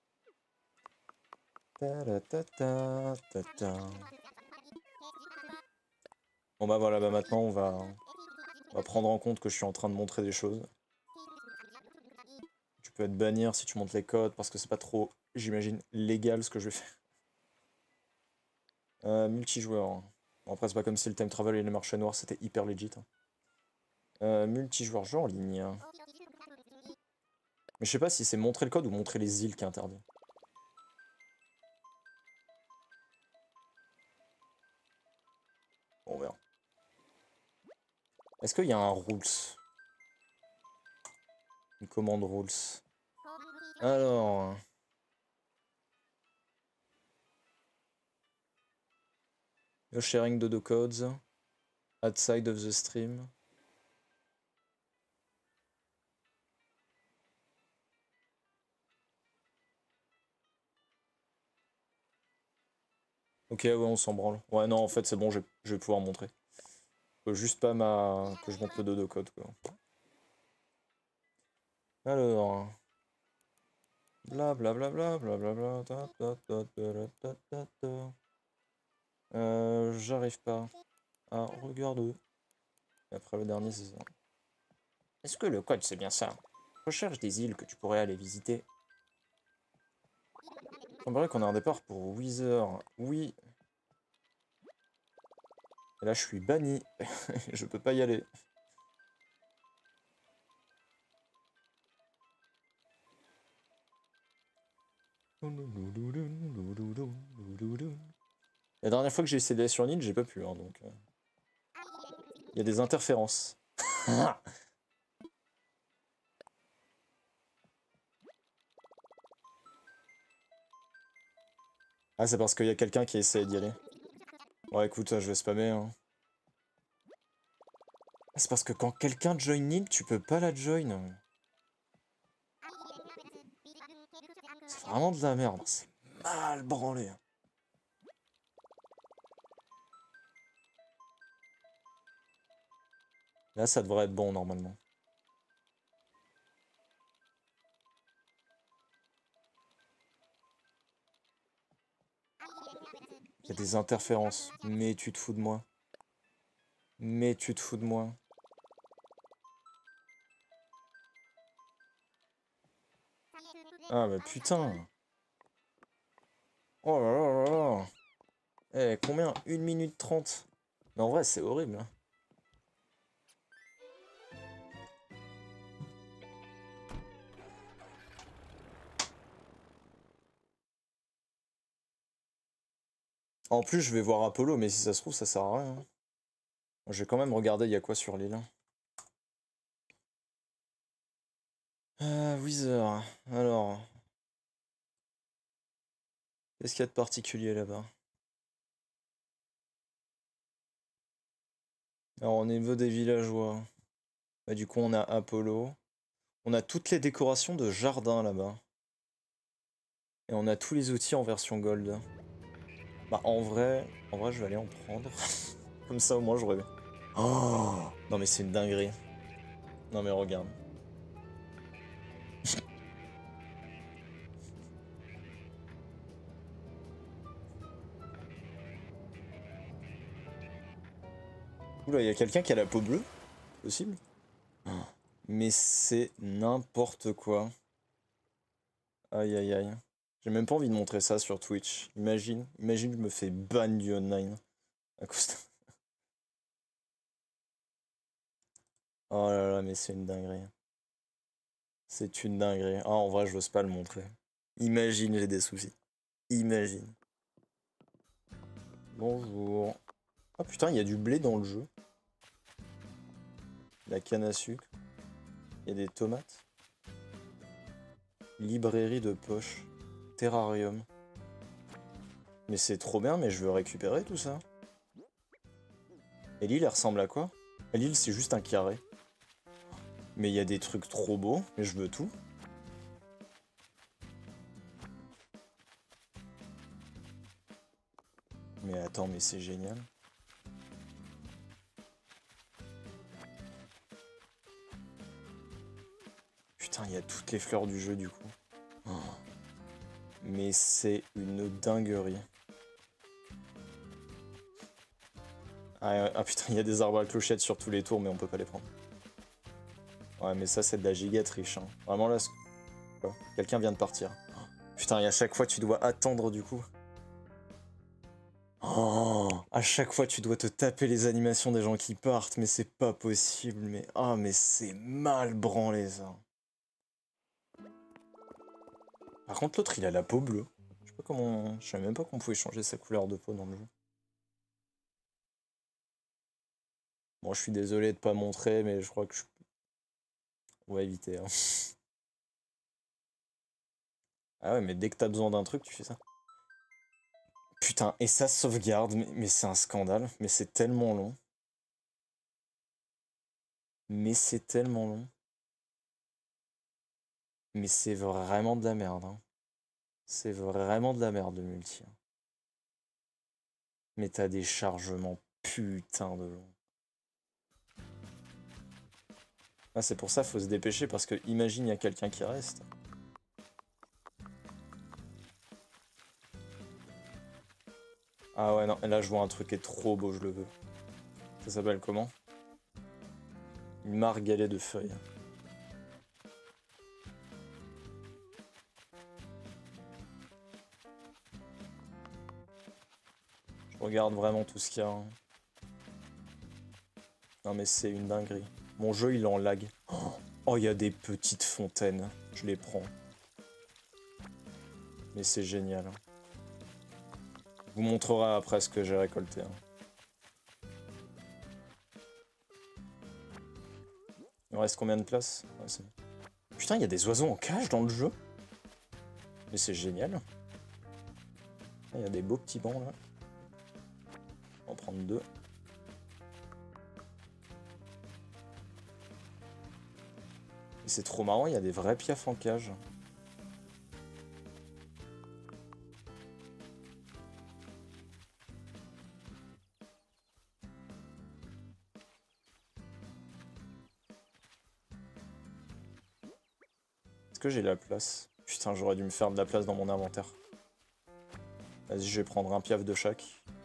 Bon bah voilà, bah maintenant on va prendre en compte que je suis en train de montrer des choses. Tu peux être bannir si tu montres les codes parce que c'est pas trop, j'imagine, légal ce que je vais faire. Multijoueur. Bon, après, c'est pas comme si le time travel et le marché noir c'était hyper legit. Multijoueur, jeu en ligne. Mais je sais pas si c'est montrer le code ou montrer les îles qui est interdit. Bon, on verra. Est-ce qu'il y a un rules? Une commande rules. Alors... No sharing dodo codes. Outside of the stream. Ok, ouais, on s'en branle. Ouais, non, en fait, c'est bon, je vais pouvoir montrer. Faut juste pas que je montre le dodo code, quoi. Alors... Bla bla bla bla bla bla bla ta, ta, ta, ta, ta, ta, ta. J'arrive pas à regarder. Et après le dernier, c'est ça. Est-ce que le code c'est bien ça? Recherche des îles que tu pourrais aller visiter. Il semblerait qu'on a un départ pour Wither. Oui. Et là, je suis banni. Je peux pas y aller. La dernière fois que j'ai essayé d'aller sur une île, j'ai pas pu, hein, donc... Il y a des interférences. Ah, c'est parce qu'il y a quelqu'un qui essaie d'y aller. Ouais, écoute, je vais spammer, hein. Ah, c'est parce que quand quelqu'un join une île, tu peux pas la join. C'est vraiment de la merde. C'est mal branlé. Là, ça devrait être bon, normalement. Il y a des interférences. Mais tu te fous de moi. Mais tu te fous de moi. Ah, bah putain. Oh là là là là. Eh, combien? 1 minute 30. Mais en vrai, c'est horrible, hein. En plus, je vais voir Apollo, mais si ça se trouve, ça sert à rien, hein. Je vais quand même regarder il y a quoi sur l'île. Wither. Alors. Qu'est-ce qu'il y a de particulier là-bas? Alors, au niveau des villageois. Bah, du coup, on a Apollo. On a toutes les décorations de jardin là-bas. Et on a tous les outils en version gold. Bah, en vrai, je vais aller en prendre. Comme ça, au moins, j'aurais... Oh! Non, mais c'est une dinguerie. Non, mais regarde. Oula, il y a quelqu'un qui a la peau bleue? Possible? Oh. Mais c'est n'importe quoi. Aïe, aïe, aïe. J'ai même pas envie de montrer ça sur Twitch. Imagine, je me fais ban du online. À cause de... Oh là là, mais c'est une dinguerie. C'est une dinguerie. Ah, en vrai, je n'ose pas le montrer. Imagine, j'ai des soucis. Imagine. Bonjour. Ah putain, il y a du blé dans le jeu. La canne à sucre. Il y a des tomates. Librairie de poche. Terrarium. Mais c'est trop bien, mais je veux récupérer tout ça. Et l'île, elle ressemble à quoi? L'île, c'est juste un carré. Mais il y a des trucs trop beaux, mais je veux tout. Mais attends, mais c'est génial. Putain, il y a toutes les fleurs du jeu du coup. Oh. Mais c'est une dinguerie. Ah putain, il y a des arbres à clochettes sur tous les tours, mais on peut pas les prendre. Ouais, mais ça, c'est de la giga triche, hein. Vraiment, là, quelqu'un vient de partir. Oh, putain, et à chaque fois, tu dois attendre, du coup. Oh, à chaque fois, tu dois te taper les animations des gens qui partent, mais c'est pas possible. Mais ah, mais c'est mal branlé, ça. Par contre, l'autre, il a la peau bleue. Je sais pas comment... Je savais même pas qu'on pouvait changer sa couleur de peau dans le jeu. Bon, je suis désolé de pas montrer, mais je crois que on va éviter, hein. Ah ouais, mais dès que t'as besoin d'un truc, tu fais ça. Putain, et ça sauvegarde, mais c'est un scandale. Mais c'est tellement long. Mais c'est tellement long. Mais c'est vraiment de la merde, hein. C'est vraiment de la merde le multi, hein. Mais t'as des chargements putain de longs. Ah, c'est pour ça, faut se dépêcher, parce que imagine, il y a quelqu'un qui reste. Ah ouais, non, là, je vois un truc qui est trop beau, je le veux. Ça s'appelle comment? Une margalet de feuilles. Je regarde vraiment tout ce qu'il y a, hein. Non mais c'est une dinguerie. Mon jeu, il est en lag. Oh, il y a des petites fontaines. Je les prends. Mais c'est génial, hein. Je vous montrerai après ce que j'ai récolté, hein. Il me reste combien de place? Ouais, putain, il y a des oiseaux en cage dans le jeu. Mais c'est génial. Il y a des beaux petits bancs là. On va en prendre 2. Et c'est trop marrant, il y a des vrais piafs en cage. Est-ce que j'ai la place? Putain, j'aurais dû me faire de la place dans mon inventaire. Vas-y, je vais prendre un piaf de chaque.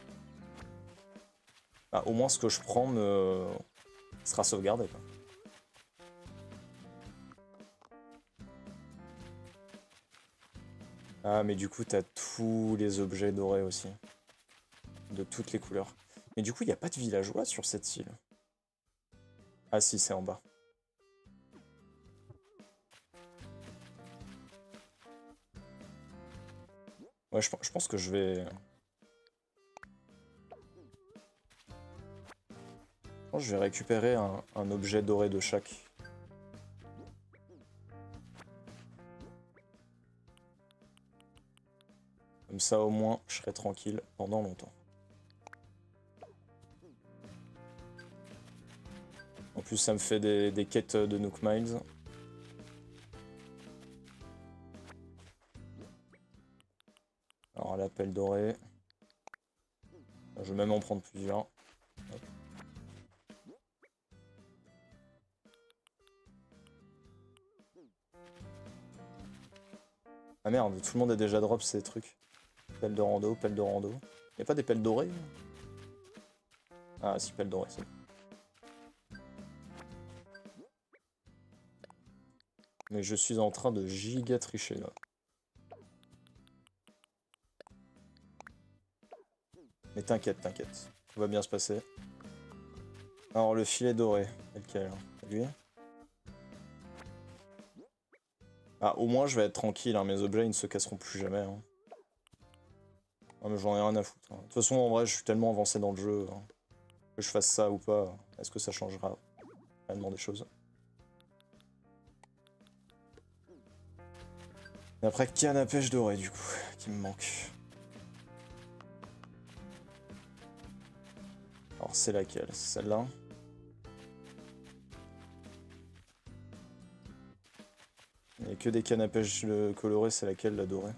Ah, au moins ce que je prends sera sauvegardé, quoi. Ah, mais du coup, t'as tous les objets dorés aussi. De toutes les couleurs. Mais du coup, il n'y a pas de villageois sur cette île. Ah si, c'est en bas. Ouais, je pense que je vais... Je pense que je vais récupérer un objet doré de chaque. Comme ça, au moins, je serai tranquille pendant longtemps. En plus, ça me fait des quêtes de Nook Miles. Alors, l'appel doré. Je vais même en prendre plusieurs. Hop. Ah merde, tout le monde a déjà drop ces trucs. Pelle de rando, pelle de rando. Y'a pas des pelles dorées? Ah si, pelle dorée, c'est bon. Mais je suis en train de giga tricher là. Mais t'inquiète, t'inquiète. Tout va bien se passer. Alors le filet doré, lequel? Lui? Ah, au moins je vais être tranquille, hein. Mes objets ils ne se casseront plus jamais, hein. Ah, mais j'en ai rien à foutre, hein. De toute façon, en vrai, je suis tellement avancé dans le jeu, hein. Que je fasse ça ou pas, est-ce que ça changera réellement des choses? Et après, canne à pêche dorée, du coup, qui me manque. Alors, c'est laquelle? C'est celle-là? Il n'y a que des cannes à pêche colorées, c'est laquelle, la dorée?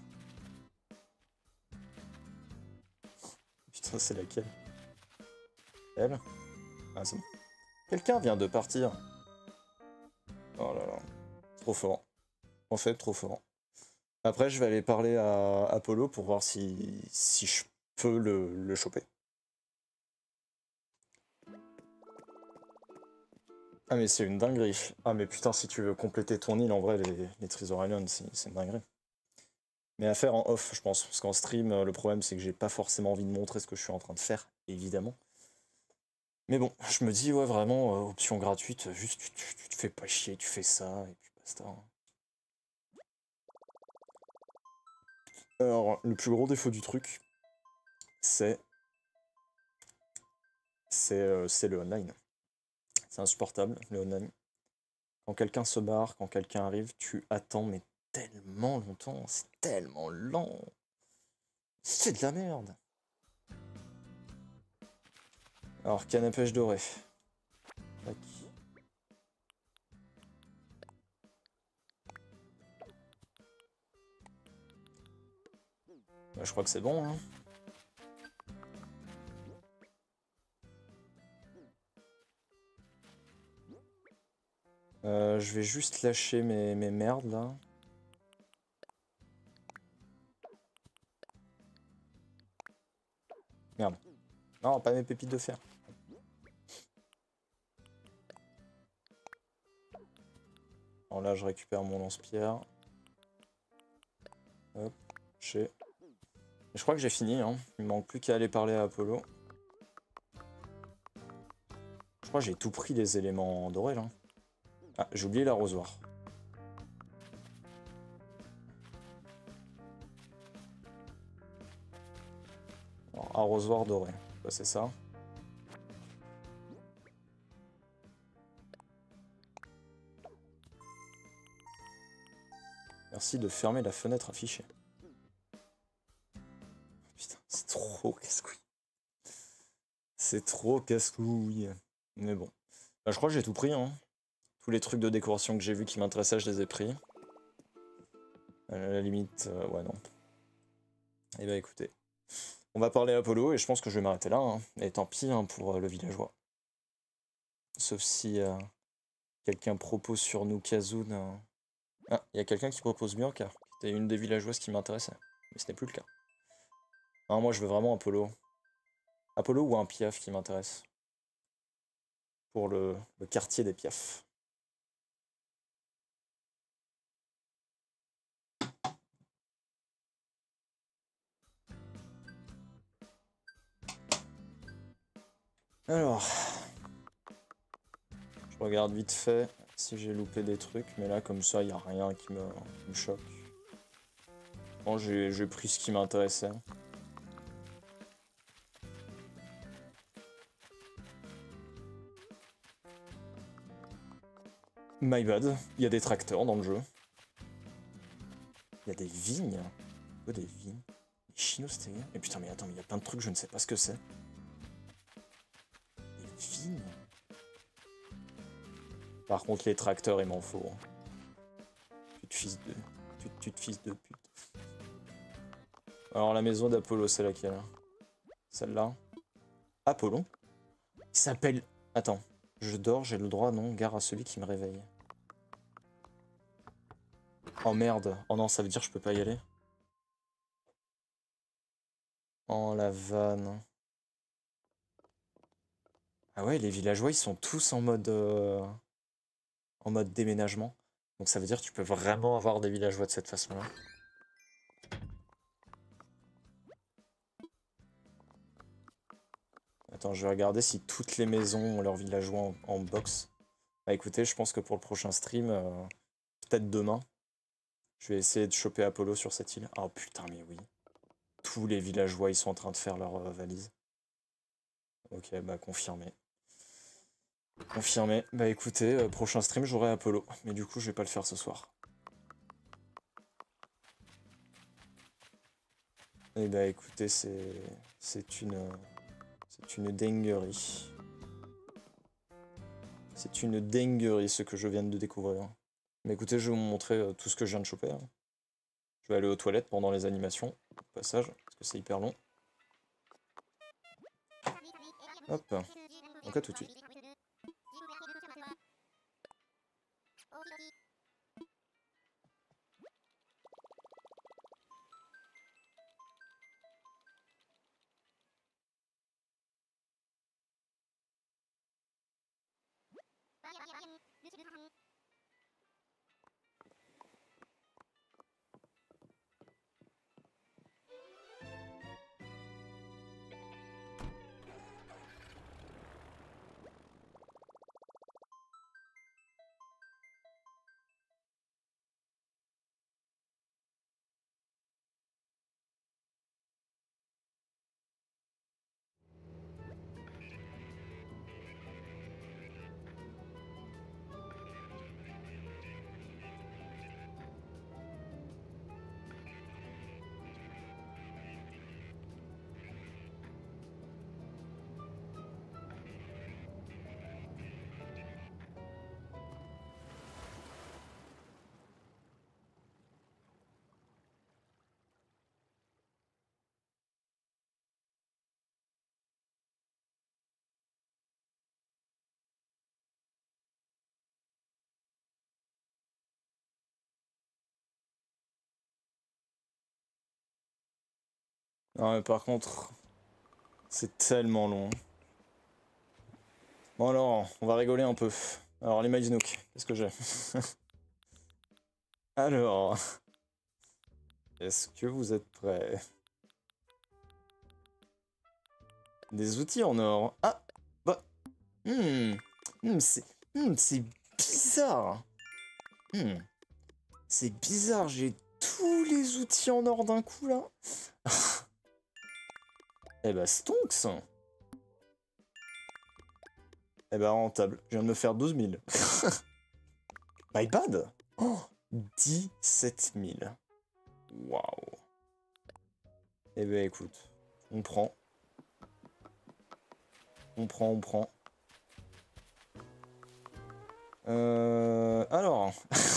Putain, c'est laquelle? Elle? Ah, c'est bon. Quelqu'un vient de partir. Oh là là. Trop fort. En fait, trop fort. Après, je vais aller parler à Apollo pour voir si je peux le choper. Ah mais c'est une dinguerie. Ah mais putain, si tu veux compléter ton île, en vrai, les Treasure Island, c'est une dinguerie. Mais à faire en off, je pense. Parce qu'en stream, le problème, c'est que j'ai pas forcément envie de montrer ce que je suis en train de faire, évidemment. Mais bon, je me dis, ouais, vraiment, option gratuite, juste tu te fais pas chier, tu fais ça, et puis basta, hein. Alors, le plus gros défaut du truc, c'est le online. C'est insupportable, le onani. Quand quelqu'un se barre, quand quelqu'un arrive, tu attends, mais tellement longtemps, c'est tellement lent. C'est de la merde. Alors, canne à pêche dorée. Tac. Bah, je crois que c'est bon, hein. Je vais juste lâcher mes merdes, là. Merde. Non, pas mes pépites de fer. Alors là, je récupère mon lance-pierre. Hop, je crois que j'ai fini, hein. Il me manque plus qu'à aller parler à Apollo. Je crois que j'ai tout pris des éléments dorés, là. Ah, j'ai oublié l'arrosoir. Alors, arrosoir doré. Bah, c'est ça. Merci de fermer la fenêtre affichée. Putain, c'est trop casse-couille. C'est trop casse-couille. Mais bon. Bah, je crois que j'ai tout pris, hein. Tous les trucs de décoration que j'ai vus qui m'intéressaient, je les ai pris. À la limite, ouais, non. Et bah écoutez. On va parler à Apollo et je pense que je vais m'arrêter là, hein. Et tant pis, hein, pour le villageois. Sauf si quelqu'un propose sur nous Kazun. Ah, il y a quelqu'un qui propose Bianca. C'était une des villageoises qui m'intéressait. Mais ce n'est plus le cas. Non, moi je veux vraiment Apollo. Apollo ou un Piaf qui m'intéresse. Pour le quartier des Piaf. Alors, je regarde vite fait si j'ai loupé des trucs, mais là comme ça il n'y a rien qui me choque. Bon, j'ai pris ce qui m'intéressait. My bad, il y a des tracteurs dans le jeu. Il y a des vignes. Oh, des vignes. Des chinostéries. Mais putain, mais attends, mais il y a plein de trucs, je ne sais pas ce que c'est. Des vignes. Par contre, les tracteurs, il m'en faut. Tu te fils de... Tu te fils de pute. Alors, la maison d'Apollo, c'est laquelle? Celle-là. Apollon? Il s'appelle... Attends. Je dors, j'ai le droit, non? Gare à celui qui me réveille. Oh merde. Oh non, ça veut dire que je peux pas y aller. Oh la vanne. Ah ouais, les villageois, ils sont tous en mode déménagement. Donc ça veut dire que tu peux vraiment avoir des villageois de cette façon-là. Attends, je vais regarder si toutes les maisons ont leurs villageois en box. Bah écoutez, je pense que pour le prochain stream, peut-être demain, je vais essayer de choper Apollo sur cette île. Oh putain, mais oui. Tous les villageois, ils sont en train de faire leur valise. Ok, bah confirmé. Confirmé. Bah écoutez, prochain stream, j'aurai Apollo. Mais du coup, je vais pas le faire ce soir. Et bah écoutez, c'est une dinguerie. C'est une dinguerie ce que je viens de découvrir. Mais écoutez, je vais vous montrer tout ce que je viens de choper, hein. Je vais aller aux toilettes pendant les animations, au passage, parce que c'est hyper long. Hop. Donc à tout de suite. Non, mais par contre, c'est tellement long. Bon alors, on va rigoler un peu. Alors, les Maïsnook, qu'est-ce que j'ai? Alors, est-ce que vous êtes prêts? Des outils en or. Ah, bah, c'est bizarre. Hmm, c'est bizarre, j'ai tous les outils en or d'un coup, là. Eh bah, stonks. Eh bah, rentable. Je viens de me faire 12 000. My bad. Oh, 17 000. Waouh. Eh ben écoute, on prend. On prend. Alors.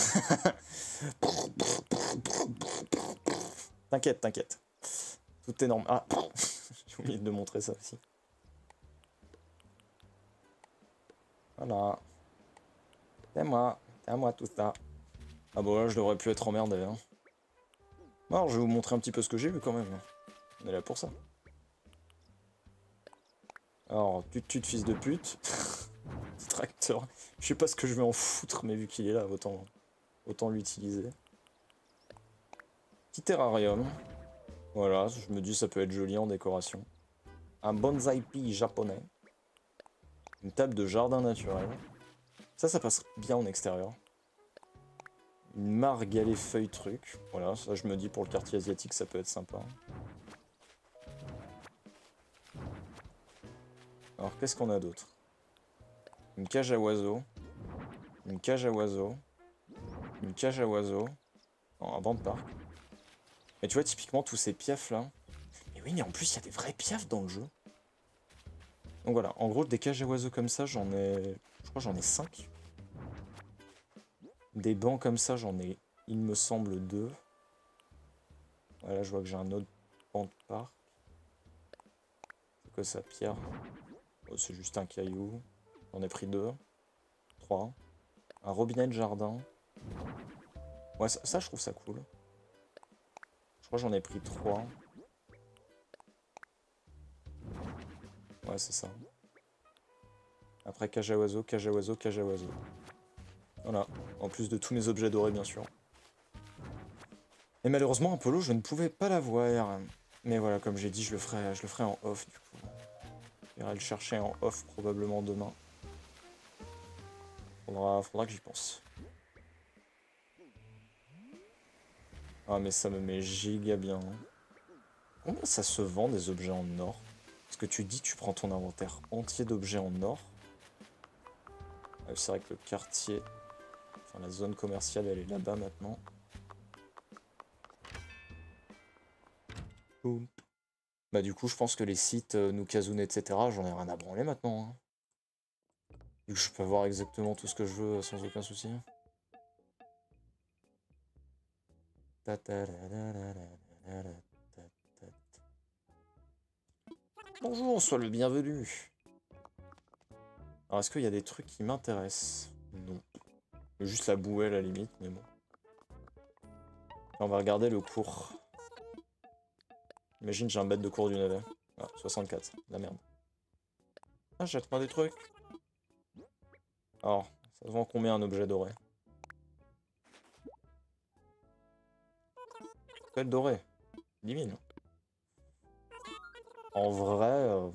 T'inquiète. Tout est normal. Ah, j'ai oublié de montrer ça aussi. Voilà. C'est à moi tout ça. Ah bon là je devrais plus être emmerdé. Hein. Alors je vais vous montrer un petit peu ce que j'ai vu quand même. On est là pour ça. Alors, tut fils de pute. Petit tracteur. Je sais pas ce que je vais en foutre, mais vu qu'il est là, autant l'utiliser. Petit terrarium. Voilà, je me dis ça peut être joli en décoration. Un bonsaï pea japonais. Une table de jardin naturel. Ça passe bien en extérieur. Une margalée feuille truc. Voilà, ça je me dis pour le quartier asiatique ça peut être sympa. Alors qu'est-ce qu'on a d'autre? Une cage à oiseaux. Une cage à oiseaux. Une cage à oiseaux. Non, un banc de parc. Mais tu vois typiquement tous ces piafs là. Mais oui mais en plus il y a des vrais piafs dans le jeu. Donc voilà, en gros des cages à oiseaux comme ça j'en ai... Je crois j'en ai 5. Des bancs comme ça j'en ai, il me semble, 2. Voilà, je vois que j'ai un autre banc de parc. C'est quoi ça, pierre? Oh, c'est juste un caillou. J'en ai pris 2. 3. Un robinet de jardin. Ouais, ça je trouve ça cool. Je crois que j'en ai pris 3. Ouais, c'est ça. Après, cage à oiseaux, cage à oiseaux, cage à oiseaux. Voilà. En plus de tous mes objets dorés, bien sûr. Et malheureusement, Apollo, je ne pouvais pas l'avoir. Mais voilà, comme j'ai dit, je le ferai en off, du coup. J'irai le chercher en off, probablement demain. Faudra que j'y pense. Ah, mais ça me met giga bien. Combien ça se vend, des objets en or? Parce que tu dis, tu prends ton inventaire entier d'objets en or. C'est vrai que le quartier... Enfin, la zone commerciale, elle est là-bas, maintenant. Boum. Bah du coup, je pense que les sites Nukazune, etc., j'en ai rien à branler maintenant. Hein. Vu que je peux avoir exactement tout ce que je veux sans aucun souci. Bonjour, sois le bienvenu. Alors, est-ce qu'il y a des trucs qui m'intéressent? Non. Juste la bouée à la limite, mais bon. On va regarder le cours. Imagine, j'ai un bête de cours du navet. Ah, 64, la merde. Ah, jette-moi des trucs. Alors, ça se vend combien un objet doré? Ça peut être doré. 10 000. En vrai...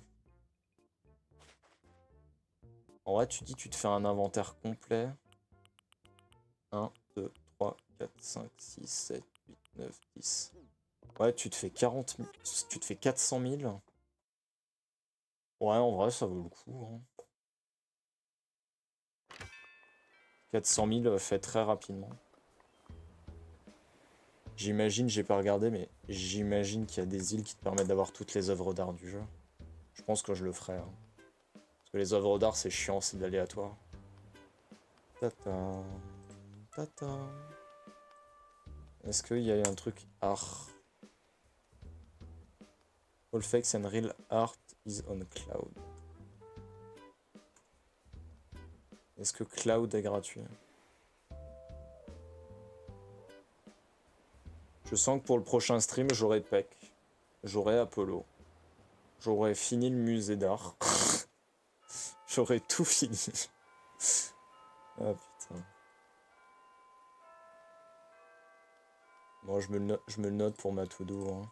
En vrai, tu dis, tu te fais un inventaire complet. 1, 2, 3, 4, 5, 6, 7, 8, 9, 10. Ouais, tu te fais 40 000, tu te fais 400 000. Ouais, en vrai, ça vaut le coup. Hein. 400 000 fait très rapidement. J'imagine, j'ai pas regardé, mais j'imagine qu'il y a des îles qui te permettent d'avoir toutes les œuvres d'art du jeu. Je pense que je le ferai. Hein. Parce que les œuvres d'art, c'est chiant, c'est de l'aléatoire. Tata. Tata. Est-ce qu'il y a un truc art? All fakes and real art is on cloud. Est-ce que cloud est gratuit? Je sens que pour le prochain stream, j'aurai PEC. j'aurais Apollo. J'aurais fini le musée d'art. J'aurais tout fini. Ah putain. Bon, je me le note pour ma to-do. Hein.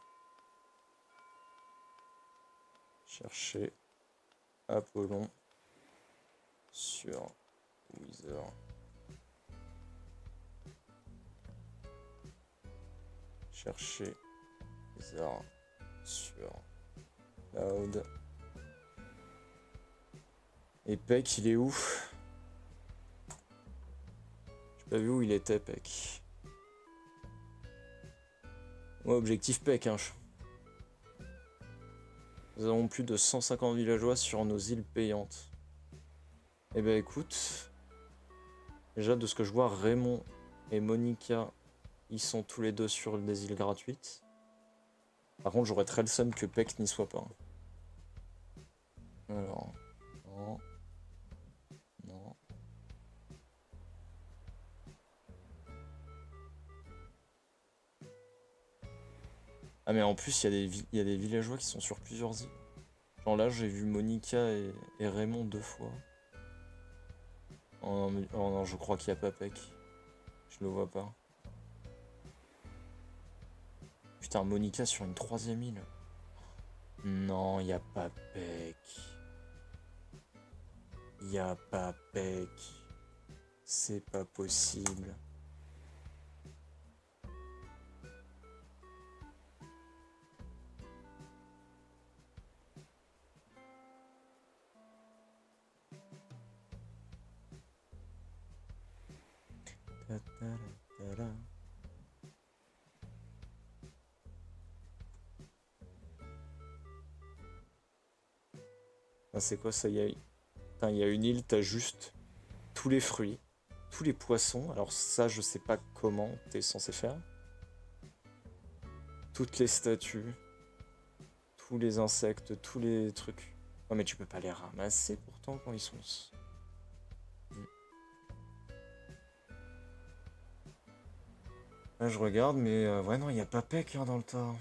Chercher Apollon sur Wither. Chercher Wither sur Cloud. Et Peck, il est où? J'ai pas vu où il était, Peck. Ouais, objectif Peck, hein. Nous avons plus de 150 villageois sur nos îles payantes. Eh ben écoute, déjà de ce que je vois, Raymond et Monica, ils sont tous les deux sur des îles gratuites. Par contre, j'aurais très le seum que Peck n'y soit pas. Alors, non. Non. Ah mais en plus, il y a des villageois qui sont sur plusieurs îles. Genre là, j'ai vu Monica et Raymond 2 fois. Oh non, oh non, je crois qu'il n'y a pas Peck. Je le vois pas. Putain, Monica sur une 3e île. Non, il n'y a pas Peck. Il n'y a pas Peck. C'est pas possible. Ah, c'est quoi ça? Il y a une île, t'as juste tous les fruits, tous les poissons. Alors ça, je sais pas comment t'es censé faire. Toutes les statues, tous les insectes, tous les trucs. Oh mais tu peux pas les ramasser pourtant quand ils sont... Là je regarde, mais ouais non, il n'y a pas Peck hein, dans le tas.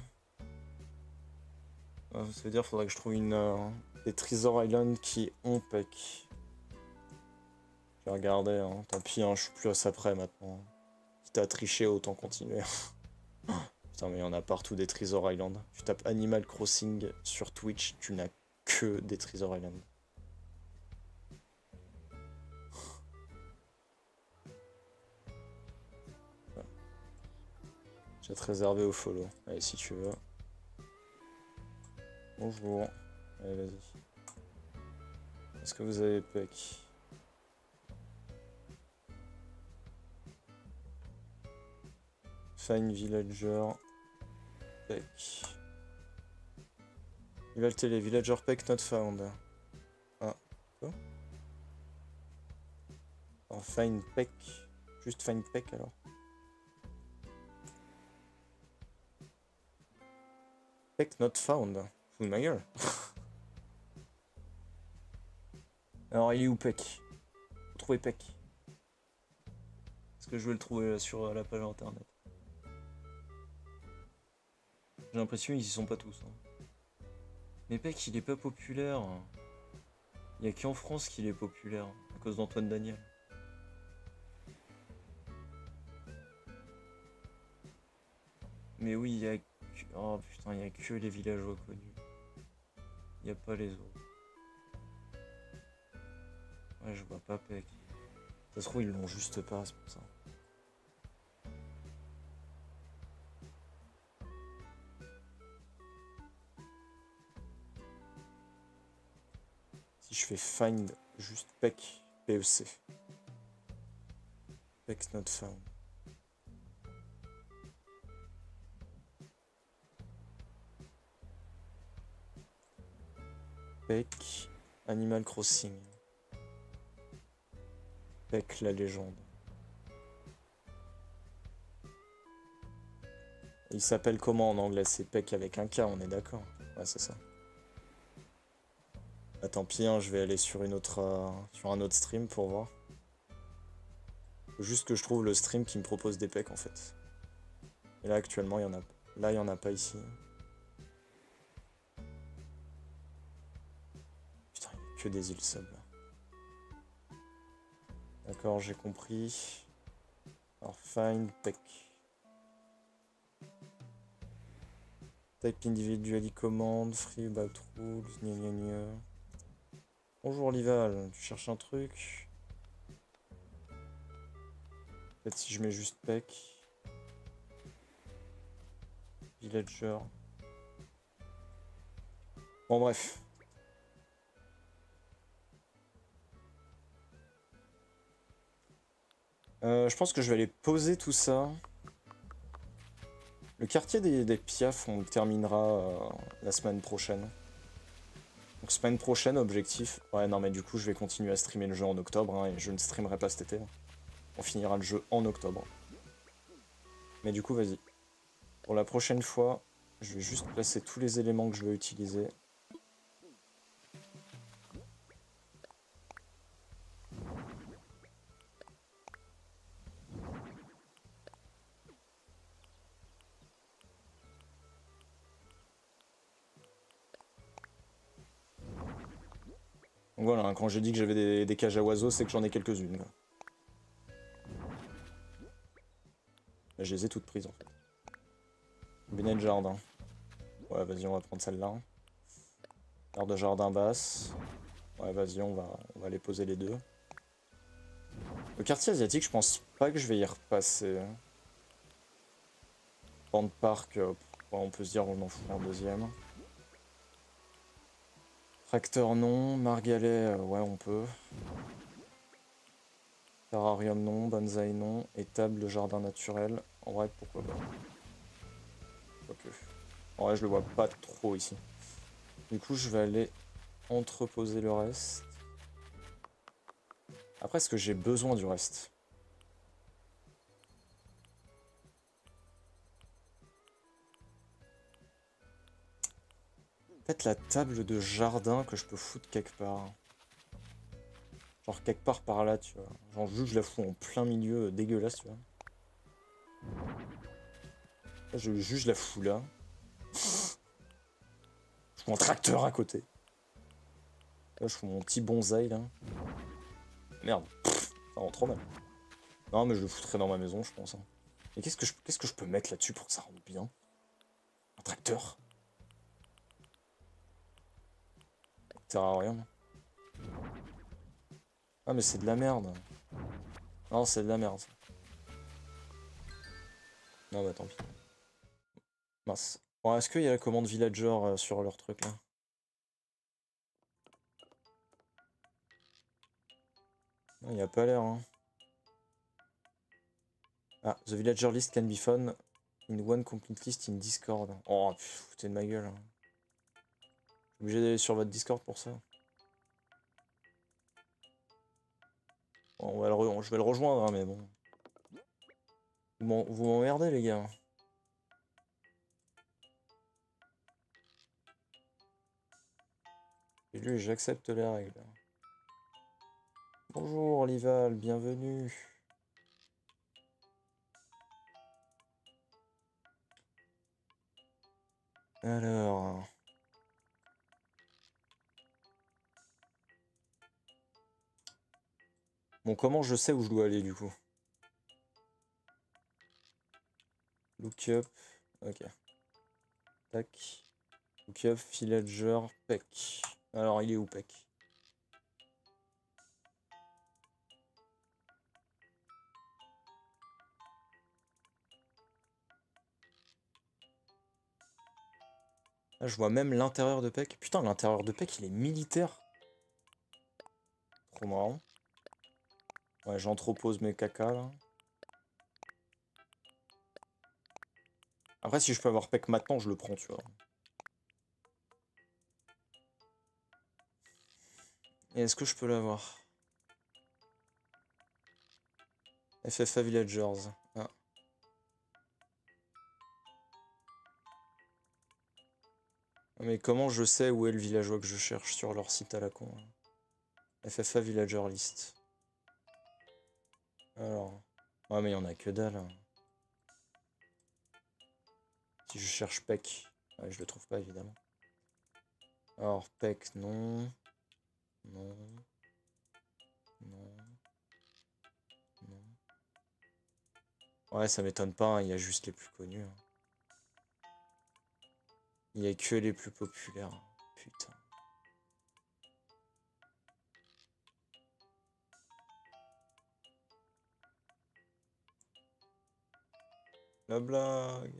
Ça veut dire qu'il faudrait que je trouve des Treasure Island qui ont Peck. Je vais regarder, hein. Tant pis, hein, je suis plus à ça près maintenant. Quitte à tricher, autant continuer. Putain, mais il y en a partout des Treasure Island. Tu tapes Animal Crossing sur Twitch, tu n'as que des Treasure Island. Je vais te réserver au follow. Allez, si tu veux. Bonjour. Allez, vas-y. Est-ce que vous avez Peck? Find Villager Peck. Il va le télé. Villager Peck not found. Ah, quoi? Oh, Find Peck. Juste Find Peck alors. Peck not found. Fous de ma gueule. Alors, il est où Peck? Faut trouver Peck. Est-ce que je vais le trouver sur la page internet? J'ai l'impression qu'ils y sont pas tous. Hein. Mais Peck, il est pas populaire. Il y a qu'en France qu'il est populaire, à cause d'Antoine Daniel. Mais oui, il y a que... Oh putain, il y a que les villageois connus. Il n'y a pas les autres. Ouais, je vois pas Peck. Ça se trouve, ils l'ont juste pas, c'est pour ça. Si je fais find juste Peck, PEC. Peck not found. Peck, Animal Crossing. Peck la légende. Il s'appelle comment en anglais? C'est Peck avec un K, on est d'accord? Ouais, c'est ça. Ah, tant pis, hein, je vais aller sur sur un autre stream pour voir. Faut juste que je trouve le stream qui me propose des pecks en fait. Et là actuellement il y en a. Là il y en a pas ici. que des îles sub. D'accord, j'ai compris. Alors, find Peck. Type individually command, free about rules, gna gna gna. Bonjour Lival, tu cherches un truc? Peut-être si je mets juste Peck. Villager. Bon bref. Je pense que je vais aller poser tout ça. Le quartier des Piaf, on le terminera la semaine prochaine. Donc semaine prochaine, objectif. Ouais, non mais du coup, je vais continuer à streamer le jeu en octobre, hein, et je ne streamerai pas cet été. On finira le jeu en octobre. Mais du coup, vas-y. Pour la prochaine fois, je vais juste placer tous les éléments que je veux utiliser. Donc voilà, hein, quand j'ai dit que j'avais des cages à oiseaux, c'est que j'en ai quelques-unes. Là, je les ai toutes prises en fait. Cabinet de jardin. Ouais, vas-y, on va prendre celle-là. Aire de jardin basse. Ouais, vas-y, on va aller poser les deux. Le quartier asiatique, je pense pas que je vais y repasser. Band Park, ouais, on peut se dire on en fout un deuxième. Tracteur non, Margalet, ouais on peut. Terrarium non, bonsaï non, étable de jardin naturel. En vrai, pourquoi pas. Quoique. En vrai, je le vois pas trop ici. Du coup, je vais aller entreposer le reste. Après, est-ce que j'ai besoin du reste? Peut-être la table de jardin que je peux foutre quelque part. Genre quelque part par là, tu vois. Genre juste je la fous en plein milieu, dégueulasse, tu vois. Là, juste je la fous là. Je fous mon tracteur à côté. Là, je fous mon petit bonsaï là. Merde, ça rend trop mal. Non, mais je le foutrais dans ma maison, je pense. Hein. Mais qu'est-ce que je peux mettre là-dessus pour que ça rende bien? Un tracteur? Terrarium. Ah, mais c'est de la merde. Non, c'est de la merde. Non, bah tant pis. Mince. Bon, est-ce qu'il y a la commande villager sur leur truc là? Non, il n'y a pas l'air, hein. Ah, the villager list can be found in one complete list in Discord. Oh, foutez de ma gueule. Hein. Je suis obligé d'aller sur votre Discord pour ça. Bon, je vais le rejoindre, hein, mais bon. Vous m'emmerdez, les gars. Et lui, j'accepte les règles. Bonjour, Lival, bienvenue. Alors... Bon, comment je sais où je dois aller, du coup? Look up... Ok. Tac. Look up, villager, Peck. Alors, il est où, Peck? Là, je vois même l'intérieur de Peck. Putain, l'intérieur de Peck, il est militaire. Trop marrant. Ouais, j'entrepose mes caca, là. Après, si je peux avoir Peck maintenant, je le prends, tu vois. Et est-ce que je peux l'avoir? FFA Villagers. Ah. Mais comment je sais où est le villageois que je cherche sur leur site à la con? Hein. FFA Villager List. Alors... Ouais, mais il y en a que dalle. Hein. Si je cherche Peck... Ouais, je le trouve pas, évidemment. Alors, Peck, non. Non. Non. Non. Ouais, ça m'étonne pas, hein, il y a juste les plus connus. Hein. Il y a que les plus populaires. Hein. Putain. La blague.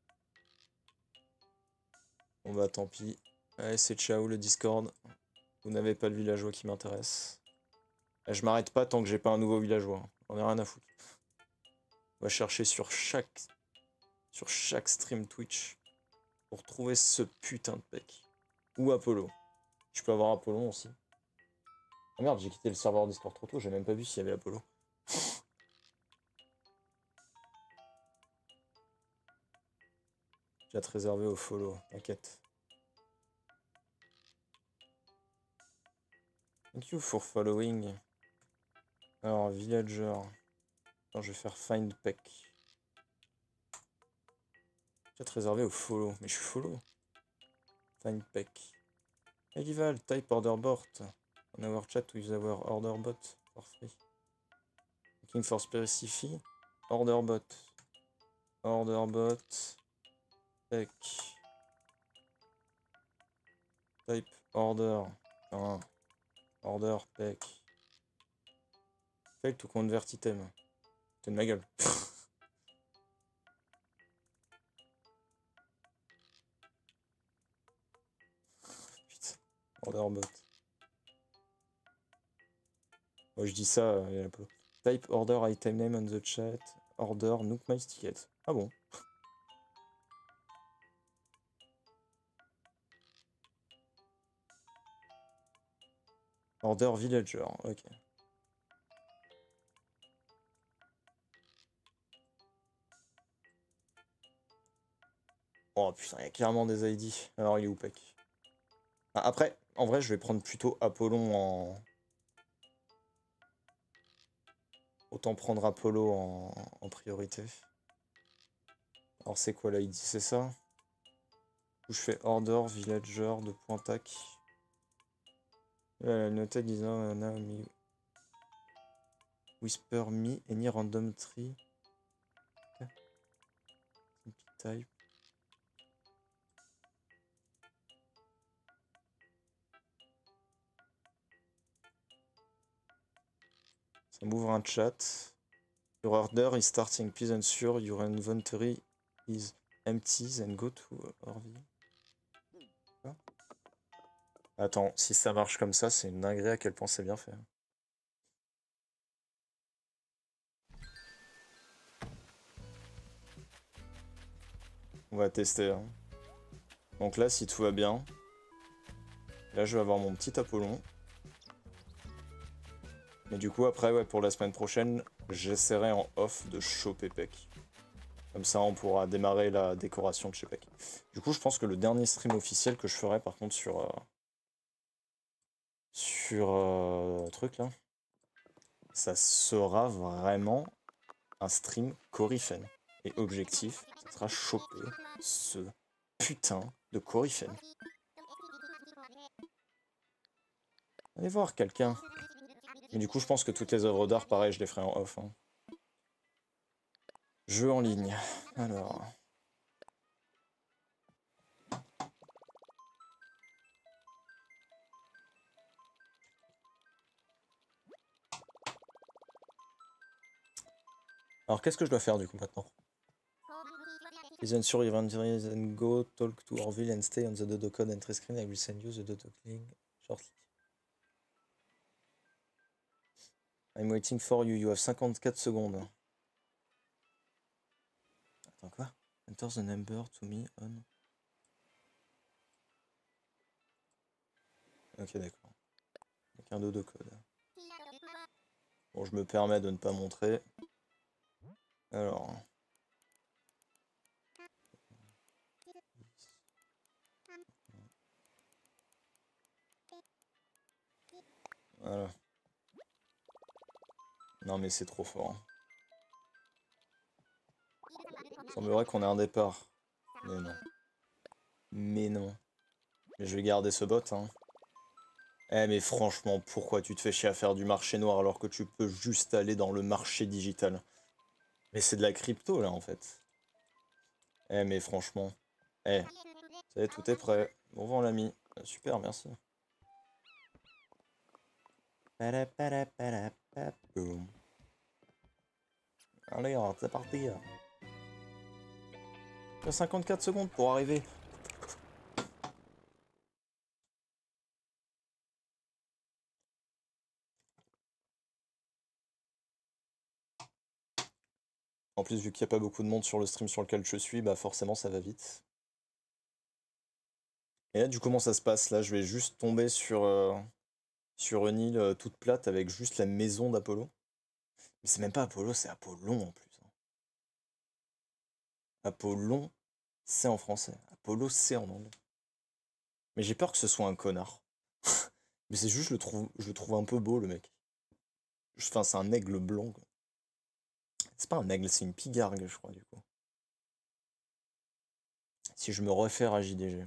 Bon bah tant pis. Allez, c'est ciao le Discord. Vous n'avez pas le villageois qui m'intéresse. Je m'arrête pas tant que j'ai pas un nouveau villageois. On a rien à foutre. On va chercher sur chaque stream Twitch pour trouver ce putain de pec. Ou Apollo. Je peux avoir Apollon aussi. Ah merde, j'ai quitté le serveur Discord trop tôt, j'ai même pas vu s'il y avait Apollo. J'ai hâte réservé au follow, t'inquiète. Thank you for following. Alors, villager. Attends, je vais faire find peck. J'ai hâte réservé au follow, mais je suis follow. Find peck. Hey Gival, type order bot. On our chat with our order bot for free. Looking for specify. Order bot. Order bot. Peck. Type order. Ah. Order peck. Fail to convert item. C'est de ma gueule. Putain. Order bot. Moi je dis ça, il y a la peau. Type order item name on the chat. Order Nook My Ticket. Ah bon. Order villager, ok. Oh putain, il y a clairement des ID. Alors il est où Peck? Après, en vrai, je vais prendre plutôt Apollon en... Autant prendre Apollo en priorité. Alors c'est quoi l'ID? C'est ça? Où je fais order villager de pointac. Noté disant me whisper me any random tree. Type. Ça m'ouvre un chat. Your order is starting. Please ensure your inventory is empty. Then go to RV. Attends, si ça marche comme ça, c'est une dinguerie à quel point c'est bien fait. On va tester. Hein. Donc là, si tout va bien, là je vais avoir mon petit Apollon. Mais du coup, après, ouais, pour la semaine prochaine, j'essaierai en off de choper Peck. Comme ça, on pourra démarrer la décoration de chez Peck. Du coup, je pense que le dernier stream officiel que je ferai, par contre, sur truc là, ça sera vraiment un stream Coryphène. Et objectif, ça sera choper ce putain de Coryphène. Allez voir quelqu'un. Mais du coup, je pense que toutes les œuvres d'art, pareil, je les ferai en off. Hein. Jeu en ligne. Alors... Alors, qu'est-ce que je dois faire du coup maintenant? Please ensure your inventory and go talk to Orville and stay on the dodo code entry screen. I will send you the dodo link shortly. I'm waiting for you. You have 54 secondes. Attends, quoi? Enter the number to me on. Ok, d'accord. Donc un dodo code. Bon, je me permets de ne pas montrer. Alors. Voilà. Non mais c'est trop fort. Il semblerait qu'on ait un départ. Mais non. Mais non. Mais je vais garder ce bot. Hein. Eh mais franchement, pourquoi tu te fais chier à faire du marché noir alors que tu peux juste aller dans le marché digital? Mais c'est de la crypto là en fait. Eh mais franchement. Eh, ça y est, tout est prêt. Bon vent l'ami. Super, merci. Boum. Allez, c'est parti. Il y a 54 secondes pour arriver. En plus, vu qu'il n'y a pas beaucoup de monde sur le stream sur lequel je suis, bah forcément ça va vite. Et là, du coup, comment ça se passe? Là, je vais juste tomber sur une île toute plate avec juste la maison d'Apollo. Mais c'est même pas Apollo, c'est Apollon en plus, hein. Apollon, c'est en français. Apollo, c'est en anglais. Mais j'ai peur que ce soit un connard. Mais c'est juste, je le trouve un peu beau, le mec. Enfin, c'est un aigle blanc, quoi. C'est pas un aigle, c'est une pigargue, je crois, du coup. Si je me réfère à JDG.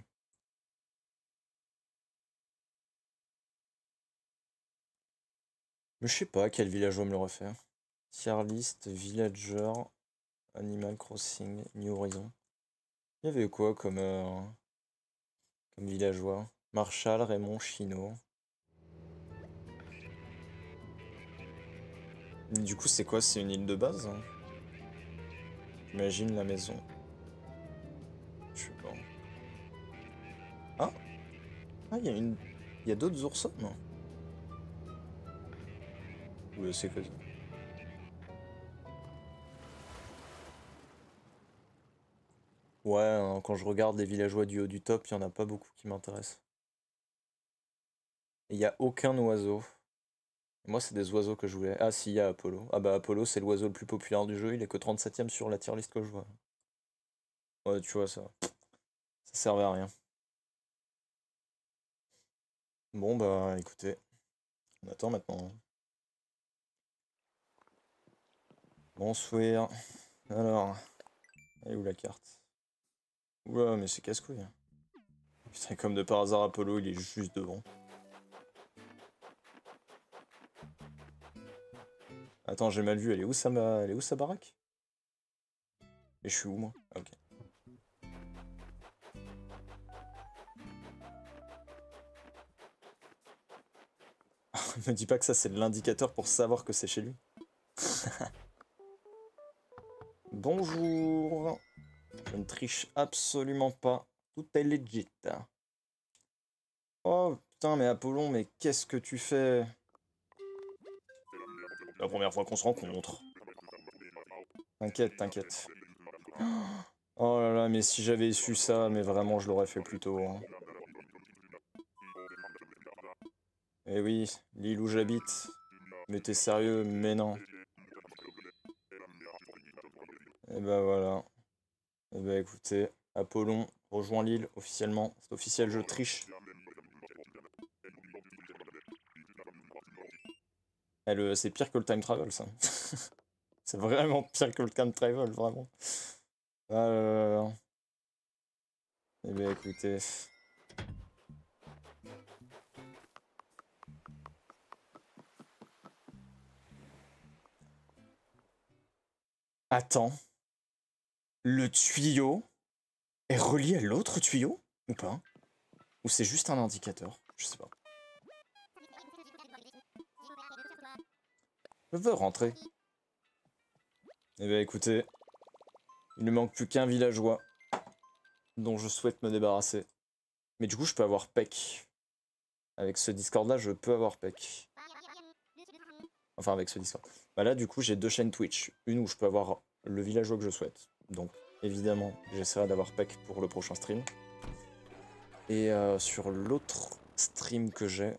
Mais je sais pas quel villageois me le refait. Tier list, villager, Animal Crossing, New Horizon. Il y avait quoi comme villageois? Marshall, Raymond, Chino. Du coup, c'est quoi? C'est une île de base, hein? J'imagine la maison. Je sais pas. Ah! Ah, il y a d'autres oursons, non? Ou c'est que ça? Ouais, hein, quand je regarde les villageois du haut du top, il y en a pas beaucoup qui m'intéressent. Et il y a aucun oiseau. Moi, c'est des oiseaux que je voulais. Ah, si, il y a Apollo. Ah bah, Apollo, c'est l'oiseau le plus populaire du jeu. Il est que 37ème sur la tier list que je vois. Ouais, tu vois, ça servait à rien. Bon, bah, écoutez, on attend maintenant. Bonsoir. Alors, elle est où la carte? Oula, mais c'est casse-couille, hein. Putain, comme de par hasard, Apollo, il est juste devant. Attends, j'ai mal vu. Elle est où sa baraque? Et je suis où, moi? Ah, ok. Me dis pas que ça, c'est l'indicateur pour savoir que c'est chez lui. Bonjour. Je ne triche absolument pas. Tout est legit. Oh, putain, mais Apollon, mais qu'est-ce que tu fais? La première fois qu'on se rencontre. T'inquiète, t'inquiète. Oh là là, mais si j'avais su ça, mais vraiment, je l'aurais fait plus tôt, hein. Eh oui, l'île où j'habite. Mais t'es sérieux? Mais non. Et bah voilà. Et bah écoutez, Apollon rejoint l'île officiellement. C'est officiel, je triche. C'est pire que le time travel, ça. C'est vraiment pire que le time travel, vraiment. Ah là là là là. Eh bien, écoutez. Attends. Le tuyau est relié à l'autre tuyau? Ou pas? Ou c'est juste un indicateur? Je sais pas. Je veux rentrer. Eh bien, écoutez. Il ne manque plus qu'un villageois dont je souhaite me débarrasser. Mais du coup, je peux avoir Peck. Avec ce Discord-là, je peux avoir Peck. Enfin, avec ce Discord. Bah là, du coup, j'ai deux chaînes Twitch. Une où je peux avoir le villageois que je souhaite. Donc, évidemment, j'essaierai d'avoir Peck pour le prochain stream. Et sur l'autre stream que j'ai...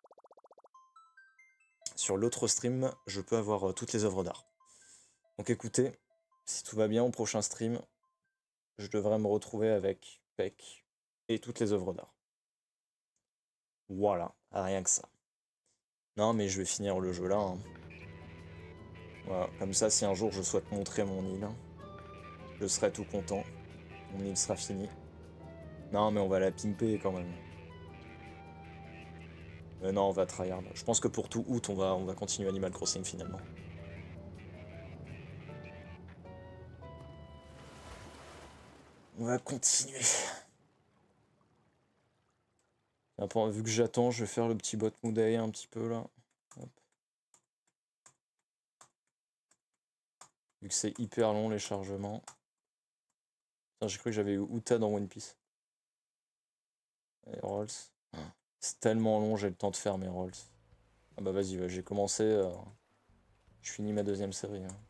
Sur l'autre stream, je peux avoir toutes les œuvres d'art. Donc écoutez, si tout va bien au prochain stream, je devrais me retrouver avec Peck et toutes les œuvres d'art. Voilà, rien que ça. Non, mais je vais finir le jeu là, hein. Voilà, comme ça, si un jour je souhaite montrer mon île, je serai tout content. Mon île sera finie. Non, mais on va la pimper quand même. Mais non, on va tryhard. Je pense que pour tout août, on va continuer Animal Crossing finalement. On va continuer. Vu que j'attends, je vais faire le petit bot Moodeye un petit peu là. Hop. Vu que c'est hyper long les chargements. J'ai cru que j'avais eu Uta dans One Piece. Et Rolls. C'est tellement long, j'ai le temps de faire mes Rolls. Ah bah vas-y, j'ai commencé. Je finis ma deuxième série. Hein.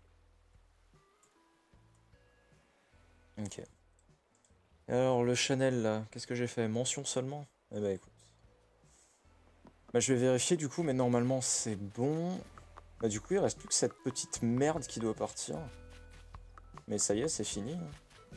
Ok. Et alors le Chanel là, qu'est-ce que j'ai fait? Mention seulement? Eh bah écoute. Bah je vais vérifier du coup, mais normalement c'est bon. Bah du coup il reste plus que cette petite merde qui doit partir. Mais ça y est, c'est fini. Hein.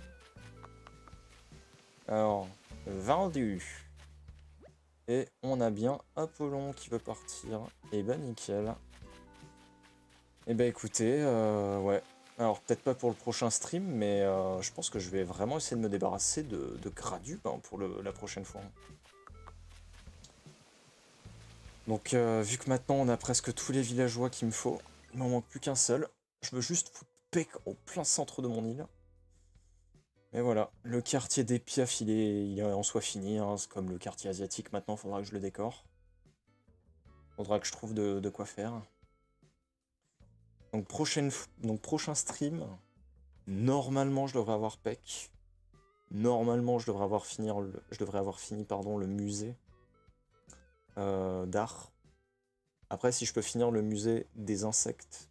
Alors, vendu. Et on a bien Apollon qui veut partir. Et bah nickel. Et bah écoutez, ouais. Alors peut-être pas pour le prochain stream, mais je pense que je vais vraiment essayer de me débarrasser de Gradu pour la prochaine fois. Donc vu que maintenant on a presque tous les villageois qu'il me faut, il m'en manque plus qu'un seul. Je veux juste foutre Peck au plein centre de mon île. Et voilà, le quartier des Piaf il est en soi fini, hein. C'est comme le quartier asiatique maintenant, faudra que je le décore. Faudra que je trouve de quoi faire. Donc prochain stream, normalement je devrais avoir Peck. Normalement je devrais avoir fini pardon, le musée d'art. Après si je peux finir le musée des insectes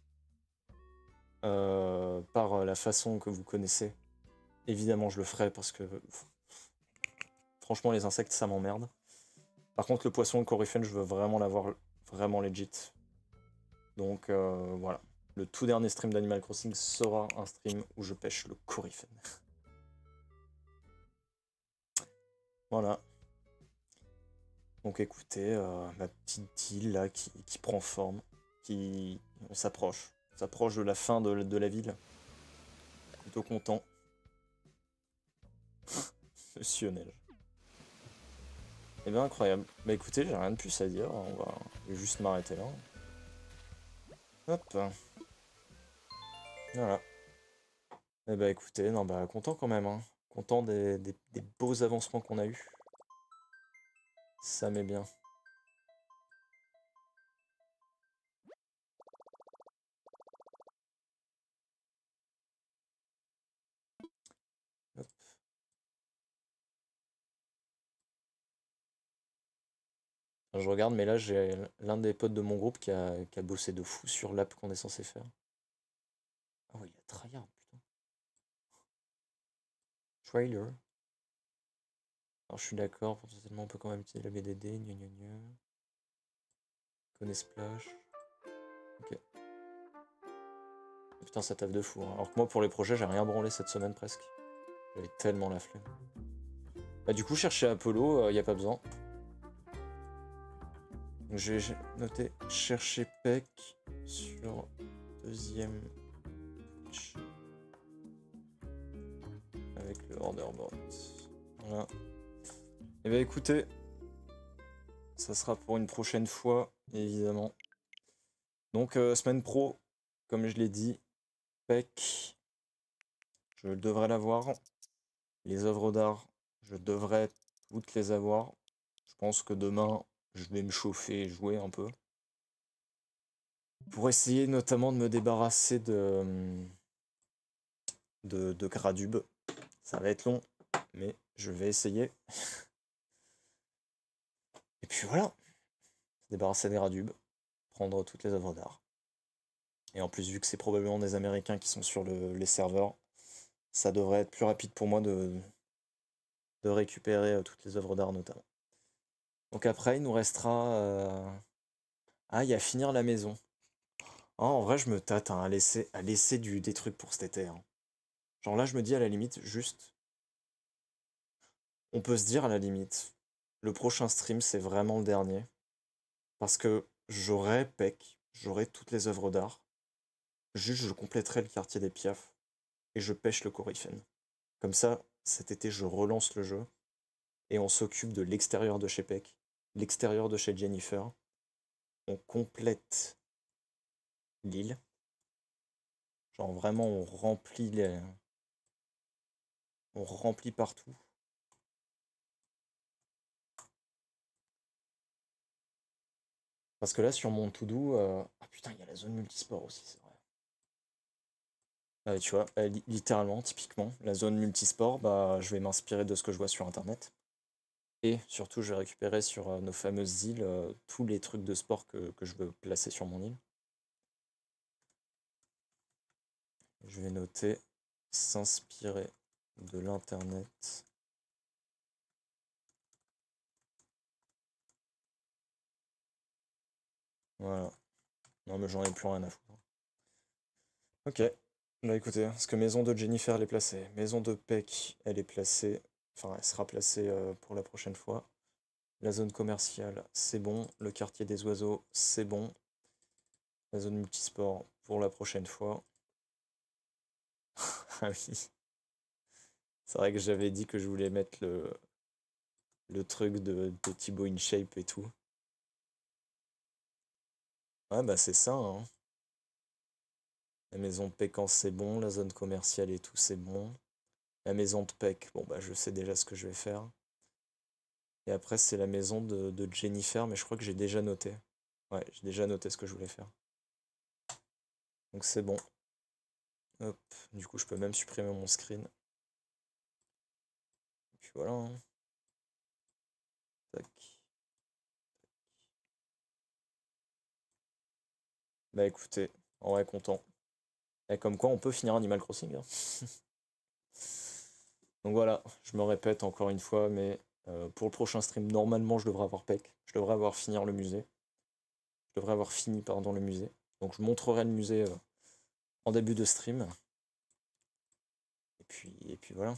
par la façon que vous connaissez, évidemment je le ferai parce que franchement les insectes ça m'emmerde. Par contre le poisson, le coryphène, je veux vraiment l'avoir vraiment legit. Donc voilà. Le tout dernier stream d'Animal Crossing sera un stream où je pêche le coryphène. Voilà. Donc écoutez, ma petite île là qui prend forme, on s'approche. On s'approche de la fin de la ville. Plutôt content. Monsieur Neige. Eh bien incroyable. Bah écoutez, j'ai rien de plus à dire, je vais juste m'arrêter là. Hop. Voilà. Eh bah écoutez, non bah content quand même, hein. Content des beaux avancements qu'on a eu. Ça m'est bien. Hop. Je regarde, mais là j'ai l'un des potes de mon groupe qui a bossé de fou sur l'app qu'on est censé faire. Ah ouais, il a tryhard, putain. Trailer. Alors je suis d'accord, potentiellement on peut quand même utiliser la BDD, gna gna gna. Connais Splash. Ok. Putain, ça taffe de fou. Hein. Alors que moi pour les projets, j'ai rien branlé cette semaine presque. J'avais tellement la flemme. Bah du coup, chercher Apollo, y a pas besoin. Donc j'ai noté chercher Peck sur deuxième Twitch. Avec le orderboard. Voilà. Et bah écoutez, ça sera pour une prochaine fois, évidemment. Donc semaine pro, comme je l'ai dit, Peck, je devrais l'avoir. Les œuvres d'art, je devrais toutes les avoir. Je pense que demain, je vais me chauffer et jouer un peu. Pour essayer notamment de me débarrasser de Gradub. Ça va être long, mais je vais essayer. Et puis voilà, se débarrasser des Gradub, prendre toutes les œuvres d'art. Et en plus, vu que c'est probablement des Américains qui sont sur les serveurs, ça devrait être plus rapide pour moi de récupérer toutes les œuvres d'art notamment. Donc après, il nous restera... Ah, il y a finir la maison. Oh, en vrai, je me tâte hein, à laisser des trucs pour cet été. Hein. Genre là, je me dis à la limite, juste... On peut se dire à la limite, le prochain stream, c'est vraiment le dernier. Parce que j'aurai Peck, j'aurai toutes les œuvres d'art. Juste, je compléterai le quartier des Piaf. Et je pêche le coryphène. Comme ça, cet été, je relance le jeu. Et on s'occupe de l'extérieur de chez Peck. l'extérieur de chez Jennifer. On complète l'île. Genre vraiment on remplit on remplit partout. Parce que là sur mon to-do, ah putain il y a la zone multisport aussi, c'est vrai. Ah, tu vois, littéralement, typiquement, la zone multisport, bah je vais m'inspirer de ce que je vois sur internet. Et surtout je vais récupérer sur nos fameuses îles tous les trucs de sport que je veux placer sur mon île. Je vais noter s'inspirer de l'internet. Voilà. Non mais j'en ai plus rien à foutre. Ok. Bah écoutez, parce que maison de Jennifer elle est placée. Maison de Peck elle est placée. Enfin elle sera placée pour la prochaine fois. La zone commerciale c'est bon. Le quartier des oiseaux c'est bon. La zone multisport pour la prochaine fois. Ah oui. C'est vrai que j'avais dit que je voulais mettre le truc de Thibaut InShape et tout. Ouais bah c'est ça hein. La maison de Pécan c'est bon, la zone commerciale et tout c'est bon. La maison de Peck, bon bah je sais déjà ce que je vais faire. Et après c'est la maison de Jennifer, mais je crois que j'ai déjà noté. Ouais, j'ai déjà noté ce que je voulais faire. Donc c'est bon. Hop, du coup je peux même supprimer mon screen. Et puis voilà. Hein. Tac. Bah écoutez, en vrai content. Et comme quoi on peut finir Animal Crossing. Hein. Donc voilà, je me répète encore une fois, mais pour le prochain stream, normalement je devrais avoir Peck. Je devrais avoir fini le musée. Je devrais avoir fini, pardon, le musée. Donc je montrerai le musée en début de stream. Et puis voilà.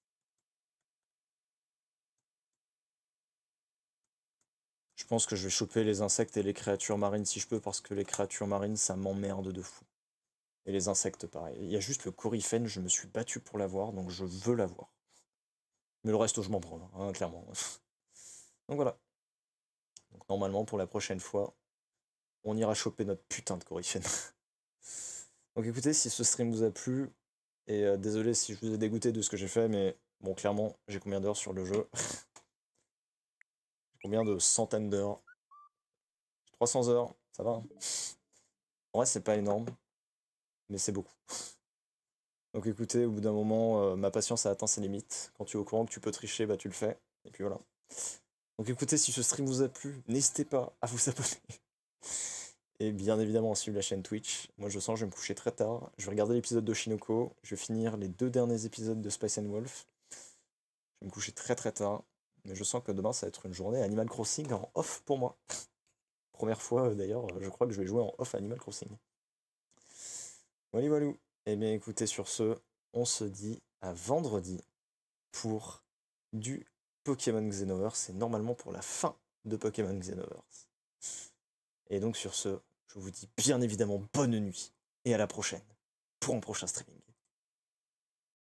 Je pense que je vais choper les insectes et les créatures marines si je peux, parce que les créatures marines, ça m'emmerde de fou. Et les insectes, pareil. Il y a juste le coryphène, je me suis battu pour l'avoir, donc je veux l'avoir. Mais le reste, je m'en branle, hein, clairement. Donc voilà. Donc normalement, pour la prochaine fois, on ira choper notre putain de coryphène. Donc écoutez, si ce stream vous a plu, et désolé si je vous ai dégoûté de ce que j'ai fait, mais bon, clairement, j'ai combien d'heures sur le jeu? Combien de centaines d'heures? 300 heures, ça va. Hein. En vrai, c'est pas énorme, mais c'est beaucoup. Donc écoutez, au bout d'un moment, ma patience a atteint ses limites. Quand tu es au courant que tu peux tricher, bah tu le fais. Et puis voilà. Donc écoutez, si ce stream vous a plu, n'hésitez pas à vous abonner. Et bien évidemment à suivre la chaîne Twitch. Moi je sens que je vais me coucher très tard. Je vais regarder l'épisode d'Oshinoko. Je vais finir les 2 derniers épisodes de Spice and Wolf. Je vais me coucher très très tard. Mais je sens que demain ça va être une journée Animal Crossing en off pour moi. Première fois d'ailleurs, je crois que je vais jouer en off Animal Crossing. Voilà, voilà. Eh bien écoutez, sur ce, on se dit à vendredi pour du Pokémon Xenoverse. C'est normalement pour la fin de Pokémon Xenoverse. Et donc sur ce, je vous dis bien évidemment bonne nuit et à la prochaine pour un prochain streaming.